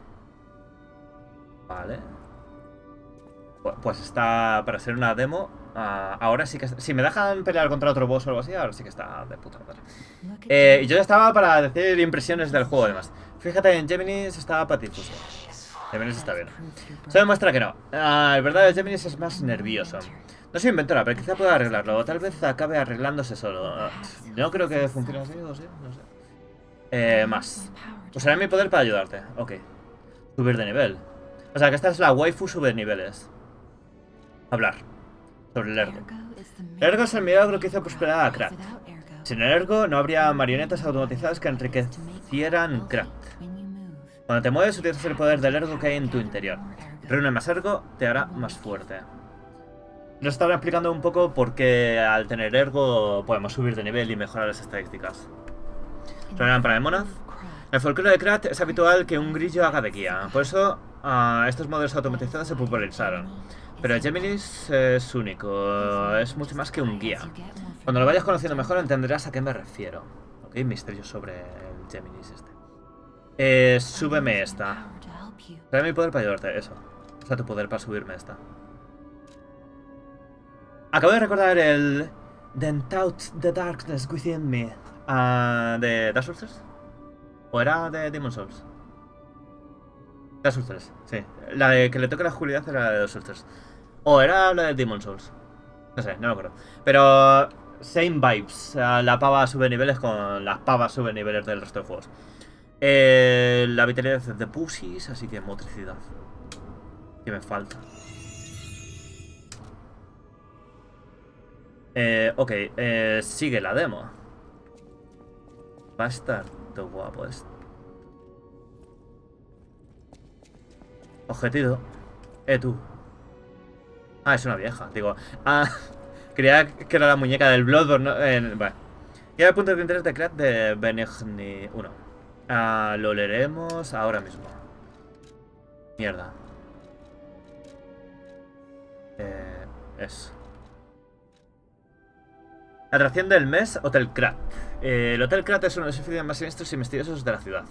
Vale. Pues está, para ser una demo, Uh, ahora sí que... Si me dejan pelear contra otro boss o algo así, ahora sí que está de puta madre. Eh, y yo ya estaba para decir impresiones del juego, además. Fíjate, en Geminis estaba patifuso. Geminis está bien. Eso demuestra que no. Uh, el verdadero Geminis es más nervioso. No soy inventora, pero quizá pueda arreglarlo. O tal vez acabe arreglándose solo. Uh, no creo que funcione así, o sí, no sé. Eh, más. Usaré mi poder para ayudarte. Ok. Subir de nivel. O sea, que esta es la waifu sube niveles. Hablar. Sobre el Ergo. El Ergo es el milagro que hizo prosperar a Krat. Sin el Ergo no habría marionetas automatizadas que enriquecieran Krat. Cuando te mueves utilizas el poder del Ergo que hay en tu interior. Reúne más Ergo, te hará más fuerte. Nos estaba explicando un poco por qué al tener Ergo podemos subir de nivel y mejorar las estadísticas. Sobre la lámpara de Monaz. En el folclore de Krat es habitual que un grillo haga de guía. Por eso uh, estos modelos automatizados se popularizaron. Pero Geminis es único, es mucho más que un guía. Cuando lo vayas conociendo mejor entenderás a qué me refiero. Ok, misterio sobre el Geminis este. Eh, súbeme esta. Trae mi poder para ayudarte, eso. Usa tu poder para subirme esta. Acabo de recordar el... Then out the darkness within me. Uh, ¿De Dark Souls tres? ¿O era de Demon's Souls? Dark Souls tres, sí. La de que le toque la oscuridad era la de Dark Souls tres. O era la de Demon's Souls. No sé, no me acuerdo. Pero... Same vibes. La pava sube niveles con las pavas sube niveles del resto de juegos. Eh, la vitalidad es de pussies, así que motricidad. Que me falta. Eh, ok, eh, sigue la demo. Va a estar todo guapo esto. Objetivo. Eh, tú. Ah, es una vieja, digo. Ah, creía que era la muñeca del Bloodborne, ¿no? Eh, bueno. Y el punto de interés de Krat de Benigni uno. Ah, lo leeremos ahora mismo. Mierda. Eh, eso. Atracción del mes, Hotel Krat. Eh, el Hotel Krat es uno de los edificios más siniestros y misteriosos de la ciudad.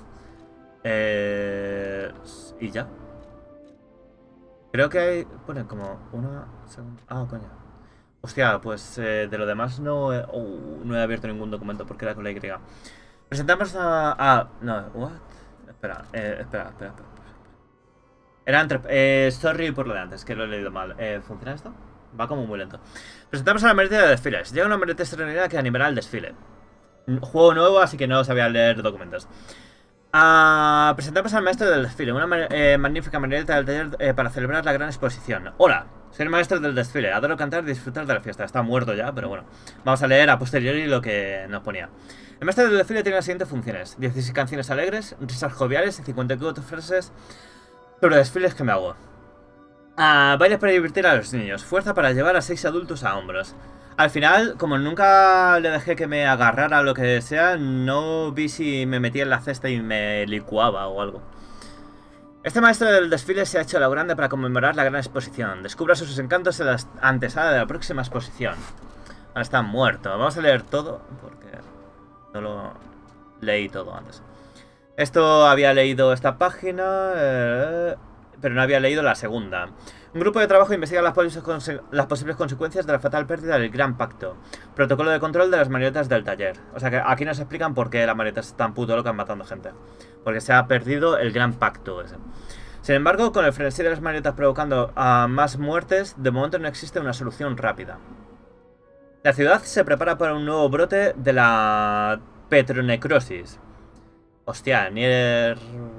Eh, y ya. Creo que hay... Ponen como una... Segunda... Ah, coño. Hostia, pues eh, de lo demás no he... Oh, no he abierto ningún documento porque era con la Y. Presentamos a... Ah, no, what? Espera, eh, espera, espera, espera. Era entre... Eh, sorry por lo de antes, que lo he leído mal. Eh, ¿Funciona esto? Va como muy lento. Presentamos a la mayoría de desfiles. Llega una mayoría extraordinaria que animará el desfile. Juego nuevo, así que no sabía leer documentos. Uh, presentamos al maestro del desfile, una eh, magnífica marioneta del taller eh, para celebrar la gran exposición. Hola, soy el maestro del desfile, adoro cantar y disfrutar de la fiesta. Está muerto ya, pero bueno. Vamos a leer a posteriori lo que nos ponía. El maestro del desfile tiene las siguientes funciones: dieciséis canciones alegres, risas joviales y cincuenta y cuatro frases sobre desfiles que me hago. Uh, bailes para divertir a los niños, fuerza para llevar a seis adultos a hombros. Al final, como nunca le dejé que me agarrara o lo que sea, no vi si me metía en la cesta y me licuaba o algo. Este maestro del desfile se ha hecho a lo grande para conmemorar la gran exposición. Descubra sus encantos en la antesala de la próxima exposición. Ahora está muerto. Vamos a leer todo, porque no lo leí todo antes. Esto había leído esta página, eh, pero no había leído la segunda. Un grupo de trabajo investiga las posibles, las posibles consecuencias de la fatal pérdida del Gran Pacto. Protocolo de control de las marionetas del taller. O sea que aquí nos explican por qué las marionetas están puto locas matando gente. Porque se ha perdido el Gran Pacto ese. Sin embargo, con el frenesí de las marionetas provocando a más muertes, de momento no existe una solución rápida. La ciudad se prepara para un nuevo brote de la petronecrosis. Hostia, Nier...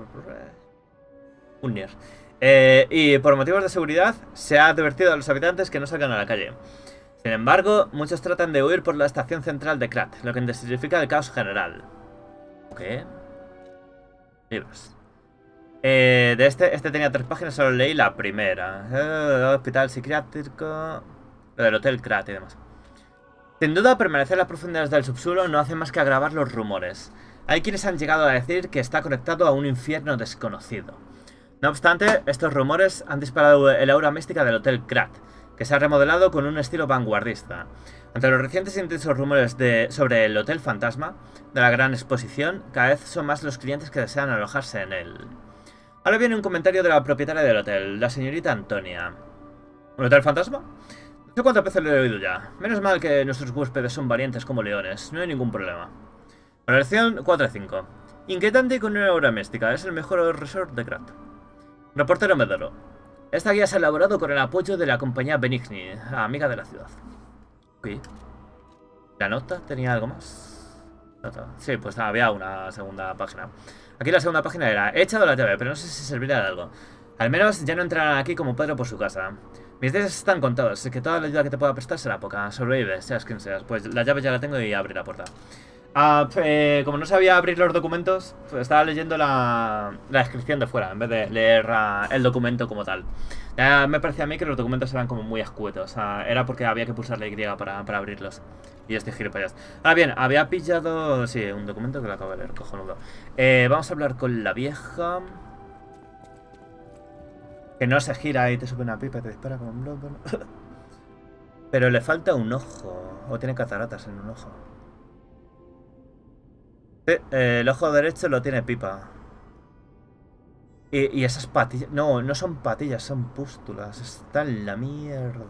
Un Nier. Eh, y por motivos de seguridad se ha advertido a los habitantes que no salgan a la calle. Sin embargo, muchos tratan de huir por la estación central de Krat, lo que intensifica el caos general. Ok. Libros. Eh, de este, este tenía tres páginas, solo leí la primera. Eh, hospital psiquiátrico, lo del Hotel Krat y demás. Sin duda, permanecer en las profundidades del subsuelo no hace más que agravar los rumores. Hay quienes han llegado a decir que está conectado a un infierno desconocido. No obstante, estos rumores han disparado el aura mística del Hotel Krat, que se ha remodelado con un estilo vanguardista. Ante los recientes e intensos rumores de, sobre el Hotel Fantasma de la gran exposición, cada vez son más los clientes que desean alojarse en él. Ahora viene un comentario de la propietaria del hotel, la señorita Antonia. ¿Un Hotel Fantasma? No sé cuántas veces lo he oído ya. Menos mal que nuestros huéspedes son valientes como leones. No hay ningún problema. Bueno, lección cuatro de cinco. Inquietante y con una obra mística. Es el mejor resort de Krat. Reportero Medoro. Esta guía se ha elaborado con el apoyo de la compañía Benigni, amiga de la ciudad. Ok. ¿La nota tenía algo más? Nota. Sí, pues había una segunda página. Aquí la segunda página era: he echado la llave, pero no sé si servirá de algo. Al menos ya no entrarán aquí como Pedro por su casa. Mis días están contados, así que toda la ayuda que te pueda prestar será poca. Sobrevive, seas quien seas. Pues la llave ya la tengo y abrí la puerta. Ah, eh, como no sabía abrir los documentos, pues estaba leyendo la, la descripción de fuera, en vez de leer uh, el documento como tal. Uh, me parecía a mí que los documentos eran como muy escuetos. Uh, era porque había que pulsar la Y para, para abrirlos. Y este gilipollas. Ahora bien, había pillado... Sí, un documento que lo acabo de leer, cojonudo. Eh, vamos a hablar con la vieja... Que no se gira y te sube una pipa y te dispara con un globo. Pero le falta un ojo. O tiene cataratas en un ojo. Sí, eh, el ojo derecho lo tiene pipa. Y, y esas patillas... No, no son patillas, son pústulas. Está en la mierda.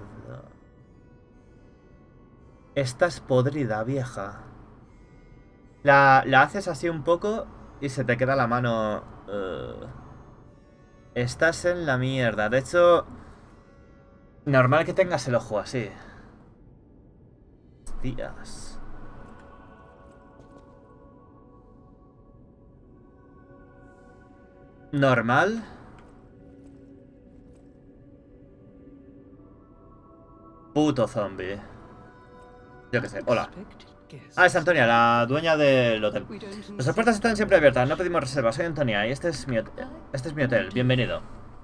Estás podrida, vieja. La, la haces así un poco y se te queda la mano... Uh, estás en la mierda. De hecho... Normal que tengas el ojo así. Hostias. Normal. Puto zombie. Yo qué sé, hola. Ah, es Antonia, la dueña del hotel. Nuestras puertas están siempre abiertas, no pedimos reservas. Soy Antonia y este es mi hotel. Este es mi hotel, bienvenido.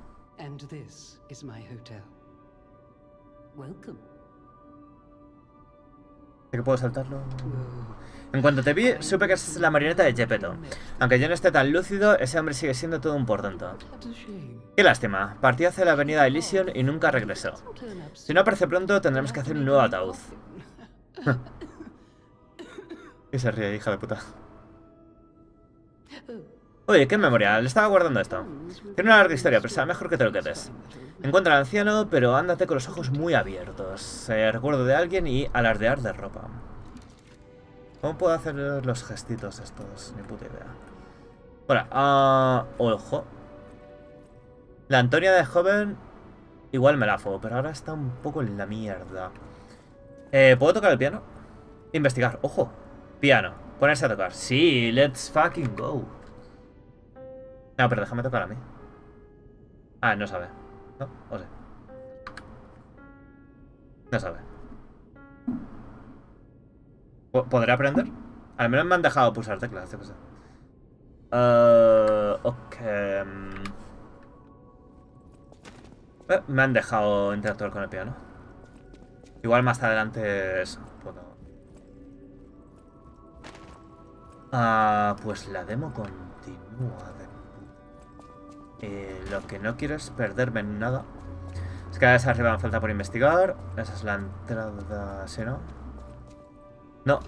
¿Sé que puedo saltarlo? En cuanto te vi, supe que es la marioneta de Geppetto. Aunque yo no esté tan lúcido, ese hombre sigue siendo todo un portento. Qué lástima, partió hacia la avenida Elysium y nunca regresó. Si no aparece pronto, tendremos que hacer un nuevo ataúd. Y se ríe, hija de puta. Oye, qué memoria, le estaba guardando esto. Tiene una larga historia, pero será mejor que te lo quedes. Encuentra al anciano, pero ándate con los ojos muy abiertos. Eh, recuerdo de alguien y alardear de ropa. ¿Cómo puedo hacer los gestitos estos? Ni puta idea. Bueno, uh, ojo. La Antonia de joven igual me la fue, pero ahora está un poco en la mierda. Eh, ¿Puedo tocar el piano? Investigar, ojo. Piano, ponerse a tocar. Sí, let's fucking go. No, pero déjame tocar a mí. Ah, no sabe. ¿No? O sea. No sabe. ¿Podré aprender? Al menos me han dejado pulsar teclas, yo qué sé. Uh, ok. Eh, me han dejado interactuar con el piano. Igual más adelante eso. Puedo... Ah, pues la demo continúa. De... Eh, lo que no quiero es perderme en nada. Es que a esa arriba me falta por investigar. Esa es la entrada, ¿sí, no? No.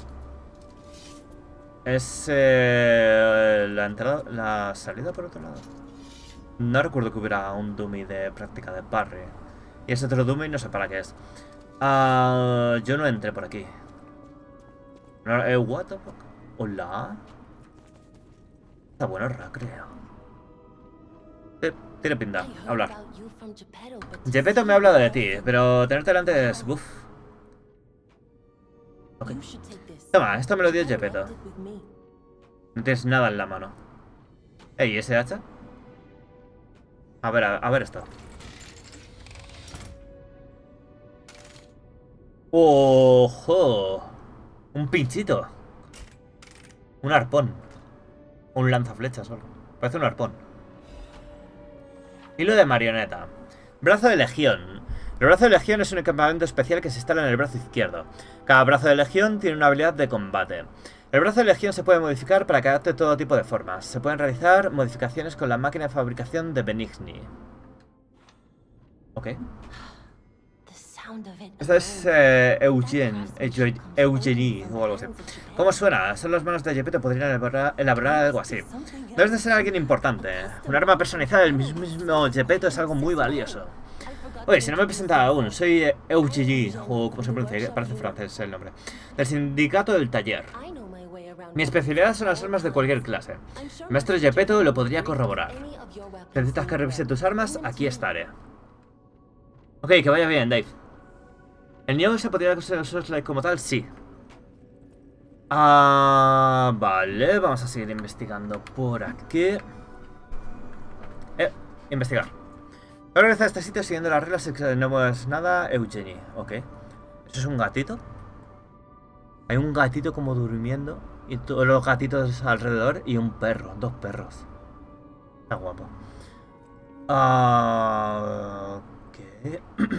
Es eh, la entrada, la salida por otro lado. No recuerdo que hubiera un dummy de práctica de parry. Y ese otro dummy no sé para qué es. Uh, yo no entré por aquí. No, eh, what the fuck? Hola. Está bueno el recreo. Eh, tiene pinta. Hablar. Geppetto me ha hablado de ti, pero tenerte delante es... Uf. Okay. Toma, esto me lo dio Geppetto. No tienes nada en la mano. Ey, ¿ese hacha? A ver, a, a ver esto. ¡Ojo! Un pinchito. Un arpón. Un lanzaflechas solo. Parece un arpón. Hilo de marioneta. Brazo de legión. El brazo de legión es un equipamiento especial que se instala en el brazo izquierdo. Cada brazo de legión tiene una habilidad de combate. El brazo de legión se puede modificar para que adapte todo tipo de formas. Se pueden realizar modificaciones con la máquina de fabricación de Benigni. Ok. Esta es eh, Eugene, Eugenie o algo así. ¿Cómo suena? Son las manos de Geppetto, podrían elaborar, elaborar algo así. Debes de ser alguien importante. Un arma personalizada del mismo Geppetto es algo muy valioso. Oye, si no me he presentado aún, soy Eugenie, o como se pronuncia, parece francés el nombre, del sindicato del taller. Mi especialidad son las armas de cualquier clase. El maestro Gepetto lo podría corroborar. ¿Necesitas que revise tus armas? Aquí estaré. Ok, que vaya bien, Dave. ¿El niño se podría considerar como tal? Sí. Ah, vale, vamos a seguir investigando por aquí. Eh, investigar. Voy a regresar a este sitio siguiendo las reglas, no muevas nada, Eugenie. Ok. ¿Eso es un gatito? Hay un gatito como durmiendo y todos los gatitos alrededor y un perro, dos perros. Está guapo. Ah, ok.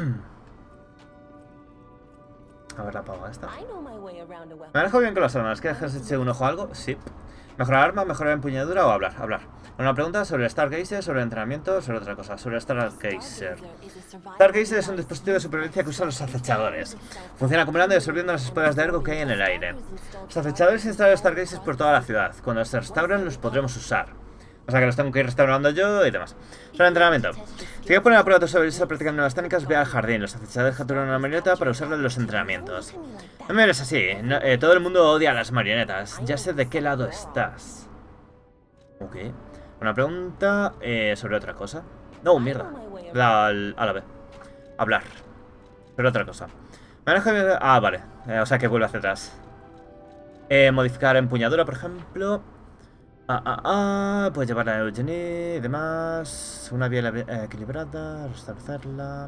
A ver la pava esta. Me alejo bien con las armas. ¿Quieres que eche un ojo a algo? Sí. ¿Mejorar arma, mejorar empuñadura o hablar? Hablar. Una pregunta sobre el Stargazer, sobre el entrenamiento, sobre otra cosa. Sobre el Stargazer. Stargazer es un dispositivo de supervivencia que usan los acechadores. Funciona acumulando y absorbiendo las esporas de ergo que hay en el aire. Los acechadores instalan Stargazers por toda la ciudad. Cuando se restauren los podremos usar. O sea que los tengo que ir restaurando yo y demás. Sobre el entrenamiento. Si quieres poner a prueba tu habilidades practicando nuevas técnicas, ve al jardín. Los acechadores capturan una marioneta para usarla en los entrenamientos. No me eres así. No, eh, todo el mundo odia a las marionetas. Ya sé de qué lado estás. Ok. Una pregunta eh, sobre otra cosa. No, mierda. La, a la vez. Hablar. Pero otra cosa. Ah, vale. Eh, o sea que vuelve hacia atrás. Eh, modificar empuñadura, por ejemplo. Ah, ah, ah, puedes llevarla a Eugenie y demás. Una vía eh, equilibrada, restablecerla.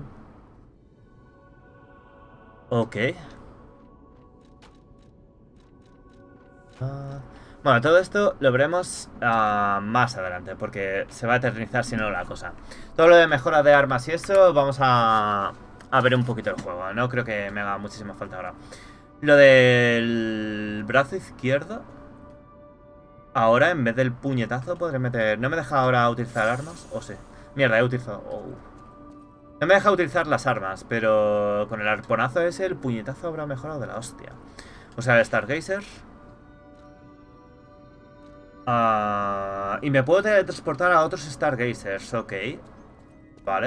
Ok. Ah. Bueno, todo esto lo veremos uh, más adelante, porque se va a eternizar si no la cosa. Todo lo de mejora de armas y eso, vamos a, a ver un poquito el juego. No creo que me haga muchísima falta ahora. Lo del brazo izquierdo. Ahora, en vez del puñetazo, podré meter... ¿No me deja ahora utilizar armas? ¿O sí? Mierda, he utilizado... Oh. No me deja utilizar las armas, pero con el arponazo ese, el puñetazo habrá mejorado de la hostia. O sea, el Stargazer. Uh, y me puedo teletransportar a otros Stargazers, ok. Vale.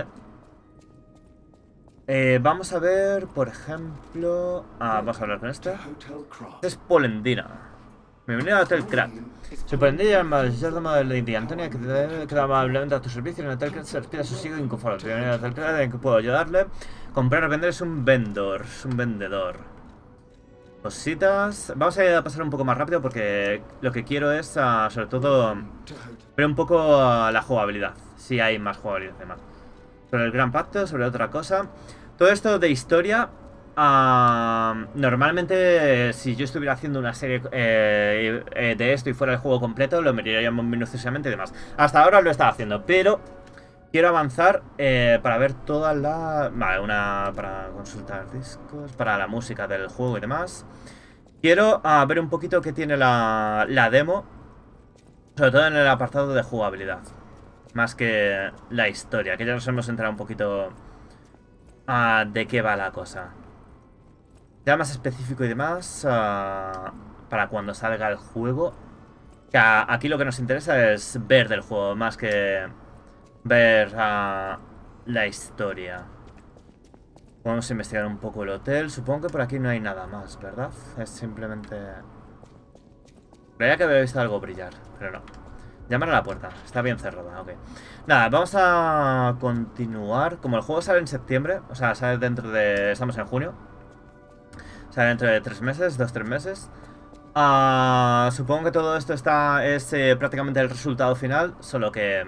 Eh, vamos a ver, por ejemplo... Ah, vamos a hablar con este. Este es Polendina. Bienvenido al Hotel Krat. Soy Polendina, el mayordomo de Lady Antonia, que te queda amablemente a tu servicio. En el Hotel Krat se respira sosiego inconforme. Bienvenido al Hotel Krat, en que puedo ayudarle. Comprar o vender es un vendedor. Es un vendedor. Cositas. Vamos a, a pasar un poco más rápido porque lo que quiero es, uh, sobre todo, ver un poco uh, la jugabilidad. Si hay más jugabilidad y demás. Sobre el Gran Pacto, sobre otra cosa. Todo esto de historia... Uh, normalmente, si yo estuviera haciendo una serie eh, eh, de esto y fuera el juego completo, lo miraríamos minuciosamente y demás. Hasta ahora lo he estado haciendo, pero quiero avanzar eh, para ver toda la... Vale, una... para consultar discos, para la música del juego y demás. Quiero uh, ver un poquito qué tiene la, la demo, sobre todo en el apartado de jugabilidad, más que la historia, que ya nos hemos enterado un poquito uh, de qué va la cosa. Ya más específico y demás, uh, para cuando salga el juego. Que aquí lo que nos interesa es ver del juego, más que ver uh, la historia. Vamos a investigar un poco el hotel. Supongo que por aquí no hay nada más, ¿verdad? Es simplemente... Creía que había visto algo brillar, pero no. Llamar a la puerta, está bien cerrada, ok. Nada, vamos a continuar. Como el juego sale en septiembre, o sea, sale dentro de... Estamos en junio. Sale dentro de tres meses, dos, tres meses. Uh, supongo que todo esto está es eh, prácticamente el resultado final, solo que...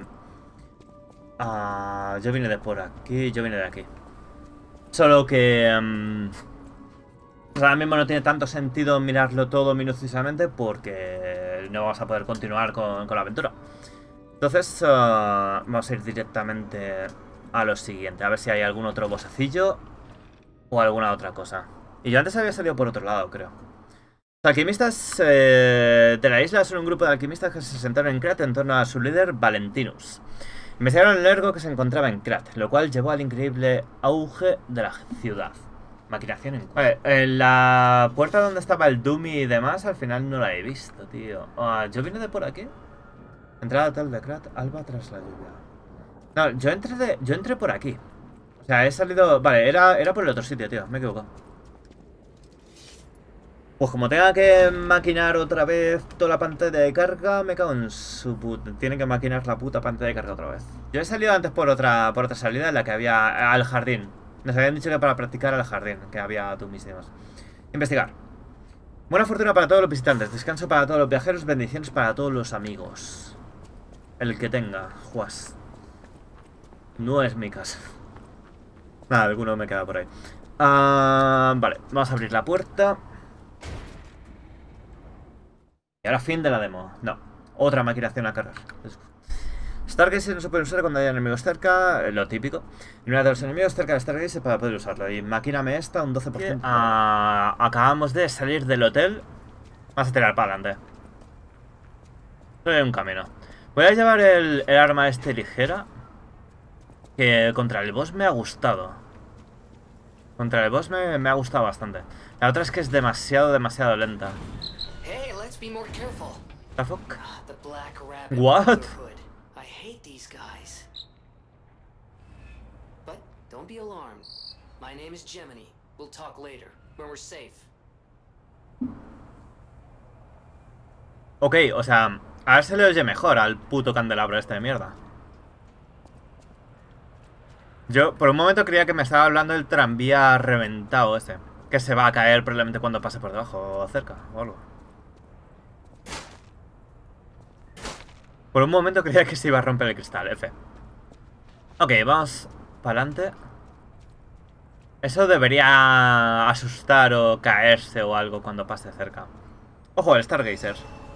Uh, yo vine de por aquí, yo vine de aquí. Solo que... Um, pues ahora mismo no tiene tanto sentido mirarlo todo minuciosamente porque no vamos a poder continuar con, con la aventura. Entonces, uh, vamos a ir directamente a lo siguiente. A ver si hay algún otro bossecillo o alguna otra cosa. Y yo antes había salido por otro lado, creo. Los alquimistas eh, de la isla son un grupo de alquimistas que se sentaron en Krat en torno a su líder, Valentinus. Investigaron el ergo que se encontraba en Krat, lo cual llevó al increíble auge de la ciudad. Maquinación en... Vale, en la puerta donde estaba el Dummy y demás, al final no la he visto, tío. Uh, ¿Yo vine de por aquí? Entrada al hotel de Krat, alba tras la lluvia. No, yo entré, de, yo entré por aquí. O sea, he salido... Vale, era, era por el otro sitio, tío. Me he equivocado. Pues como tenga que maquinar otra vez toda la pantalla de carga, me cago en su puta. Tiene que maquinar la puta pantalla de carga otra vez. Yo he salido antes por otra por otra salida en la que había al jardín. Nos habían dicho que para practicar al jardín, que había dummies y demás. Investigar. Buena fortuna para todos los visitantes, descanso para todos los viajeros, bendiciones para todos los amigos. El que tenga, juas. No es mi casa. Nada, alguno me queda por ahí. Uh, vale, vamos a abrir la puerta. Y ahora fin de la demo. No, otra maquinación a cargar. Stargazer no se puede usar cuando haya enemigos cerca, lo típico. Y una de los enemigos cerca de Stargazer para poder usarlo. Y maquíname esta un doce por ciento. Ah, acabamos de salir del hotel. Vamos a tirar para adelante. Hay un camino. Voy a llevar el, el arma este ligera. Que contra el boss me ha gustado. Contra el boss me, me ha gustado bastante. La otra es que es demasiado, demasiado lenta. Hey, let's be more careful. The fuck? The Black Rabbit What? Brotherhood. I hate these guys. But don't be alarmed. My name is Gemini. We'll talk later when we're safe. Ok, o sea, ahora se le oye mejor al puto candelabro este de mierda. Yo por un momento creía que me estaba hablando del tranvía reventado ese, que se va a caer probablemente cuando pase por debajo o cerca o algo. Por un momento creía que se iba a romper el cristal, F. Ok, vamos para adelante. Eso debería asustar o caerse o algo cuando pase cerca. Ojo, el Stargazer.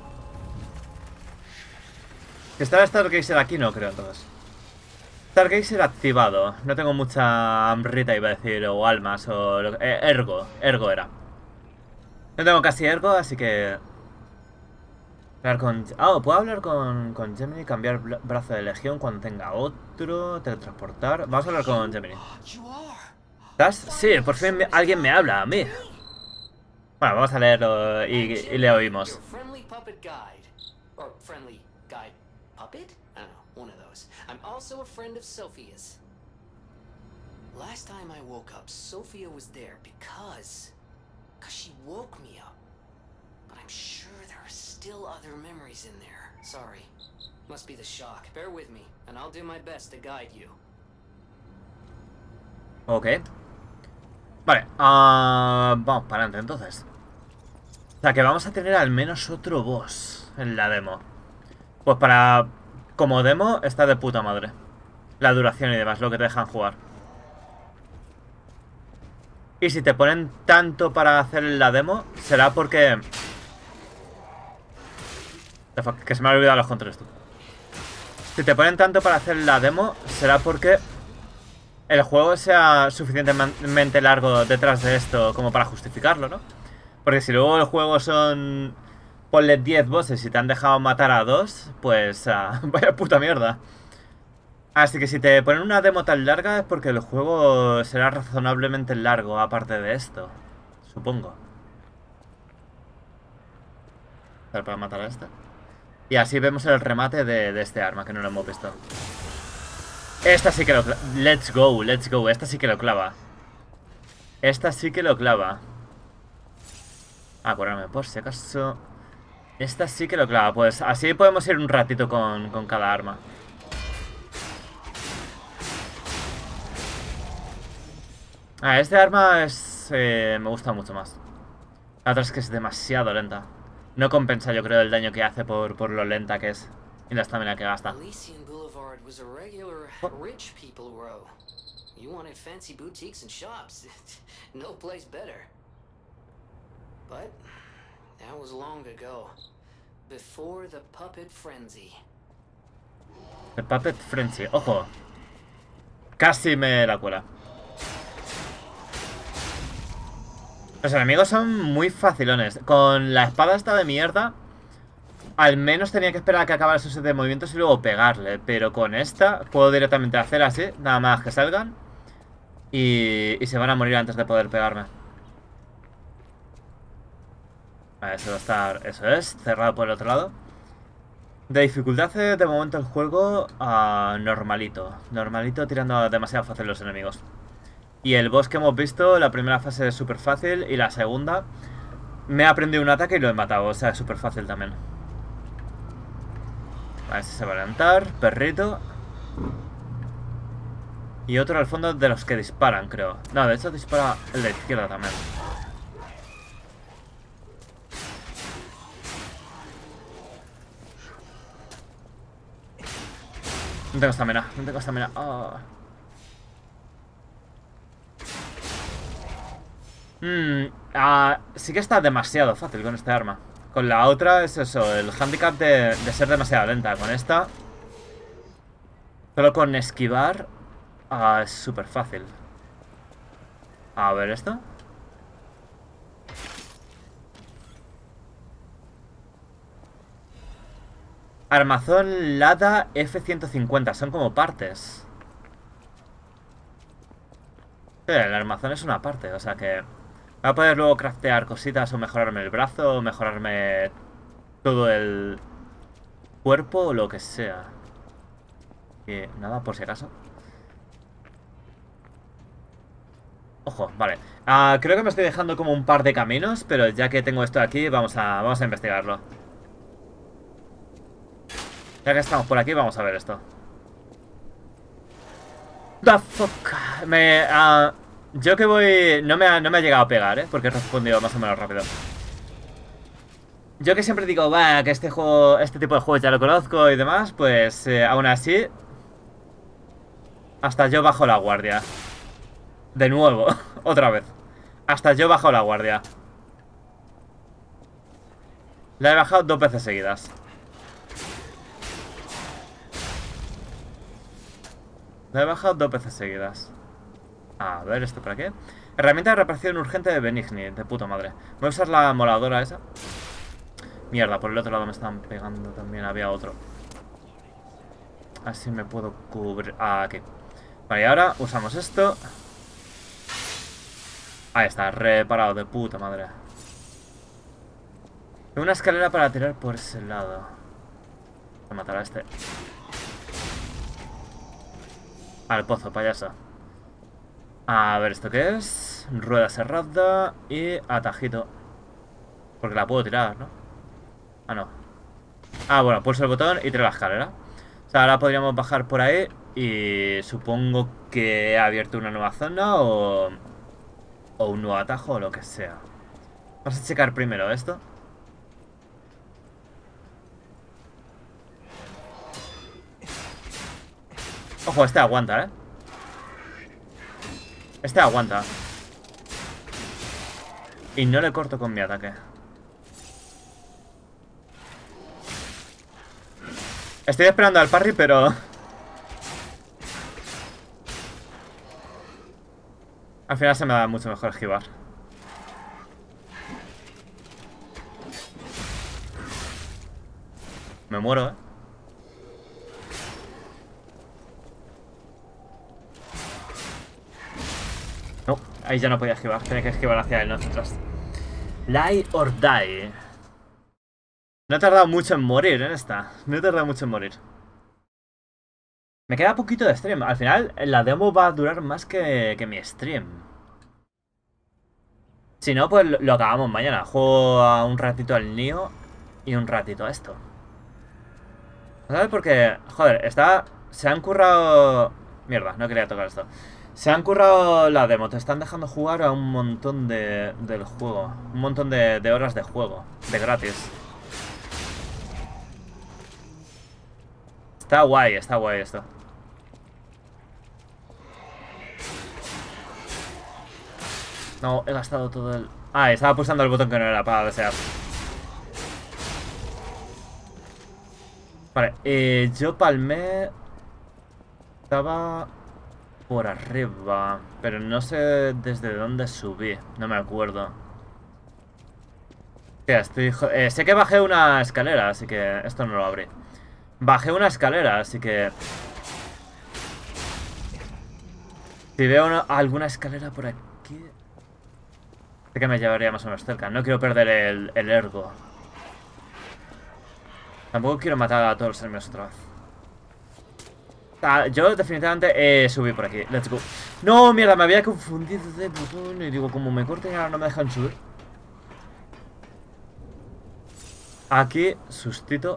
Que está el Stargazer aquí no creo entonces. Stargazer activado. No tengo mucha hambrita, iba a decir, o almas, o... Lo... Eh, ergo. Ergo era. No tengo casi ergo, así que... Hablar con... Ah, puedo hablar con, con Gemini, cambiar brazo de legión cuando tenga otro, teletransportar. Vamos a hablar con Gemini. ¿Estás? Sí, por fin me... alguien me habla a mí. Bueno, vamos a leerlo y, y le oímos. I'm also a friend of Sophia's. Last time I woke up, Sophia was there because... Because she woke me up. But I'm sure there are still other memories in there. Sorry. Must be the shock. Bear with me, and I'll do my best to guide you. Ok. Vale, uh, vamos para adelante entonces. O sea que vamos a tener al menos otro boss en la demo. Pues para... Como demo está de puta madre. La duración y demás, lo que te dejan jugar. Y si te ponen tanto para hacer la demo, será porque... Que se me han olvidado los controles, tú. Si te ponen tanto para hacer la demo, será porque el juego sea suficientemente largo detrás de esto como para justificarlo, ¿no? Porque si luego el juego son... Ponle diez bosses y te han dejado matar a dos, pues uh, vaya puta mierda. Así que si te ponen una demo tan larga es porque el juego será razonablemente largo aparte de esto. Supongo. Para matar a este. Y así vemos el remate de, de este arma, que no lo hemos visto. Esta sí que lo clava. Let's go, let's go. Esta sí que lo clava. Esta sí que lo clava. Acuérdame, por si acaso... Esta sí que lo clava, pues así podemos ir un ratito con, con cada arma. Ah, este arma es... Eh, me gusta mucho más. La otra es que es demasiado lenta. No compensa, yo creo, el daño que hace por, por lo lenta que es. Y la estamina que gasta. That was long ago, before the Puppet Frenzy. The Puppet Frenzy, ojo. Casi me la cuela. Los enemigos son muy facilones. Con la espada esta de mierda, al menos tenía que esperar a que acabara su set de movimientos y luego pegarle. Pero con esta puedo directamente hacer así, nada más que salgan. Y, y se van a morir antes de poder pegarme. Vale, eso va a estar... Eso es, cerrado por el otro lado. De dificultad eh, de momento el juego a normalito. Normalito tirando demasiado fácil los enemigos. Y el boss que hemos visto, la primera fase es súper fácil y la segunda me ha aprendido un ataque y lo he matado. O sea, es súper fácil también. A ver si se va a levantar. Perrito. Y otro al fondo de los que disparan, creo. No, de hecho dispara el de izquierda también. No tengo estamina, no tengo estamina. Oh. Mm, ah, sí que está demasiado fácil con este arma. Con la otra es eso, el handicap de, de ser demasiado lenta. Con esta, solo con esquivar, ah, es súper fácil. A ver esto. Armazón Lada F ciento cincuenta, son como partes. Sí, el armazón es una parte, o sea que voy a poder luego craftear cositas o mejorarme el brazo, o mejorarme todo el cuerpo o lo que sea. Y nada, por si acaso. Ojo, vale. Ah, creo que me estoy dejando como un par de caminos, pero ya que tengo esto aquí, vamos a, vamos a investigarlo. Ya que estamos por aquí, vamos a ver esto. The fuck. Me, uh, yo que voy... No me, ha, no me ha llegado a pegar, ¿eh? Porque he respondido más o menos rápido. Yo que siempre digo, va, que este juego, este tipo de juegos ya lo conozco y demás, pues eh, aún así... Hasta yo bajo la guardia. De nuevo, otra vez. Hasta yo bajo la guardia. La he bajado dos veces seguidas. La he bajado dos veces seguidas. A ver, ¿esto para qué? Herramienta de reparación urgente de Benigni. De puta madre. Voy a usar la moladora esa. Mierda, por el otro lado me están pegando también. Había otro. Así me puedo cubrir. Ah, aquí. Vale, y ahora usamos esto. Ahí está, reparado de puta madre. Una escalera para tirar por ese lado. Voy a matar a este. Al pozo, payaso. A ver, ¿esto qué es? Rueda cerrada y atajito. Porque la puedo tirar, ¿no? Ah, no. Ah, bueno, pulso el botón y tiro la escalera. O sea, ahora podríamos bajar por ahí. Y supongo que he abierto una nueva zona o... O un nuevo atajo o lo que sea. Vamos a checar primero esto. Ojo, este aguanta, ¿eh? Este aguanta. Y no le corto con mi ataque. Estoy esperando al parry, pero... Al final se me da mucho mejor esquivar. Me muero, ¿eh? No, ahí ya no podía esquivar. Tenía que esquivar hacia él, no hacia atrás. Lie or die. No he tardado mucho en morir en esta. No he tardado mucho en morir. Me queda poquito de stream. Al final, la demo va a durar más que, que mi stream. Si no, pues lo acabamos mañana. Juego a un ratito al Nioh y un ratito a esto. ¿Sabes? Porque, joder, está... Se han currado... Mierda, no quería tocar esto. Se han currado la demo. Te están dejando jugar a un montón de... del juego. Un montón de, de horas de juego. De gratis. Está guay, está guay esto. No, he gastado todo el... Ah, estaba pulsando el botón que no era para desear. Vale, eh, yo palmé... Estaba por arriba, pero no sé desde dónde subí. No me acuerdo. Tía, estoy... Eh, sé que bajé una escalera, así que esto no lo abrí. Bajé una escalera, así que... Si veo una, alguna escalera por aquí... Sé que me llevaría más o menos cerca. No quiero perder el, el ergo. Tampoco quiero matar a todos los enemigos otra vez. Ah, yo definitivamente eh, subí por aquí. Let's go. No, mierda, me había confundido de botón. Y digo, como me corten ahora no me dejan subir. Aquí, sustito.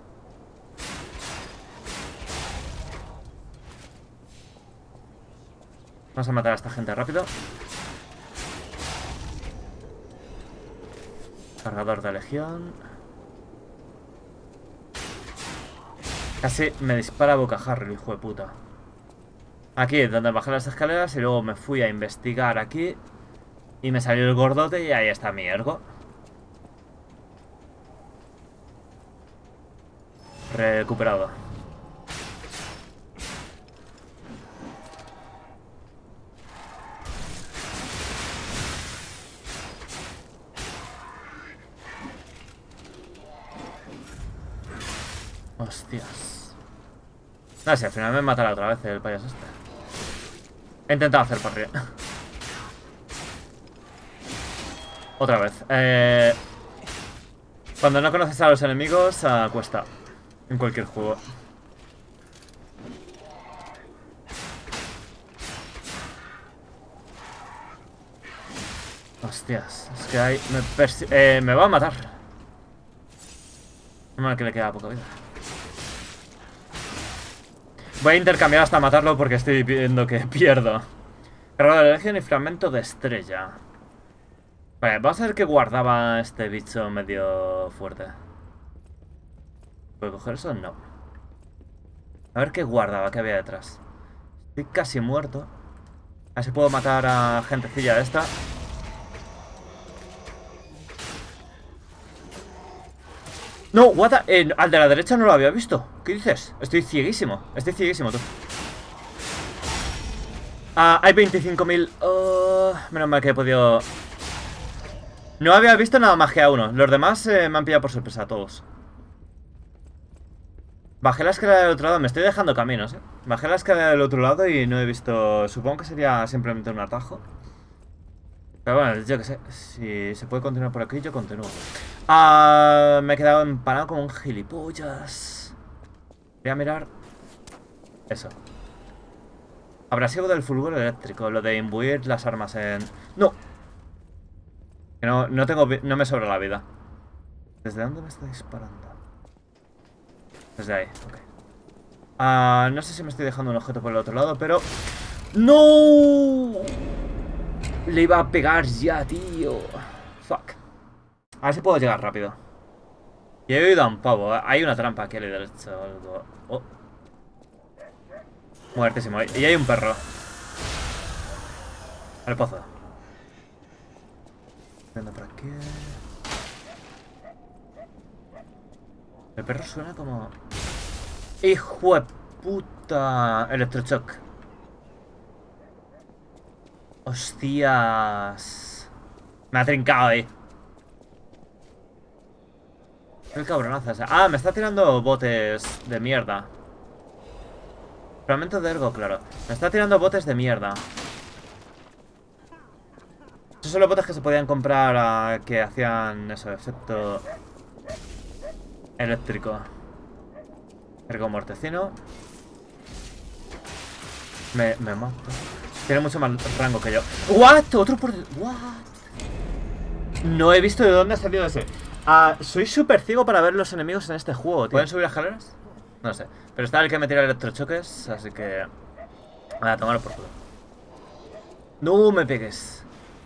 Vamos a matar a esta gente rápido. Cargador de legión. Casi me dispara bocajarro, hijo de puta. Aquí, donde bajé las escaleras y luego me fui a investigar aquí. Y me salió el gordote y ahí está mi ergo. Recuperado. Hostias. No sé, al final me matará otra vez el payaso este. He intentado hacer parry. Otra vez. Eh... Cuando no conoces a los enemigos, uh, cuesta. En cualquier juego. Hostias. Es que hay... Me, persi eh, me va a matar. No mal que le queda poca vida. Voy a intercambiar hasta matarlo porque estoy viendo que pierdo. Cargador de legión y fragmento de estrella. Vale, vamos a ver qué guardaba este bicho medio fuerte. ¿Puedo coger eso? No. A ver qué guardaba, qué había detrás. Estoy casi muerto. A ver si puedo matar a gentecilla de esta. No, what the... eh, al de la derecha no lo había visto. ¿Qué dices? Estoy cieguísimo. Estoy cieguísimo, tú. Ah, hay veinticinco mil. Oh, menos mal que he podido... No había visto nada más que a uno. Los demás eh, me han pillado por sorpresa a todos. Bajé la escalera del otro lado. Me estoy dejando caminos, eh. Bajé la escalera del otro lado y no he visto... Supongo que sería simplemente un atajo. Pero bueno, yo que sé. Si se puede continuar por aquí, yo continúo. Ah, me he quedado empanado como un gilipollas. Voy a mirar. Eso. Abrasivo del fulgor eléctrico. Lo de imbuir las armas en... ¡No! Que no, no tengo... No me sobra la vida. ¿Desde dónde me está disparando? Desde ahí, ok. Ah, no sé si me estoy dejando un objeto por el otro lado, pero... ¡No! Le iba a pegar ya, tío. Fuck. A ver si puedo llegar rápido. Y he oído a un pavo. Hay una trampa aquí a la derecha o algo. Oh. Muertísimo. Y hay un perro. Al pozo. Ando por aquí. El perro suena como... ¡Hijo de puta! Electroshock. Hostias. Me ha trincado ahí. Qué cabronazas. Ah, me está tirando botes de mierda. Fragmento de ergo, claro. Me está tirando botes de mierda. Esos son los botes que se podían comprar uh, que hacían eso, efecto eléctrico. Ergo mortecino. Me, me mato. Tiene mucho más rango que yo. ¿What? Otro por... ¿What? No he visto de dónde ha salido ese. Uh, soy súper ciego para ver los enemigos en este juego, tío. ¿Pueden subir escaleras? No sé. Pero está el que me tira electrochoques, así que... a tomarlo por culo. No me pegues.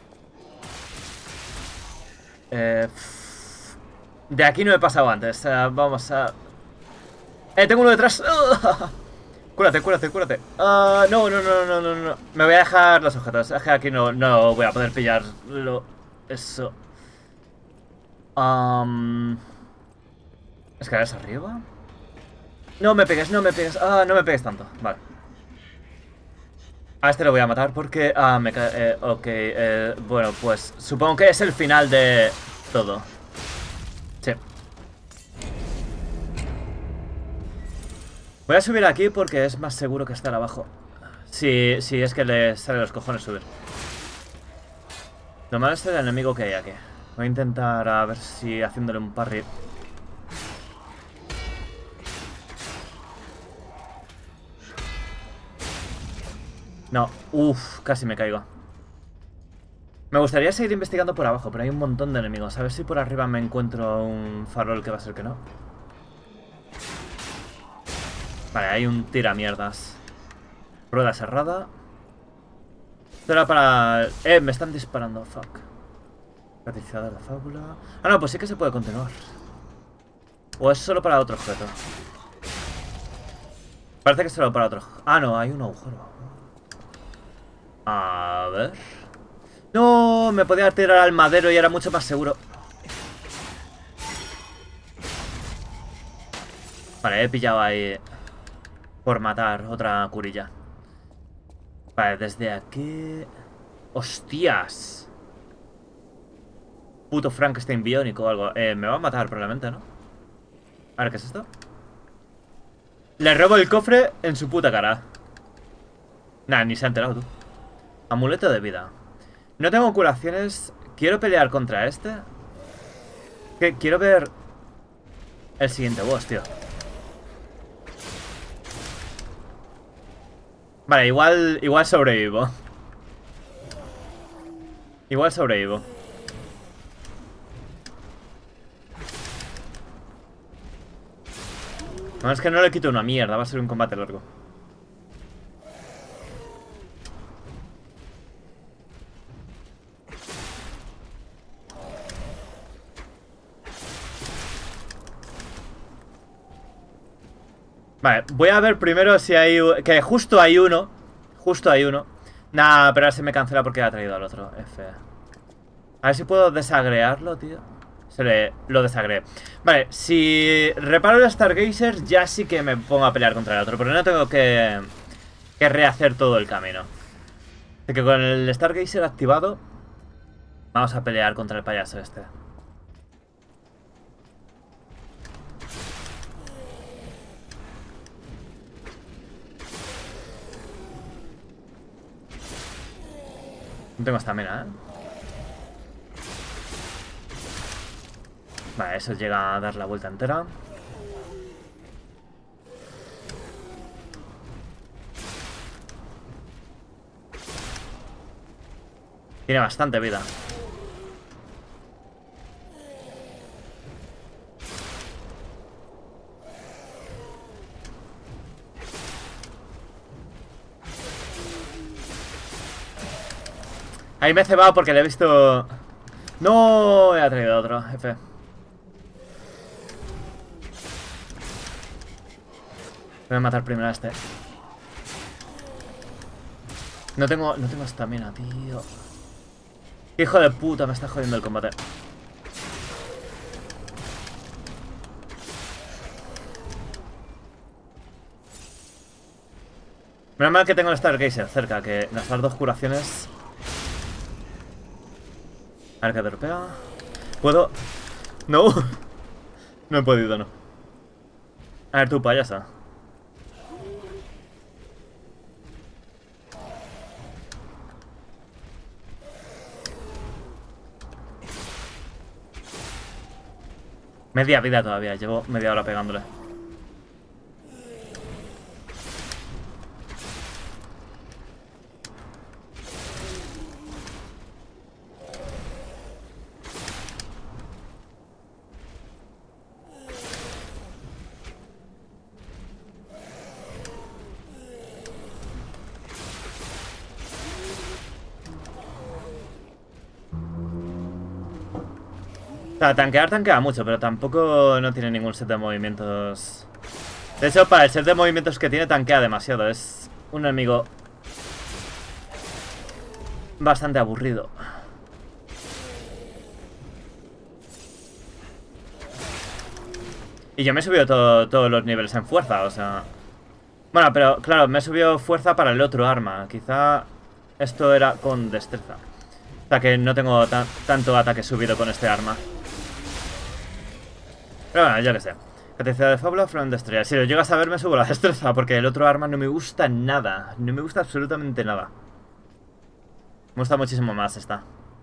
Eh, de aquí no he pasado antes. Uh, vamos a... ¡Eh, tengo uno detrás! Uh, cúrate, cúrate, cúrate. Uh, no, no, no, no, no, no. Me voy a dejar los objetos. Es que aquí no, no voy a poder pillarlo. Eso. Um... ¿Escaleras arriba? No me pegues, no me pegues. Ah, no me pegues tanto. Vale. A este lo voy a matar porque... Ah, me cae... Eh, ok, eh, bueno, pues supongo que es el final de todo. Sí. Voy a subir aquí porque es más seguro que estar abajo. Si, si es que le sale los cojones subir. Lo malo es el enemigo que hay aquí. Voy a intentar a ver si haciéndole un parry. No, uff, casi me caigo. Me gustaría seguir investigando por abajo, pero hay un montón de enemigos. A ver si por arriba me encuentro un farol, que va a ser que no. Vale, hay un tiramierdas. Rueda cerrada. Esto era para... Eh, me están disparando, fuck. Catalizador de fábula. Ah, no, pues sí que se puede continuar. O es solo para otro objeto. Parece que es solo para otro. Ah, no, hay un agujero. A ver. No, me podía tirar al madero y era mucho más seguro. Vale, he pillado ahí por matar otra curilla. Vale, desde aquí... ¡Hostias! Puto Frankenstein biónico o algo. Eh, me va a matar probablemente, ¿no? A ver, ¿qué es esto? Le robo el cofre en su puta cara. Nah, ni se ha enterado tú. Amuleto de vida. No tengo curaciones. Quiero pelear contra este. Que quiero ver el siguiente boss, tío. Vale, igual, igual sobrevivo. Igual sobrevivo. No, es que no le quito una mierda. Va a ser un combate largo. Vale, voy a ver primero si hay... Que justo hay uno. Justo hay uno. Nah, pero ahora se me cancela porque ha traído al otro. F. A ver si puedo desagrearlo, tío. Se le... Lo desagreé. Vale, si reparo el Stargazer, ya sí que me pongo a pelear contra el otro. Pero no tengo que... Que rehacer todo el camino. Así que con el Stargazer activado, vamos a pelear contra el payaso este. No tengo estamina, ¿eh? Vale, eso llega a dar la vuelta entera. Tiene bastante vida. Ahí me he cebado porque le he visto... No, he traído otro, F. Voy a matar primero a este. No tengo... No tengo estamina, tío. Hijo de puta, me está jodiendo el combate. Menos mal que tengo el Stargazer cerca, que las dos curaciones... A ver qué dropea. ¿Puedo? No. No he podido, no. A ver, tú, payasa. Media vida todavía, llevo media hora pegándole. O sea, tanquear tanquea mucho, pero tampoco no tiene ningún set de movimientos. De hecho, para el set de movimientos que tiene, tanquea demasiado. Es un enemigo bastante aburrido. Y yo me he subido todo, todos los niveles en fuerza, o sea... Bueno, pero claro, me he subido fuerza para el otro arma. Quizá esto era con destreza. O sea que no tengo ta tanto ataque subido con este arma. Pero bueno, yo que sé. Capacidad de fábula, front de estrella. Si lo llegas a ver, me subo la destreza, porque el otro arma no me gusta nada. No me gusta absolutamente nada. Me gusta muchísimo más esta.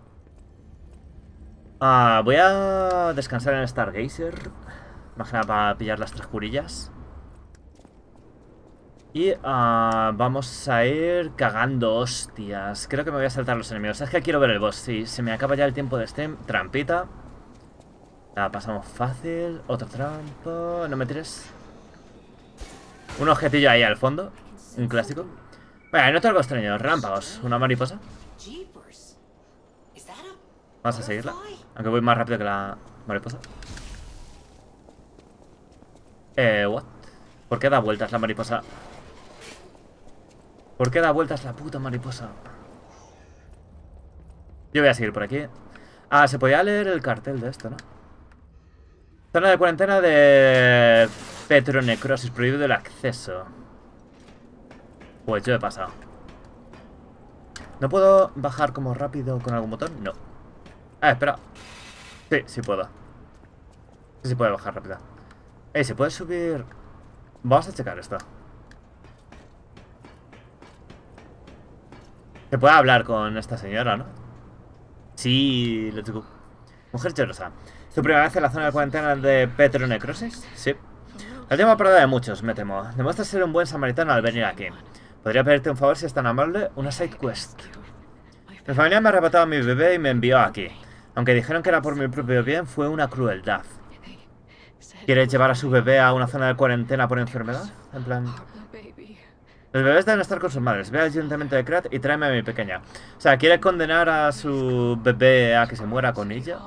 Ah, voy a descansar en el Stargazer. Imagina para pillar las tres curillas. Y uh, vamos a ir cagando hostias. Creo que me voy a saltar los enemigos. Es que quiero ver el boss. Si se me acaba ya el tiempo de stream, trampita. La pasamos fácil. Otro trampo. No me tires. Un objetillo ahí al fondo. Un clásico. Bueno, noto algo extraño. Relámpagos. Una mariposa. Vamos a seguirla. Aunque voy más rápido que la mariposa. Eh, what? ¿Por qué da vueltas la mariposa? ¿Por qué da vueltas la puta mariposa? Yo voy a seguir por aquí. Ah, se podía leer el cartel de esto, ¿no? Zona de cuarentena de Petronecrosis, prohibido el acceso. Pues yo he pasado. ¿No puedo bajar como rápido con algún botón? No. Ah, espera. Sí, sí puedo. Sí, sí puede bajar rápido. Ey, ¿se puede subir? Vamos a checar esto. Se puede hablar con esta señora, ¿no? Sí, let's go. Mujer llorosa. ¿Tu primera vez en la zona de cuarentena de Petronecrosis? Sí. La última parada de muchos, me temo. Demuestras ser un buen samaritano al venir aquí. ¿Podría pedirte un favor si es tan amable? Una side quest. Mi familia me ha arrebatado a mi bebé y me envió aquí. Aunque dijeron que era por mi propio bien, fue una crueldad. ¿Quieres llevar a su bebé a una zona de cuarentena por enfermedad? En plan... Los bebés deben estar con sus madres. Ve al ayuntamiento de Krat y tráeme a mi pequeña. O sea, ¿quiere condenar a su bebé a que se muera con ella?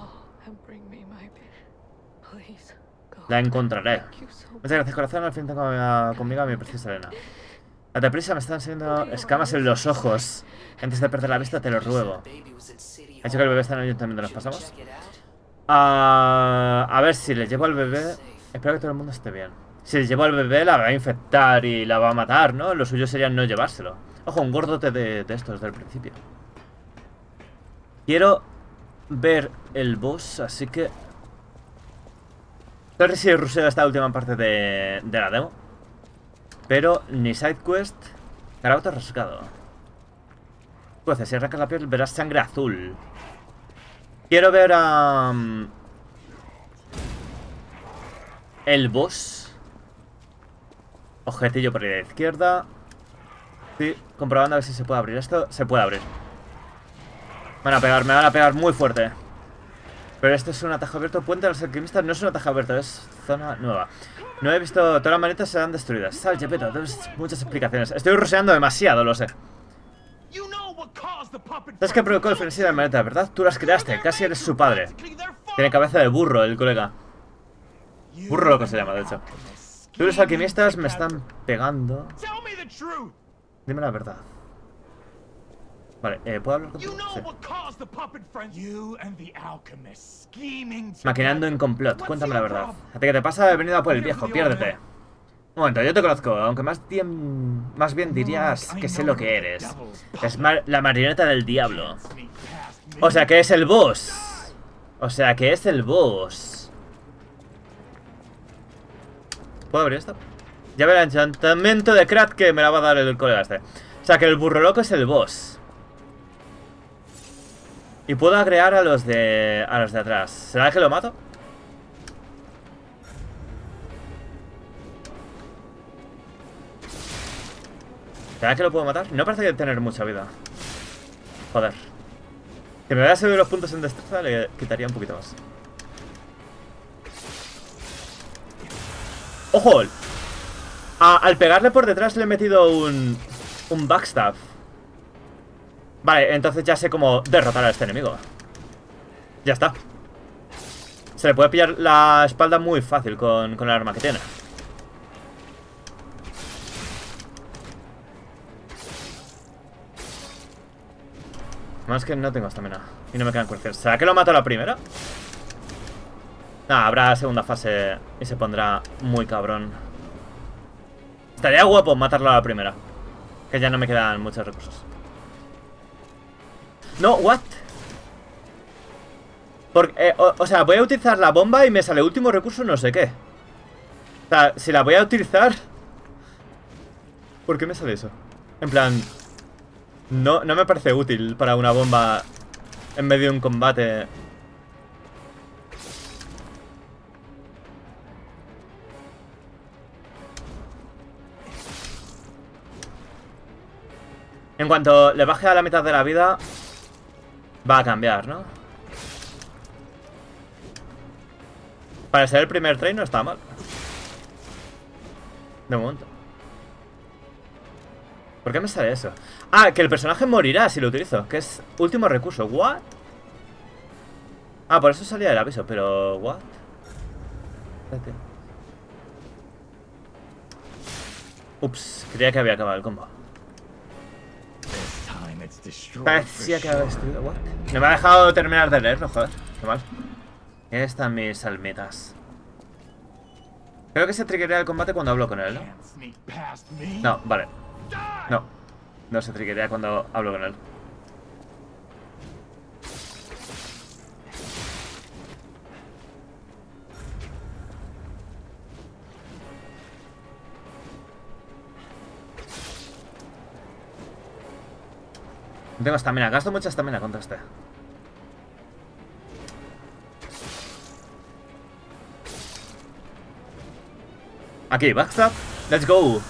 La encontraré. Muchas gracias, corazón. Al fin tengo a, conmigo a mi preciosa Elena. Date prisa, me están saliendo escamas en los ojos. Antes de perder la vista, te lo ruego. ¿Ha dicho que el bebé está en el ayuntamiento? ¿Nos pasamos? Uh, a ver, si le llevo al bebé... Espero que todo el mundo esté bien. Si le llevo al bebé, la va a infectar y la va a matar, ¿no? Lo suyo sería no llevárselo. Ojo, un gordote de, de estos del principio. Quiero ver el boss, así que... No sé si ruseo esta última parte de, de la demo. Pero ni sidequest. Caraboto rascado. Pues si arrancas la piel verás sangre azul. Quiero ver a... Um, el boss. Objetillo por ahí de la izquierda. Sí, comprobando a ver si se puede abrir esto. Se puede abrir. Me van a pegar, me van a pegar muy fuerte. Pero esto es un atajo abierto. Puente de los alquimistas no es un atajo abierto, es zona nueva. No he visto... Todas las manetas serán destruidas. Sal, Gepetto, tienes muchas explicaciones. Estoy ruseando demasiado, lo sé. ¿Sabes qué provocó el frenesí de la maneta, verdad? Tú las creaste, casi eres su padre. Tiene cabeza de burro el colega. Burro lo que se llama, de hecho. Tú los alquimistas me están pegando. Dime la verdad. Vale, eh, ¿puedo hablar contigo? Sí. Maquinando en complot, cuéntame la verdad. ¿A ti qué te pasa? He venido a por el viejo, piérdete. Un momento, yo te conozco, aunque más bien, más bien dirías que sé lo que eres. Es mar la marioneta del diablo. O sea que es el boss. O sea que es el boss. ¿Puedo abrir esto? Ya verá el enchantamiento de Krat que me la va a dar el colega este. O sea que el burro loco es el boss. Y puedo agregar a los de... a los de atrás. ¿Será que lo mato? ¿Será que lo puedo matar? No parece tener mucha vida. Joder. Si me voy a subir los puntos en destreza le quitaría un poquito más. ¡Ojo! A, al pegarle por detrás le he metido un... un backstab. Vale, entonces ya sé cómo derrotar a este enemigo. Ya está. Se le puede pillar la espalda muy fácil con, con el arma que tiene. Más que no tengo estamina. Y no me quedan cuestiones. ¿Será que lo mato a la primera? Nah, habrá segunda fase y se pondrá muy cabrón. Estaría guapo matarlo a la primera. Que ya no me quedan muchos recursos. No, what? Porque, eh, o, o sea, voy a utilizar la bomba y me sale último recurso no sé qué. O sea, si la voy a utilizar... ¿Por qué me sale eso? En plan... No, no me parece útil para una bomba en medio de un combate. En cuanto le baje a la mitad de la vida, va a cambiar, ¿no? Para ser el primer try no está mal. De momento. ¿Por qué me sale eso? Ah, que el personaje morirá si lo utilizo. Que es último recurso. ¿What? Ah, por eso salía el aviso, pero... ¿What? Espérate. Ups, creía que había acabado el combo. Parecía que había destruido. ¿What? No me ha dejado terminar de leerlo, joder. Qué mal. Ahí están mis almetas. Creo que se triggerea el combate cuando hablo con él, ¿no? No, vale. No. No se triggerea cuando hablo con él. No tengo estamina. Gasto mucha estamina contra este. Aquí, backstab. Let's go.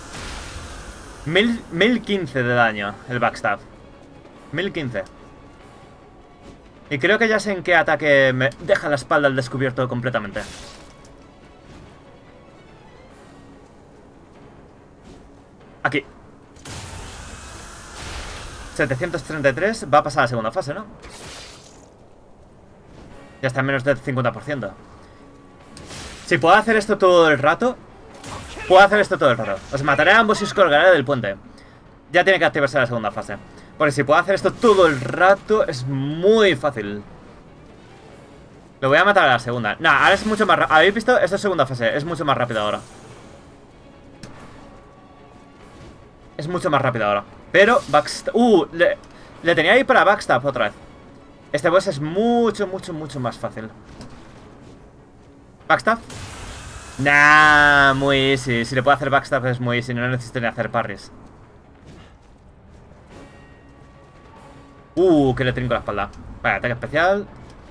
mil quince de daño el backstab. mil quince. Y creo que ya sé en qué ataque me deja la espalda al descubierto completamente. Aquí. setecientos treinta y tres. Va a pasar a la segunda fase, ¿no? Ya está en menos del cincuenta por ciento. Si puedo hacer esto todo el rato, puedo hacer esto todo el rato. Os mataré a ambos y os colgaré del puente. Ya tiene que activarse la segunda fase. Porque si puedo hacer esto todo el rato, es muy fácil. Lo voy a matar a la segunda. Nah, ahora es mucho más rápido. ¿Habéis visto? Esto es segunda fase. Es mucho más rápido ahora. Es mucho más rápido ahora. Pero, backstab... Uh, le, le tenía ahí para backstab otra vez. Este boss es mucho, mucho, mucho más fácil. Backstab. Nah, muy easy. Si le puedo hacer backstab es muy easy. No necesito ni hacer parries. Uh, que le trinco la espalda. Vale, ataque especial.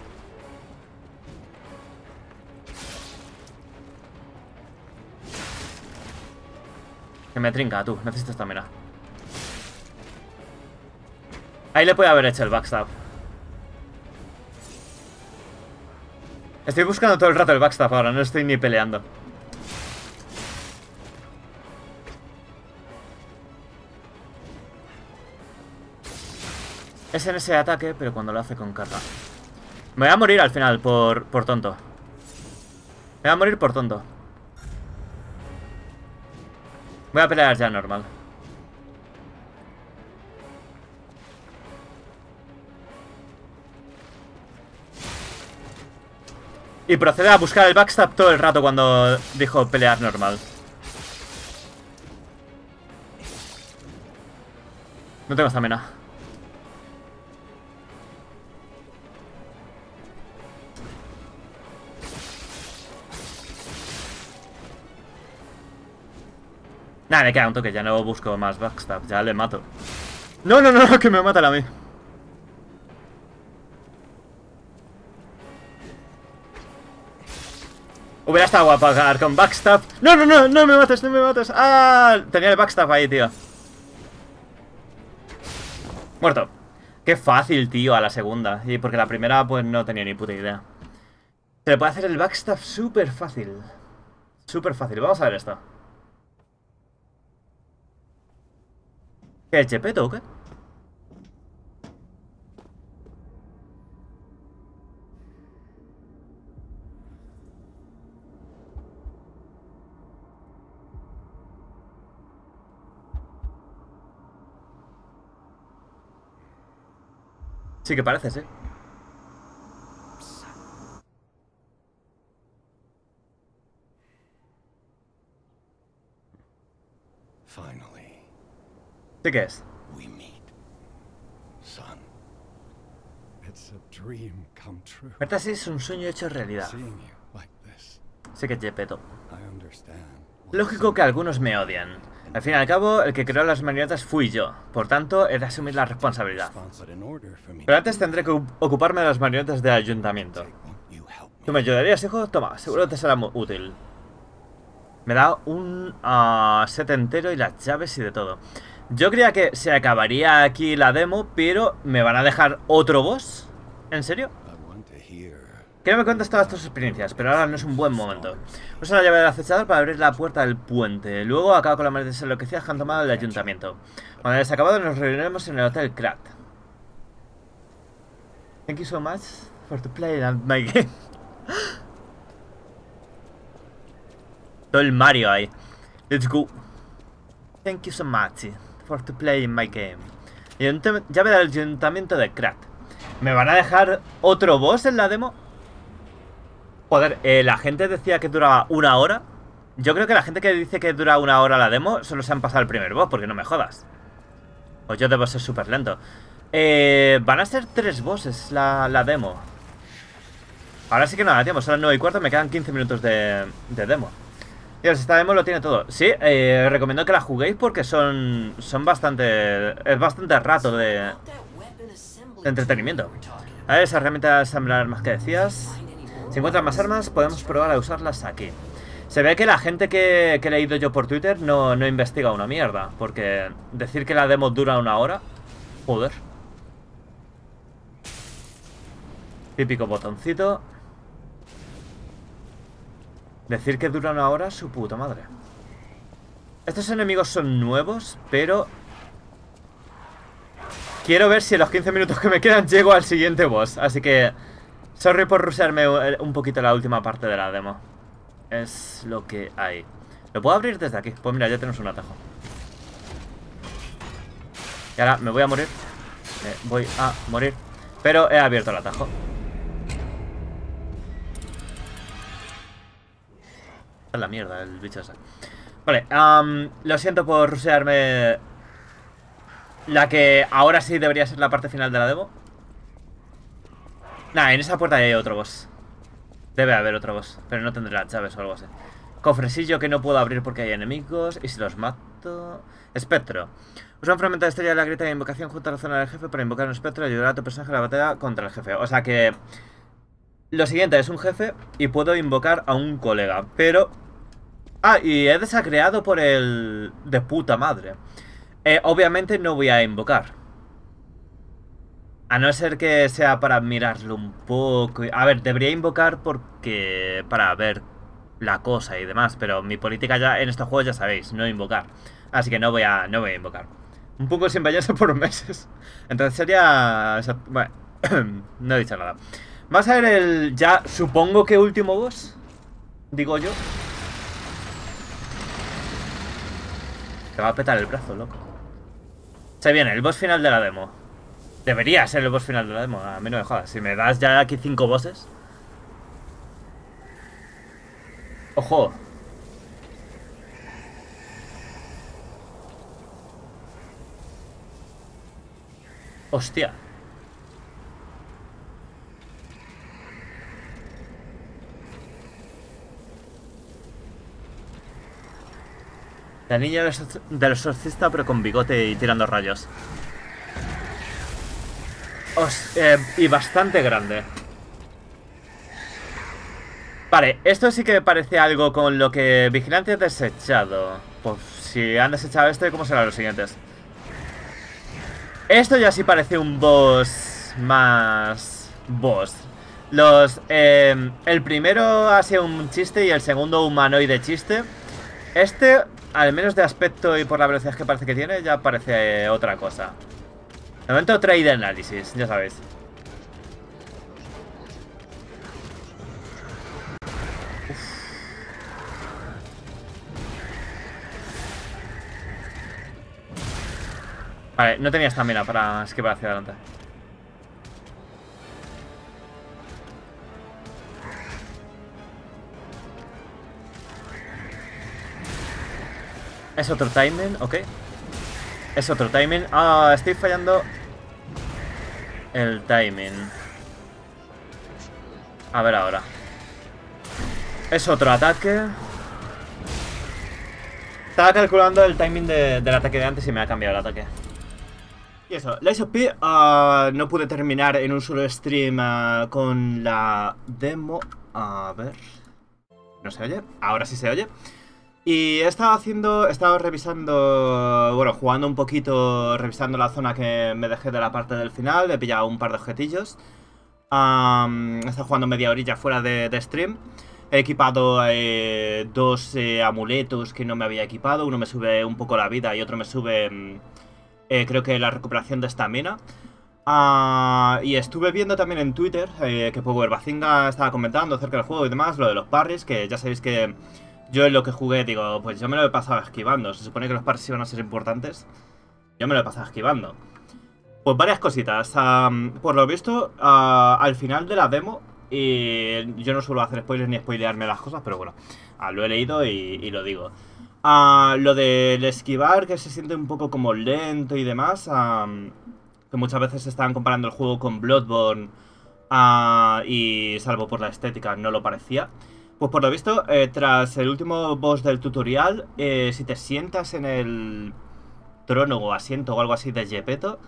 Que me trinca, tú. Necesito estamina. Ahí le puede haber hecho el backstab. Estoy buscando todo el rato el backstab ahora. No estoy ni peleando. Es en ese ataque, pero cuando lo hace con carga. Me voy a morir al final por, por tonto. Me voy a morir por tonto. Voy a pelear ya normal. Y procede a buscar el backstab todo el rato cuando dijo pelear normal. No tengo estamina. Nada, me queda un toque, ya no busco más backstab, ya le mato. No, no, no, que me matan a mí. Hubiera estado guapo acabar con backstab. No, no, no, no me mates, no me mates. Ah, tenía el backstab ahí, tío. Muerto. Qué fácil, tío, a la segunda. Y porque la primera, pues no tenía ni puta idea. Se le puede hacer el backstab súper fácil. Súper fácil, vamos a ver esto. ¿Qué es Gepetto o qué? Sí que parece, sí. ¿Sí qué es? Verte así es un sueño hecho realidad. Sé que es Gepetto. Lógico que algunos me odian. Al fin y al cabo, el que creó las marionetas fui yo. Por tanto, he de asumir la responsabilidad. Pero antes tendré que ocuparme de las marionetas del ayuntamiento. ¿Tú me ayudarías, hijo? Toma, seguro te será muy útil. Me da un uh, set entero y las llaves y de todo. Yo creía que se acabaría aquí la demo, pero ¿me van a dejar otro boss? ¿En serio? Que no me cuentes todas tus experiencias, pero ahora no es un buen momento. Usa la llave del acechador para abrir la puerta del puente. Luego acaba con las maletas enloquecidas que han tomado el ayuntamiento. Cuando hayas acabado nos reuniremos en el Hotel Krat. Thank you so much for to play my game. Todo el Mario ahí. Let's go. Thank you so much for to play in my game. Llave del ayuntamiento de Krat. ¿Me van a dejar otro boss en la demo? Joder, eh, la gente decía que duraba una hora. Yo creo que la gente que dice que dura una hora la demo solo se han pasado el primer boss, porque no me jodas. O yo debo ser súper lento. Eh, van a ser tres bosses la, la demo. Ahora sí que no la tenemos, son las nueve y cuarto, me quedan quince minutos de, de demo. Dios, esta demo lo tiene todo. Sí, eh, recomiendo que la juguéis porque son, son bastante... Es bastante rato de, de entretenimiento. A ver, esa herramienta de asamblar armas que decías. Si encuentras más armas, podemos probar a usarlas aquí. Se ve que la gente que, que he leído yo por Twitter no, no investiga una mierda. Porque decir que la demo dura una hora... Joder. Típico botoncito. Decir que dura una hora, su puta madre. Estos enemigos son nuevos, pero... Quiero ver si en los quince minutos que me quedan llego al siguiente boss. Así que... Sorry por rushearme un poquito la última parte de la demo. Es lo que hay. ¿Lo puedo abrir desde aquí? Pues mira, ya tenemos un atajo. Y ahora me voy a morir. Me voy a morir. Pero he abierto el atajo. Es la mierda el bicho ese. Vale, um, lo siento por rushearme la que ahora sí debería ser la parte final de la demo. Nah, en esa puerta hay otro boss. Debe haber otro boss, pero no tendré las llaves o algo así. Cofrecillo que no puedo abrir porque hay enemigos. ¿Y si los mato? Espectro. Usa un fragmento de estrella de la grieta de invocación junto a la zona del jefe para invocar un espectro y ayudar a tu personaje a la batalla contra el jefe. O sea que... Lo siguiente es un jefe y puedo invocar a un colega, pero... Ah, y he desacreado por el... De puta madre. Eh, obviamente no voy a invocar. A no ser que sea para mirarlo un poco. A ver, debería invocar porque... Para ver la cosa y demás. Pero mi política ya en estos juegos ya sabéis, no invocar. Así que no voy a, no voy a invocar. Un poco sin bañarse por meses. Entonces sería... Bueno, no he dicho nada. Vamos a ver el... Ya supongo que último boss. Digo yo. Te va a petar el brazo, loco. Se viene el boss final de la demo. Debería ser el boss final de la demo. A mí no me jodas. Si me das ya aquí cinco bosses. Ojo. Hostia. La niña del exorcista pero con bigote y tirando rayos. Os, eh, y bastante grande. Vale, esto sí que me parece algo con lo que Vigilante ha desechado. Pues si han desechado este, ¿cómo serán los siguientes? Esto ya sí parece un boss más... Boss. Los... Eh, el primero ha sido un chiste y el segundo humanoide chiste. Este, al menos de aspecto y por la velocidad que parece que tiene, ya parece eh, otra cosa. De momento trade análisis, ya sabéis. Uf. Vale, no tenía estamina para esquivar hacia adelante. Es otro timing, ok. Es otro timing. Ah, estoy fallando el timing. A ver ahora. Es otro ataque. Estaba calculando el timing de, del ataque de antes y me ha cambiado el ataque. Y eso, la I S O P uh, no pude terminar en un solo stream uh, con la demo. A ver. ¿No se oye? Ahora sí se oye. Y he estado haciendo, he estado revisando, bueno, jugando un poquito, revisando la zona que me dejé de la parte del final, he pillado un par de objetillos. Um, he estado jugando media orilla fuera de, de stream. He equipado eh, dos eh, amuletos que no me había equipado, uno me sube un poco la vida y otro me sube, eh, creo que la recuperación de estamina. Uh, y estuve viendo también en Twitter eh, que Power Bazinga estaba comentando acerca del juego y demás, lo de los parries, que ya sabéis que yo en lo que jugué, digo, pues yo me lo he pasado esquivando. Se supone que los parries iban a ser importantes. Yo me lo he pasado esquivando. Pues varias cositas. Um, por lo visto, uh, al final de la demo, y yo no suelo hacer spoilers ni spoilearme las cosas, pero bueno, uh, lo he leído y, y lo digo. Uh, lo del esquivar, que se siente un poco como lento y demás, um, que muchas veces se estaban comparando el juego con Bloodborne, uh, y salvo por la estética no lo parecía. Pues por lo visto, eh, tras el último boss del tutorial, eh, si te sientas en el trono o asiento o algo así de Gepetto,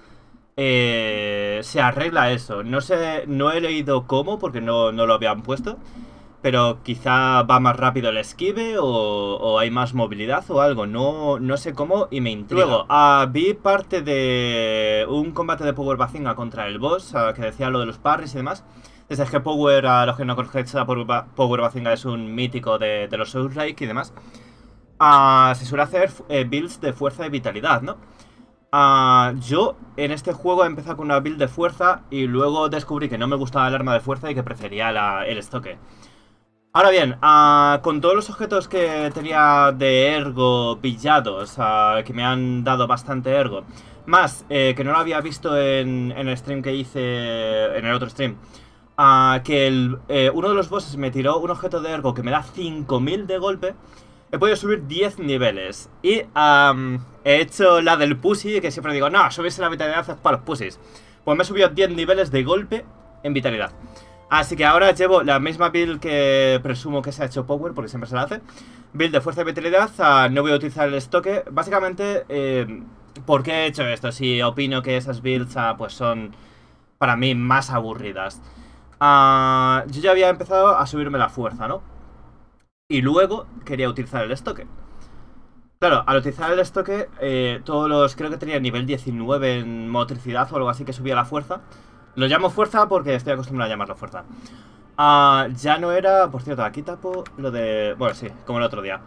eh, se arregla eso. No sé, no he leído cómo porque no, no lo habían puesto, pero quizá va más rápido el esquive o, o hay más movilidad o algo. No, no sé cómo y me intriga. Luego, uh, vi parte de un combate de Power Bazinga contra el boss, uh, que decía lo de los parries y demás. Desde que Power, a los que no conocéis, Power Bazinga es un mítico de, de los Souls-like y demás. Uh, se suele hacer eh, builds de fuerza y vitalidad, ¿no? Uh, yo en este juego he empezado con una build de fuerza y luego descubrí que no me gustaba el arma de fuerza y que prefería la, el estoque. Ahora bien, uh, con todos los objetos que tenía de ergo pillados, uh, que me han dado bastante ergo, más eh, que no lo había visto en, en el stream que hice, en el otro stream, Uh, que el, eh, uno de los bosses me tiró un objeto de ergo que me da cinco mil de golpe. He podido subir diez niveles. Y um, he hecho la del pussy, que siempre digo, no, subirse la vitalidad es para los pussies. Pues me he subido diez niveles de golpe en vitalidad. Así que ahora llevo la misma build que presumo que se ha hecho Power, porque siempre se la hace. Build de fuerza y vitalidad. Uh, no voy a utilizar el estoque. Básicamente, eh, ¿por qué he hecho esto? Si opino que esas builds uh, pues son, para mí, más aburridas. Uh, yo ya había empezado a subirme la fuerza, ¿no? Y luego quería utilizar el estoque. Claro, al utilizar el estoque, eh, todos los, creo que tenía nivel diecinueve en motricidad o algo así que subía la fuerza. Lo llamo fuerza porque estoy acostumbrado a llamarlo fuerza. uh, Ya no era, por cierto, aquí tapo lo de, bueno, sí, como el otro día.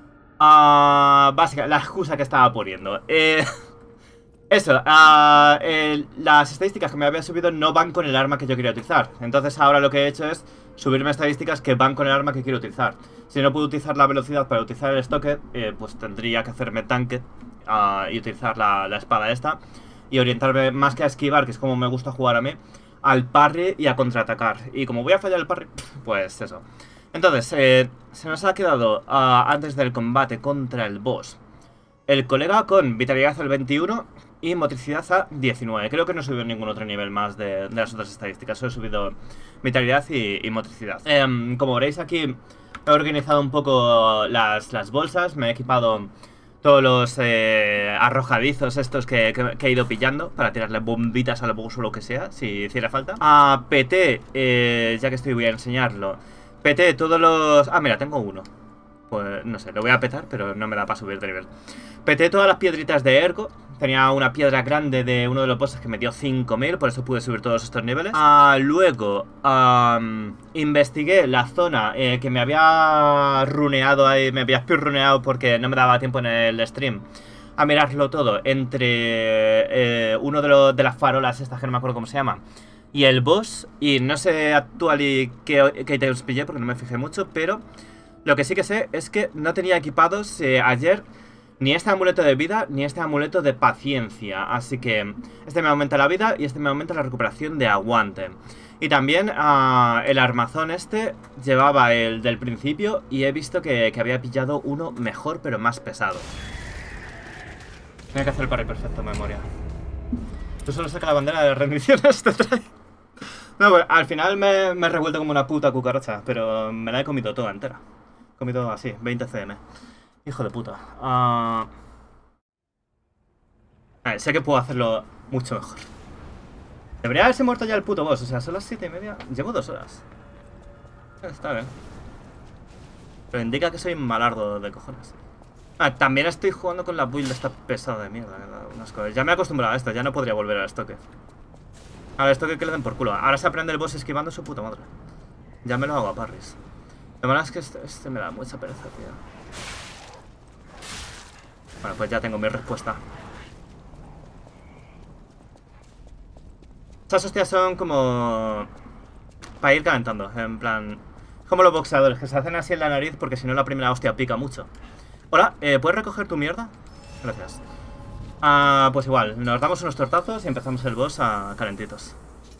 uh, Básicamente, la excusa que estaba poniendo eh... Eso, uh, eh, las estadísticas que me había subido no van con el arma que yo quería utilizar. Entonces ahora lo que he hecho es subirme estadísticas que van con el arma que quiero utilizar. Si no puedo utilizar la velocidad para utilizar el estoque, eh, pues tendría que hacerme tanque uh, y utilizar la, la espada esta. Y orientarme más que a esquivar, que es como me gusta jugar a mí, al parry y a contraatacar. Y como voy a fallar el parry, pues eso. Entonces, eh, se nos ha quedado uh, antes del combate contra el boss el colega con vitalidad al veintiuno y motricidad a diecinueve. Creo que no he subido ningún otro nivel más de, de las otras estadísticas. Solo he subido vitalidad y, y motricidad. Eh, como veréis aquí, he organizado un poco las, las bolsas. Me he equipado todos los eh, arrojadizos estos que, que, que he ido pillando para tirarle bombitas al boss o lo que sea, si hiciera falta. A P T, eh, ya que estoy voy a enseñarlo. P T todos los... Ah, mira, tengo uno. Pues no sé, lo voy a petar, pero no me da para subir de nivel. Peté todas las piedritas de ergo. Tenía una piedra grande de uno de los bosses que me dio cinco mil, por eso pude subir todos estos niveles. Ah, luego, um, investigué la zona eh, que me había runeado ahí, me había speedruneado porque no me daba tiempo en el stream a mirarlo todo entre eh, uno de, los, de las farolas estas que no me acuerdo cómo se llama y el boss. Y no sé actual y qué, qué ítems pillé porque no me fijé mucho, pero lo que sí que sé es que no tenía equipados eh, ayer ni este amuleto de vida ni este amuleto de paciencia. Así que este me aumenta la vida y este me aumenta la recuperación de aguante. Y también uh, el armazón este llevaba el del principio y he visto que, que había pillado uno mejor pero más pesado. Tengo que hacer el parry perfecto, memoria. Tú solo saca la bandera de rendiciones, te trae. No, pues al final me, me he revuelto como una puta cucaracha, pero me la he comido toda entera. He comido así, veinte C M. Hijo de puta. Uh... A ver, sé que puedo hacerlo mucho mejor. Debería haberse muerto ya el puto boss, o sea, son las siete y media. Llevo dos horas. Está bien. Pero indica que soy malardo de cojones. Ah, también estoy jugando con la build esta pesada de mierda. Unas cosas. Ya me he acostumbrado a esto, ya no podría volver al estoque. Al estoque que le den por culo. Ahora se aprende el boss esquivando su puta madre. Ya me lo hago a parries. Lo malo es que este, este me da mucha pereza, tío. Bueno, pues ya tengo mi respuesta. Estas hostias son como... para ir calentando, en plan... como los boxeadores, que se hacen así en la nariz porque si no la primera hostia pica mucho. Hola, eh, ¿puedes recoger tu mierda? Gracias. Ah, pues igual, nos damos unos tortazos y empezamos el boss a calentitos.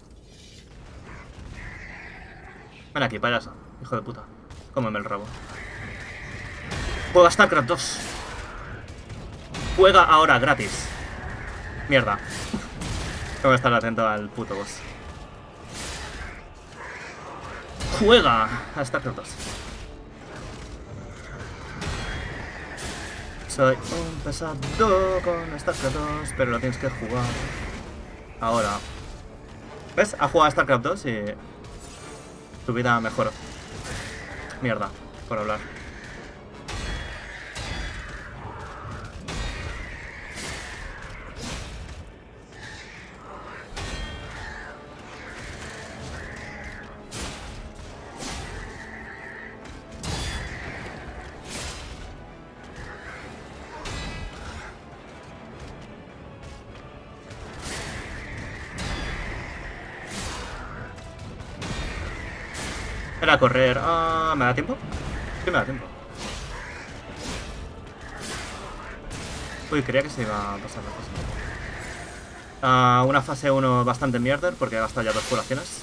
Ven aquí, payaso, hijo de puta. Cómeme el rabo. Juega StarCraft dos. Juega ahora, gratis. Mierda. Tengo que estar atento al puto boss. Juega a StarCraft dos. Soy un pesado con StarCraft dos, pero lo tienes que jugar ahora. ¿Ves? Ha jugado a StarCraft dos y tu vida mejoró. Mierda, por hablar. Era correr. Ah, ¿me da tiempo? Sí, me da tiempo. Uy, creía que se iba a pasar la cosa. Ah, una fase uno bastante mierder porque he gastado ya dos curaciones.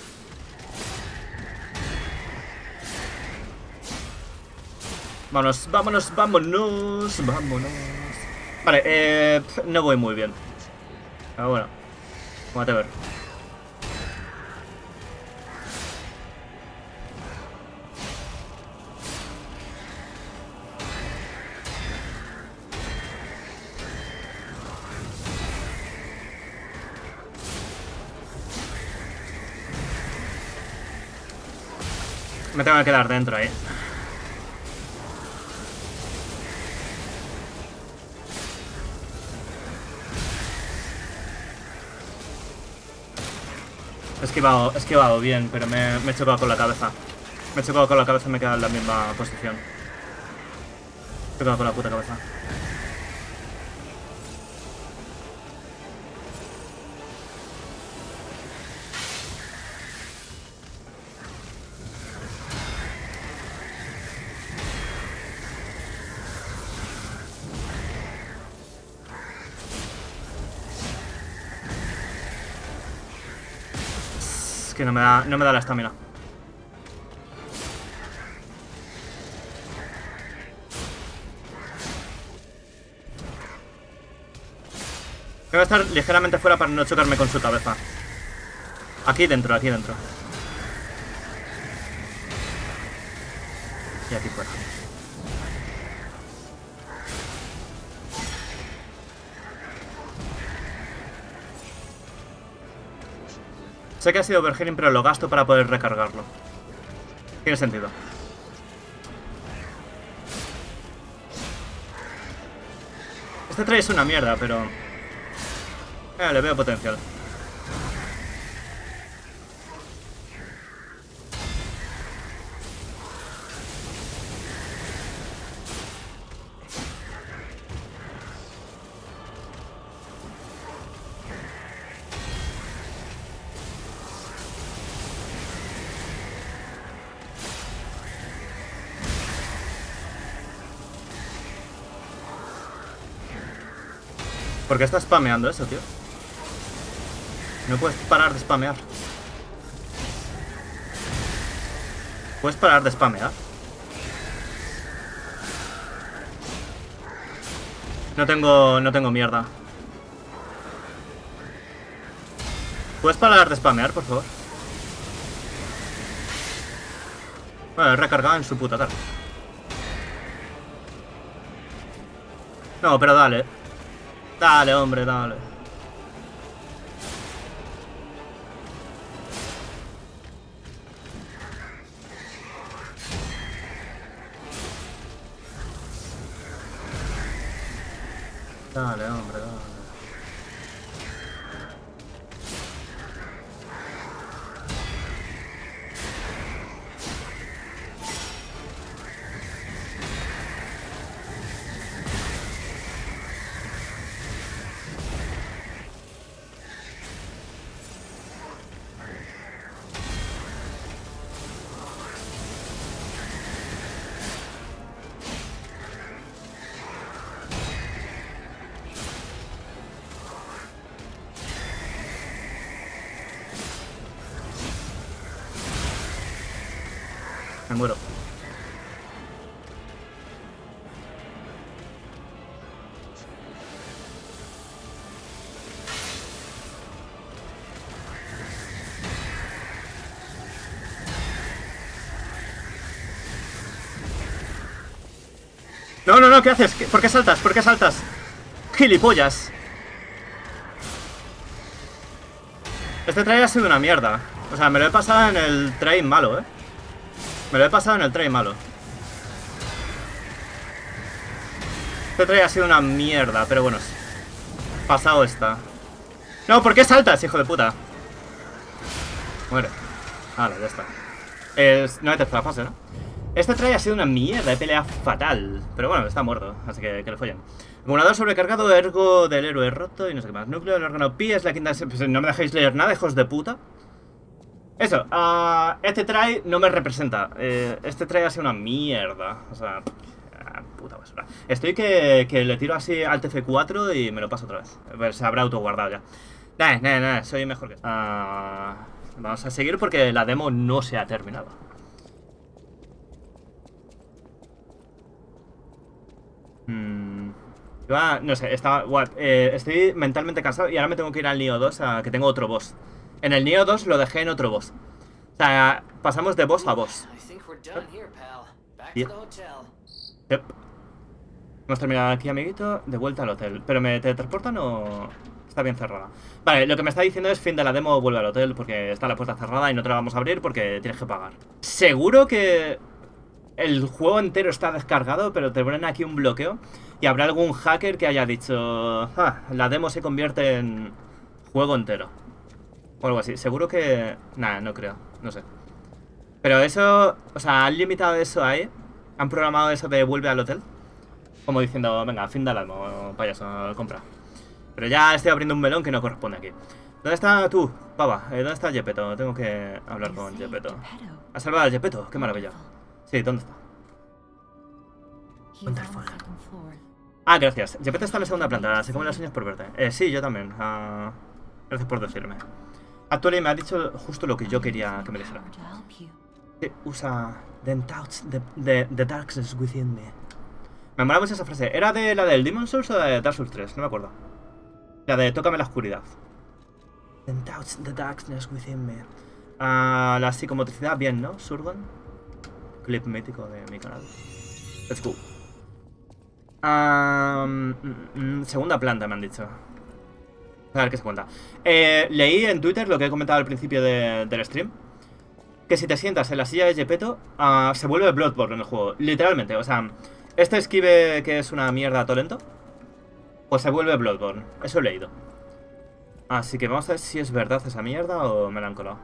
Vámonos, vámonos, vámonos, vámonos. Vale, eh, no voy muy bien. Pero bueno, whatever. Me tengo que quedar dentro ahí. He esquivado, he esquivado bien, pero me, me he chocado con la cabeza. Me he chocado con la cabeza y me he quedado en la misma posición. He chocado con la puta cabeza. Que no me da, no me da la estamina. Voy a estar ligeramente fuera para no chocarme con su cabeza. Aquí dentro, aquí dentro. Y aquí fuera. Sé que ha sido overhealing, pero lo gasto para poder recargarlo. Tiene sentido. Este try es una mierda, pero... Eh, le veo potencial. ¿Por qué está spameando eso, tío? No puedes parar de spamear. ¿Puedes parar de spamear? No tengo... no tengo mierda. ¿Puedes parar de spamear, por favor? Bueno, he recargado en su puta cara. No, pero dale. Dale, hombre, dale. Dale, hombre, dale. Me muero. No, no, no, ¿qué haces? ¿Por qué saltas? ¿Por qué saltas? ¡Gilipollas! Este try ha sido una mierda. O sea, me lo he pasado en el try malo, ¿eh? Me lo he pasado en el try malo. Este try ha sido una mierda, pero bueno. Pasado está. No, ¿por qué saltas, hijo de puta? Muere. Vale, ya está. Es... No hay tercera fase, ¿no? Este try ha sido una mierda, he peleado fatal. Pero bueno, está muerto, así que que le follen. Acumulador sobrecargado, ergo del héroe roto y no sé qué más. Núcleo del órgano pi es la quinta... Pues no me dejéis leer nada, hijos de puta. Eso, uh, este try no me representa. eh, Este try ha sido una mierda. O sea, uh, puta basura. Estoy que, que le tiro así al T F cuatro y me lo paso otra vez. Pues se habrá autoguardado ya. Nah, nah, nah, soy mejor que... Uh, vamos a seguir porque la demo no se ha terminado. Hmm... Ah, no sé, estaba... What, eh, estoy mentalmente cansado y ahora me tengo que ir al Nioh dos a que tengo otro boss. En el Nioh dos lo dejé en otro boss. O sea, pasamos de boss a boss. Yep. Yep. Hemos terminado aquí, amiguito. De vuelta al hotel. ¿Pero me teletransportan o...? Está bien cerrada. Vale, lo que me está diciendo es fin de la demo, vuelve al hotel porque está la puerta cerrada y no te la vamos a abrir porque tienes que pagar. Seguro que... el juego entero está descargado, pero te ponen aquí un bloqueo. Y habrá algún hacker que haya dicho... Ah, la demo se convierte en... juego entero. O algo así. Seguro que... Nada, no creo. No sé. Pero eso... O sea, han limitado eso ahí. Han programado eso de vuelve al hotel. Como diciendo, venga, fin de la demo, payaso, compra. Pero ya estoy abriendo un melón que no corresponde aquí. ¿Dónde está tú, pava? ¿Dónde está Gepetto? Tengo que hablar con Gepetto. ¿Has salvado a Gepetto? ¡Qué maravilla! Sí, ¿dónde está? Wonderful. Ah, gracias. Gepetto está en la segunda planta. Se come las uñas por verte. Eh, sí, yo también. Uh, gracias por decirme. Actually me ha dicho justo lo que yo quería que me dijera. Sí, usa Then touch the, the, the darkness within me. Me mola mucho esa frase. ¿Era de la del Demon's Souls o de Dark Souls tres? No me acuerdo. La de tócame la oscuridad. Then touch the darkness within me. Uh, la psicomotricidad, bien, ¿no? Surgon. Clip mítico de mi canal. Let's go. Um, mm, mm, segunda planta me han dicho. A ver qué se cuenta. Eh, leí en Twitter lo que he comentado al principio de, del stream. Que si te sientas en la silla de Gepetto, uh, se vuelve Bloodborne en el juego. Literalmente, o sea, este esquive que es una mierda todo lento, pues se vuelve Bloodborne. Eso he leído. Así que vamos a ver si es verdad esa mierda o me la han colado.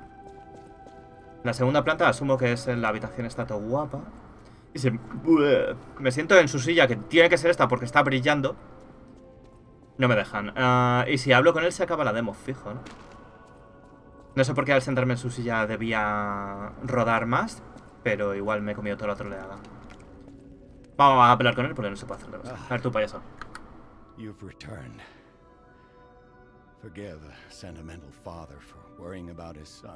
La segunda planta asumo que es en la habitación, está todo guapa. Y se... me siento en su silla, que tiene que ser esta porque está brillando. No me dejan. Uh, y si hablo con él se acaba la demo, fijo, ¿no? No sé por qué al sentarme en su silla debía rodar más, pero igual me he comido toda la troleada. Vamos a pelear con él porque no se puede hacer de cosa. A ver tú, payaso. You've returned. Forgive a sentimental father for worrying about his son.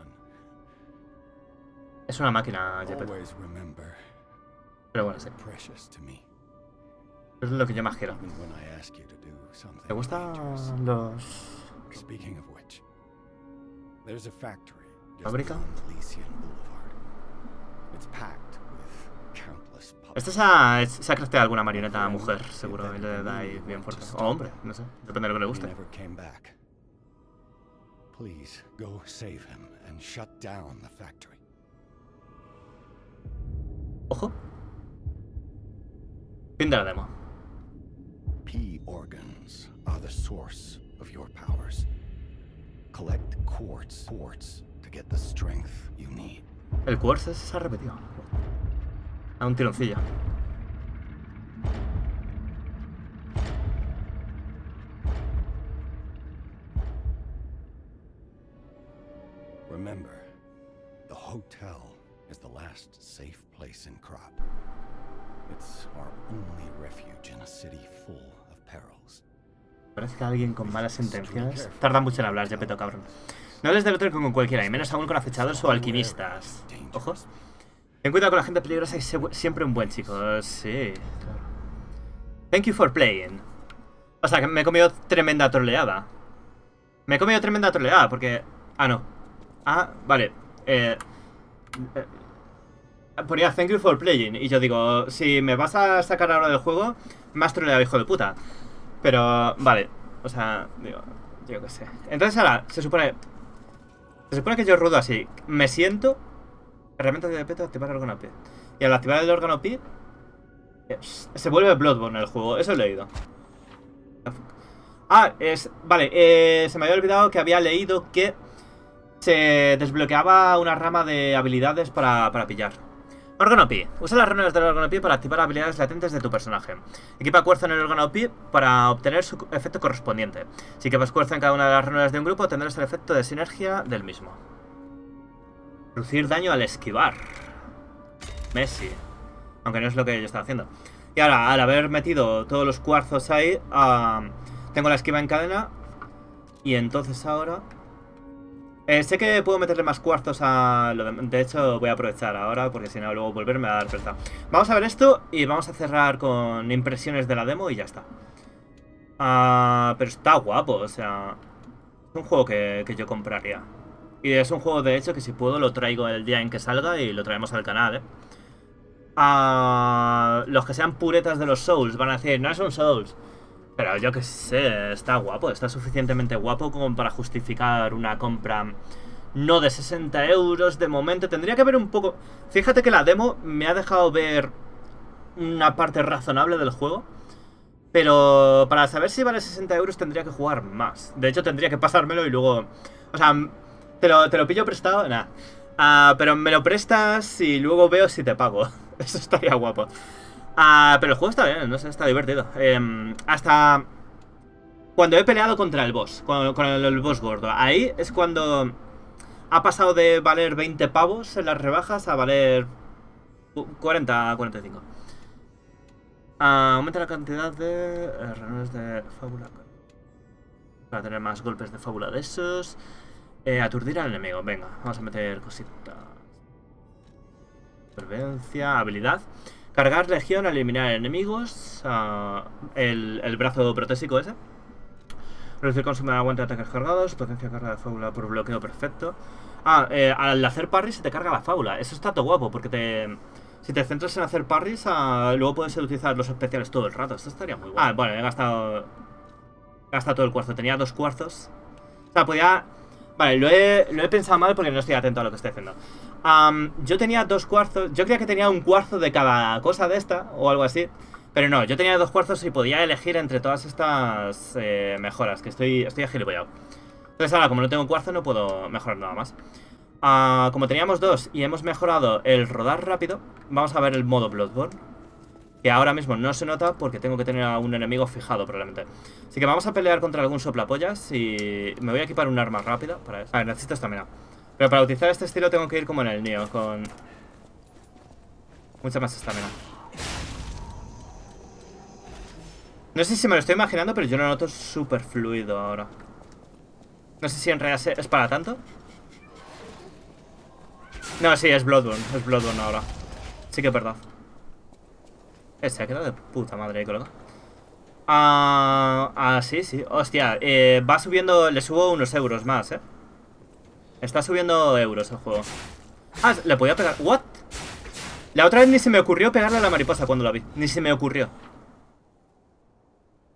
Es una máquina, Gepetto. Always remember. Pero bueno, sí. Precious to me. Es lo que yo más quiero. Even when I ask you to do something ¿Te gustan dangerous. los... Speaking of which, there's a factory just ¿Fábrica? beyond Elysian Boulevard. It's packed with countless puppets. Este se ha, se ha crafteado alguna marioneta mujer, seguro, y le da ahí bien fuerte. O hombre, no sé, depende de lo que le He guste. never came back. Please go save him and shut down the factory. Ojo. Fin de la demo. P organs are the source of your powers. Collect quartz, quartz to get the strength you need. El quartz se ha repetido. A un tironcillo. Remember, the hotel is the last safe place in Krat. It's our only refuge in a city full of perils. Parece que alguien con malas intenciones tarda mucho en hablar, Gepetto, cabrón. No hables del otro con cualquiera, y menos aún con acechados o alquimistas. Ojos. Ten cuidado con la gente peligrosa y sé siempre un buen chico. Sí, claro. Thank you for playing. O sea, que me he comido tremenda troleada. Me he comido tremenda troleada porque... Ah, no. Ah, vale. Eh... eh ponía thank you for playing. Y yo digo, si me vas a sacar ahora del juego, me has troleado, hijo de puta. Pero, vale. O sea, digo, yo qué sé. Entonces ahora, se supone... Se supone que yo rudo así. Me siento... Herramienta de peto, activar el órgano Pi. Y al activar el órgano Pi, se vuelve Bloodborne el juego. Eso he leído. Ah, es... Vale, eh, se me había olvidado que había leído que se desbloqueaba una rama de habilidades para, para pillar. Órgano Pi. Usa las runas del órgano Pi para activar habilidades latentes de tu personaje. Equipa cuerzo en el órgano Pi para obtener su efecto correspondiente. Si equipas cuerzo en cada una de las runas de un grupo, tendrás el efecto de sinergia del mismo. Reducir daño al esquivar. Messi. Aunque no es lo que yo estaba haciendo. Y ahora, al haber metido todos los cuarzos ahí, uh, tengo la esquiva en cadena. Y entonces ahora... Eh, sé que puedo meterle más cuarzos a... Lo de... de hecho, voy a aprovechar ahora, porque si no, luego volverme a dar vuelta. Vamos a ver esto y vamos a cerrar con impresiones de la demo y ya está. Uh, pero está guapo, o sea... Es un juego que, que yo compraría. Y es un juego, de hecho, que si puedo lo traigo el día en que salga y lo traemos al canal, ¿eh? Uh, los que sean puretas de los Souls van a decir, no es un Souls. Pero yo que sé, está guapo, está suficientemente guapo como para justificar una compra no de sesenta euros de momento. Tendría que ver un poco... Fíjate que la demo me ha dejado ver una parte razonable del juego. Pero para saber si vale sesenta euros tendría que jugar más. De hecho, tendría que pasármelo y luego... O sea... ¿Te lo, te lo pillo prestado? Nah. Uh, pero me lo prestas y luego veo si te pago. Eso estaría guapo. Uh, pero el juego está bien, no sé, está divertido. Eh, hasta cuando he peleado contra el boss, con, con el, el boss gordo. Ahí es cuando ha pasado de valer veinte pavos en las rebajas a valer cuarenta a cuarenta y cinco. Uh, aumenta la cantidad de eh, reuniones de fábula. Para tener más golpes de fábula de esos. Eh, aturdir al enemigo, venga, vamos a meter cositas. Supervivencia, habilidad. Cargar legión al eliminar enemigos. Uh, el, el brazo protésico ese. Reducir consumo de aguante de ataques cargados. Potencia carga de fábula por bloqueo perfecto. Ah, eh, al hacer parry se te carga la fábula. Eso está todo guapo porque te... Si te centras en hacer parries, uh, luego puedes utilizar los especiales todo el rato. Esto estaría muy bueno. Ah, bueno, he gastado... He gastado todo el cuarzo. Tenía dos cuarzos. O sea, podía... Vale, lo he, lo he pensado mal porque no estoy atento a lo que estoy haciendo. Um, yo tenía dos cuarzos. Yo creía que tenía un cuarzo de cada cosa de esta o algo así. Pero no, yo tenía dos cuarzos y podía elegir entre todas estas eh, mejoras. Que estoy, estoy agilipollado. Entonces ahora, como no tengo cuarzo, no puedo mejorar nada más. Uh, como teníamos dos y hemos mejorado el rodar rápido, vamos a ver el modo Bloodborne. Que ahora mismo no se nota porque tengo que tener a un enemigo fijado probablemente. Así que vamos a pelear contra algún soplapollas y me voy a equipar un arma rápida para eso. A ver, necesito estamina. Pero para utilizar este estilo tengo que ir como en el Nioh, con mucha más estamina. No sé si me lo estoy imaginando, pero yo lo noto súper fluido ahora. No sé si en realidad es para tanto. No, sí, es Bloodborne, es Bloodborne ahora. Sí que es verdad. Se ha quedado de puta madre ahí colocado. Ah, ah, sí, sí. Hostia, eh, va subiendo. Le subo unos euros más, eh. Está subiendo euros el juego. Ah, le podía pegar. ¿What? La otra vez ni se me ocurrió pegarle a la mariposa cuando la vi. Ni se me ocurrió.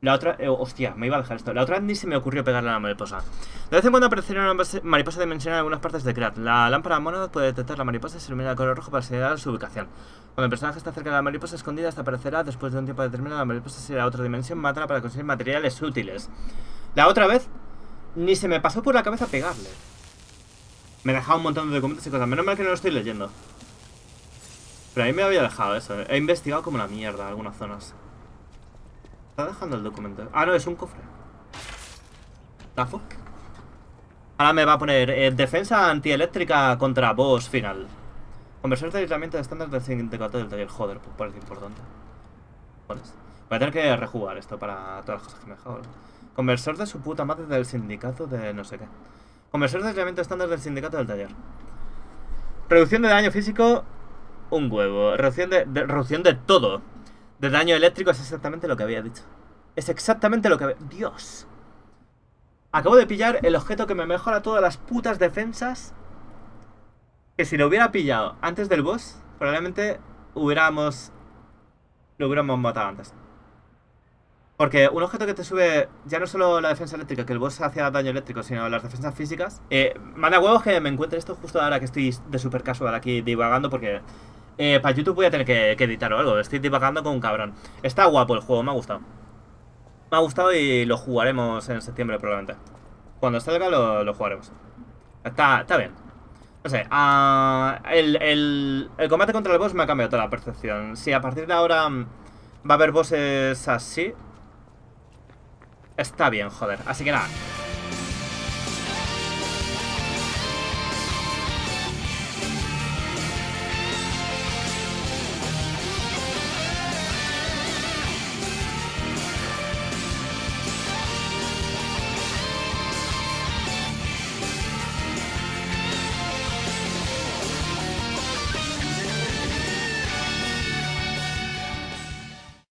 La otra... Eh, hostia, me iba a dejar esto. La otra ni se me ocurrió pegarle a la mariposa. De vez en cuando aparecerá una mariposa dimensional en algunas partes de Krat. La lámpara Monad puede detectar la mariposa y se ilumina de color rojo para señalar su ubicación. Cuando el personaje está cerca de la mariposa escondida, esta aparecerá. Después de un tiempo determinado, la mariposa se irá a otra dimensión, mátala para conseguir materiales útiles. La otra vez ni se me pasó por la cabeza pegarle. Me he dejado un montón de documentos y cosas. Menos mal que no lo estoy leyendo. Pero ahí me había dejado eso. He investigado como la mierda algunas zonas. Está dejando el documento. Ah, no, es un cofre. ¿The fuck? Ahora me va a poner eh, defensa antieléctrica contra boss final. Conversor de aislamiento de estándar del sindicato del taller. Joder, pues parece importante. Joder. Voy a tener que rejugar esto para todas las cosas que me he dejado. Conversor de su puta madre del sindicato de no sé qué. Conversor de aislamiento estándar del sindicato del taller. Reducción de daño físico. Un huevo. Reducción de, de, reducción de todo. De daño eléctrico es exactamente lo que había dicho. Es exactamente lo que había... Dios. Acabo de pillar el objeto que me mejora todas las putas defensas. Que si lo hubiera pillado antes del boss, probablemente hubiéramos... Lo hubiéramos matado antes. Porque un objeto que te sube ya no solo la defensa eléctrica, que el boss hacía daño eléctrico, sino las defensas físicas. Eh, manda huevos que me encuentre esto justo ahora que estoy de super casual aquí divagando porque... Eh, para YouTube voy a tener que, que editar o algo. Estoy divagando con un cabrón. Está guapo el juego, me ha gustado. Me ha gustado y lo jugaremos en septiembre probablemente. Cuando salga lo, lo jugaremos. Está, está bien. No sé, uh, el, el, el combate contra el boss me ha cambiado toda la percepción. Si a partir de ahora va a haber bosses así, está bien, joder. Así que nada.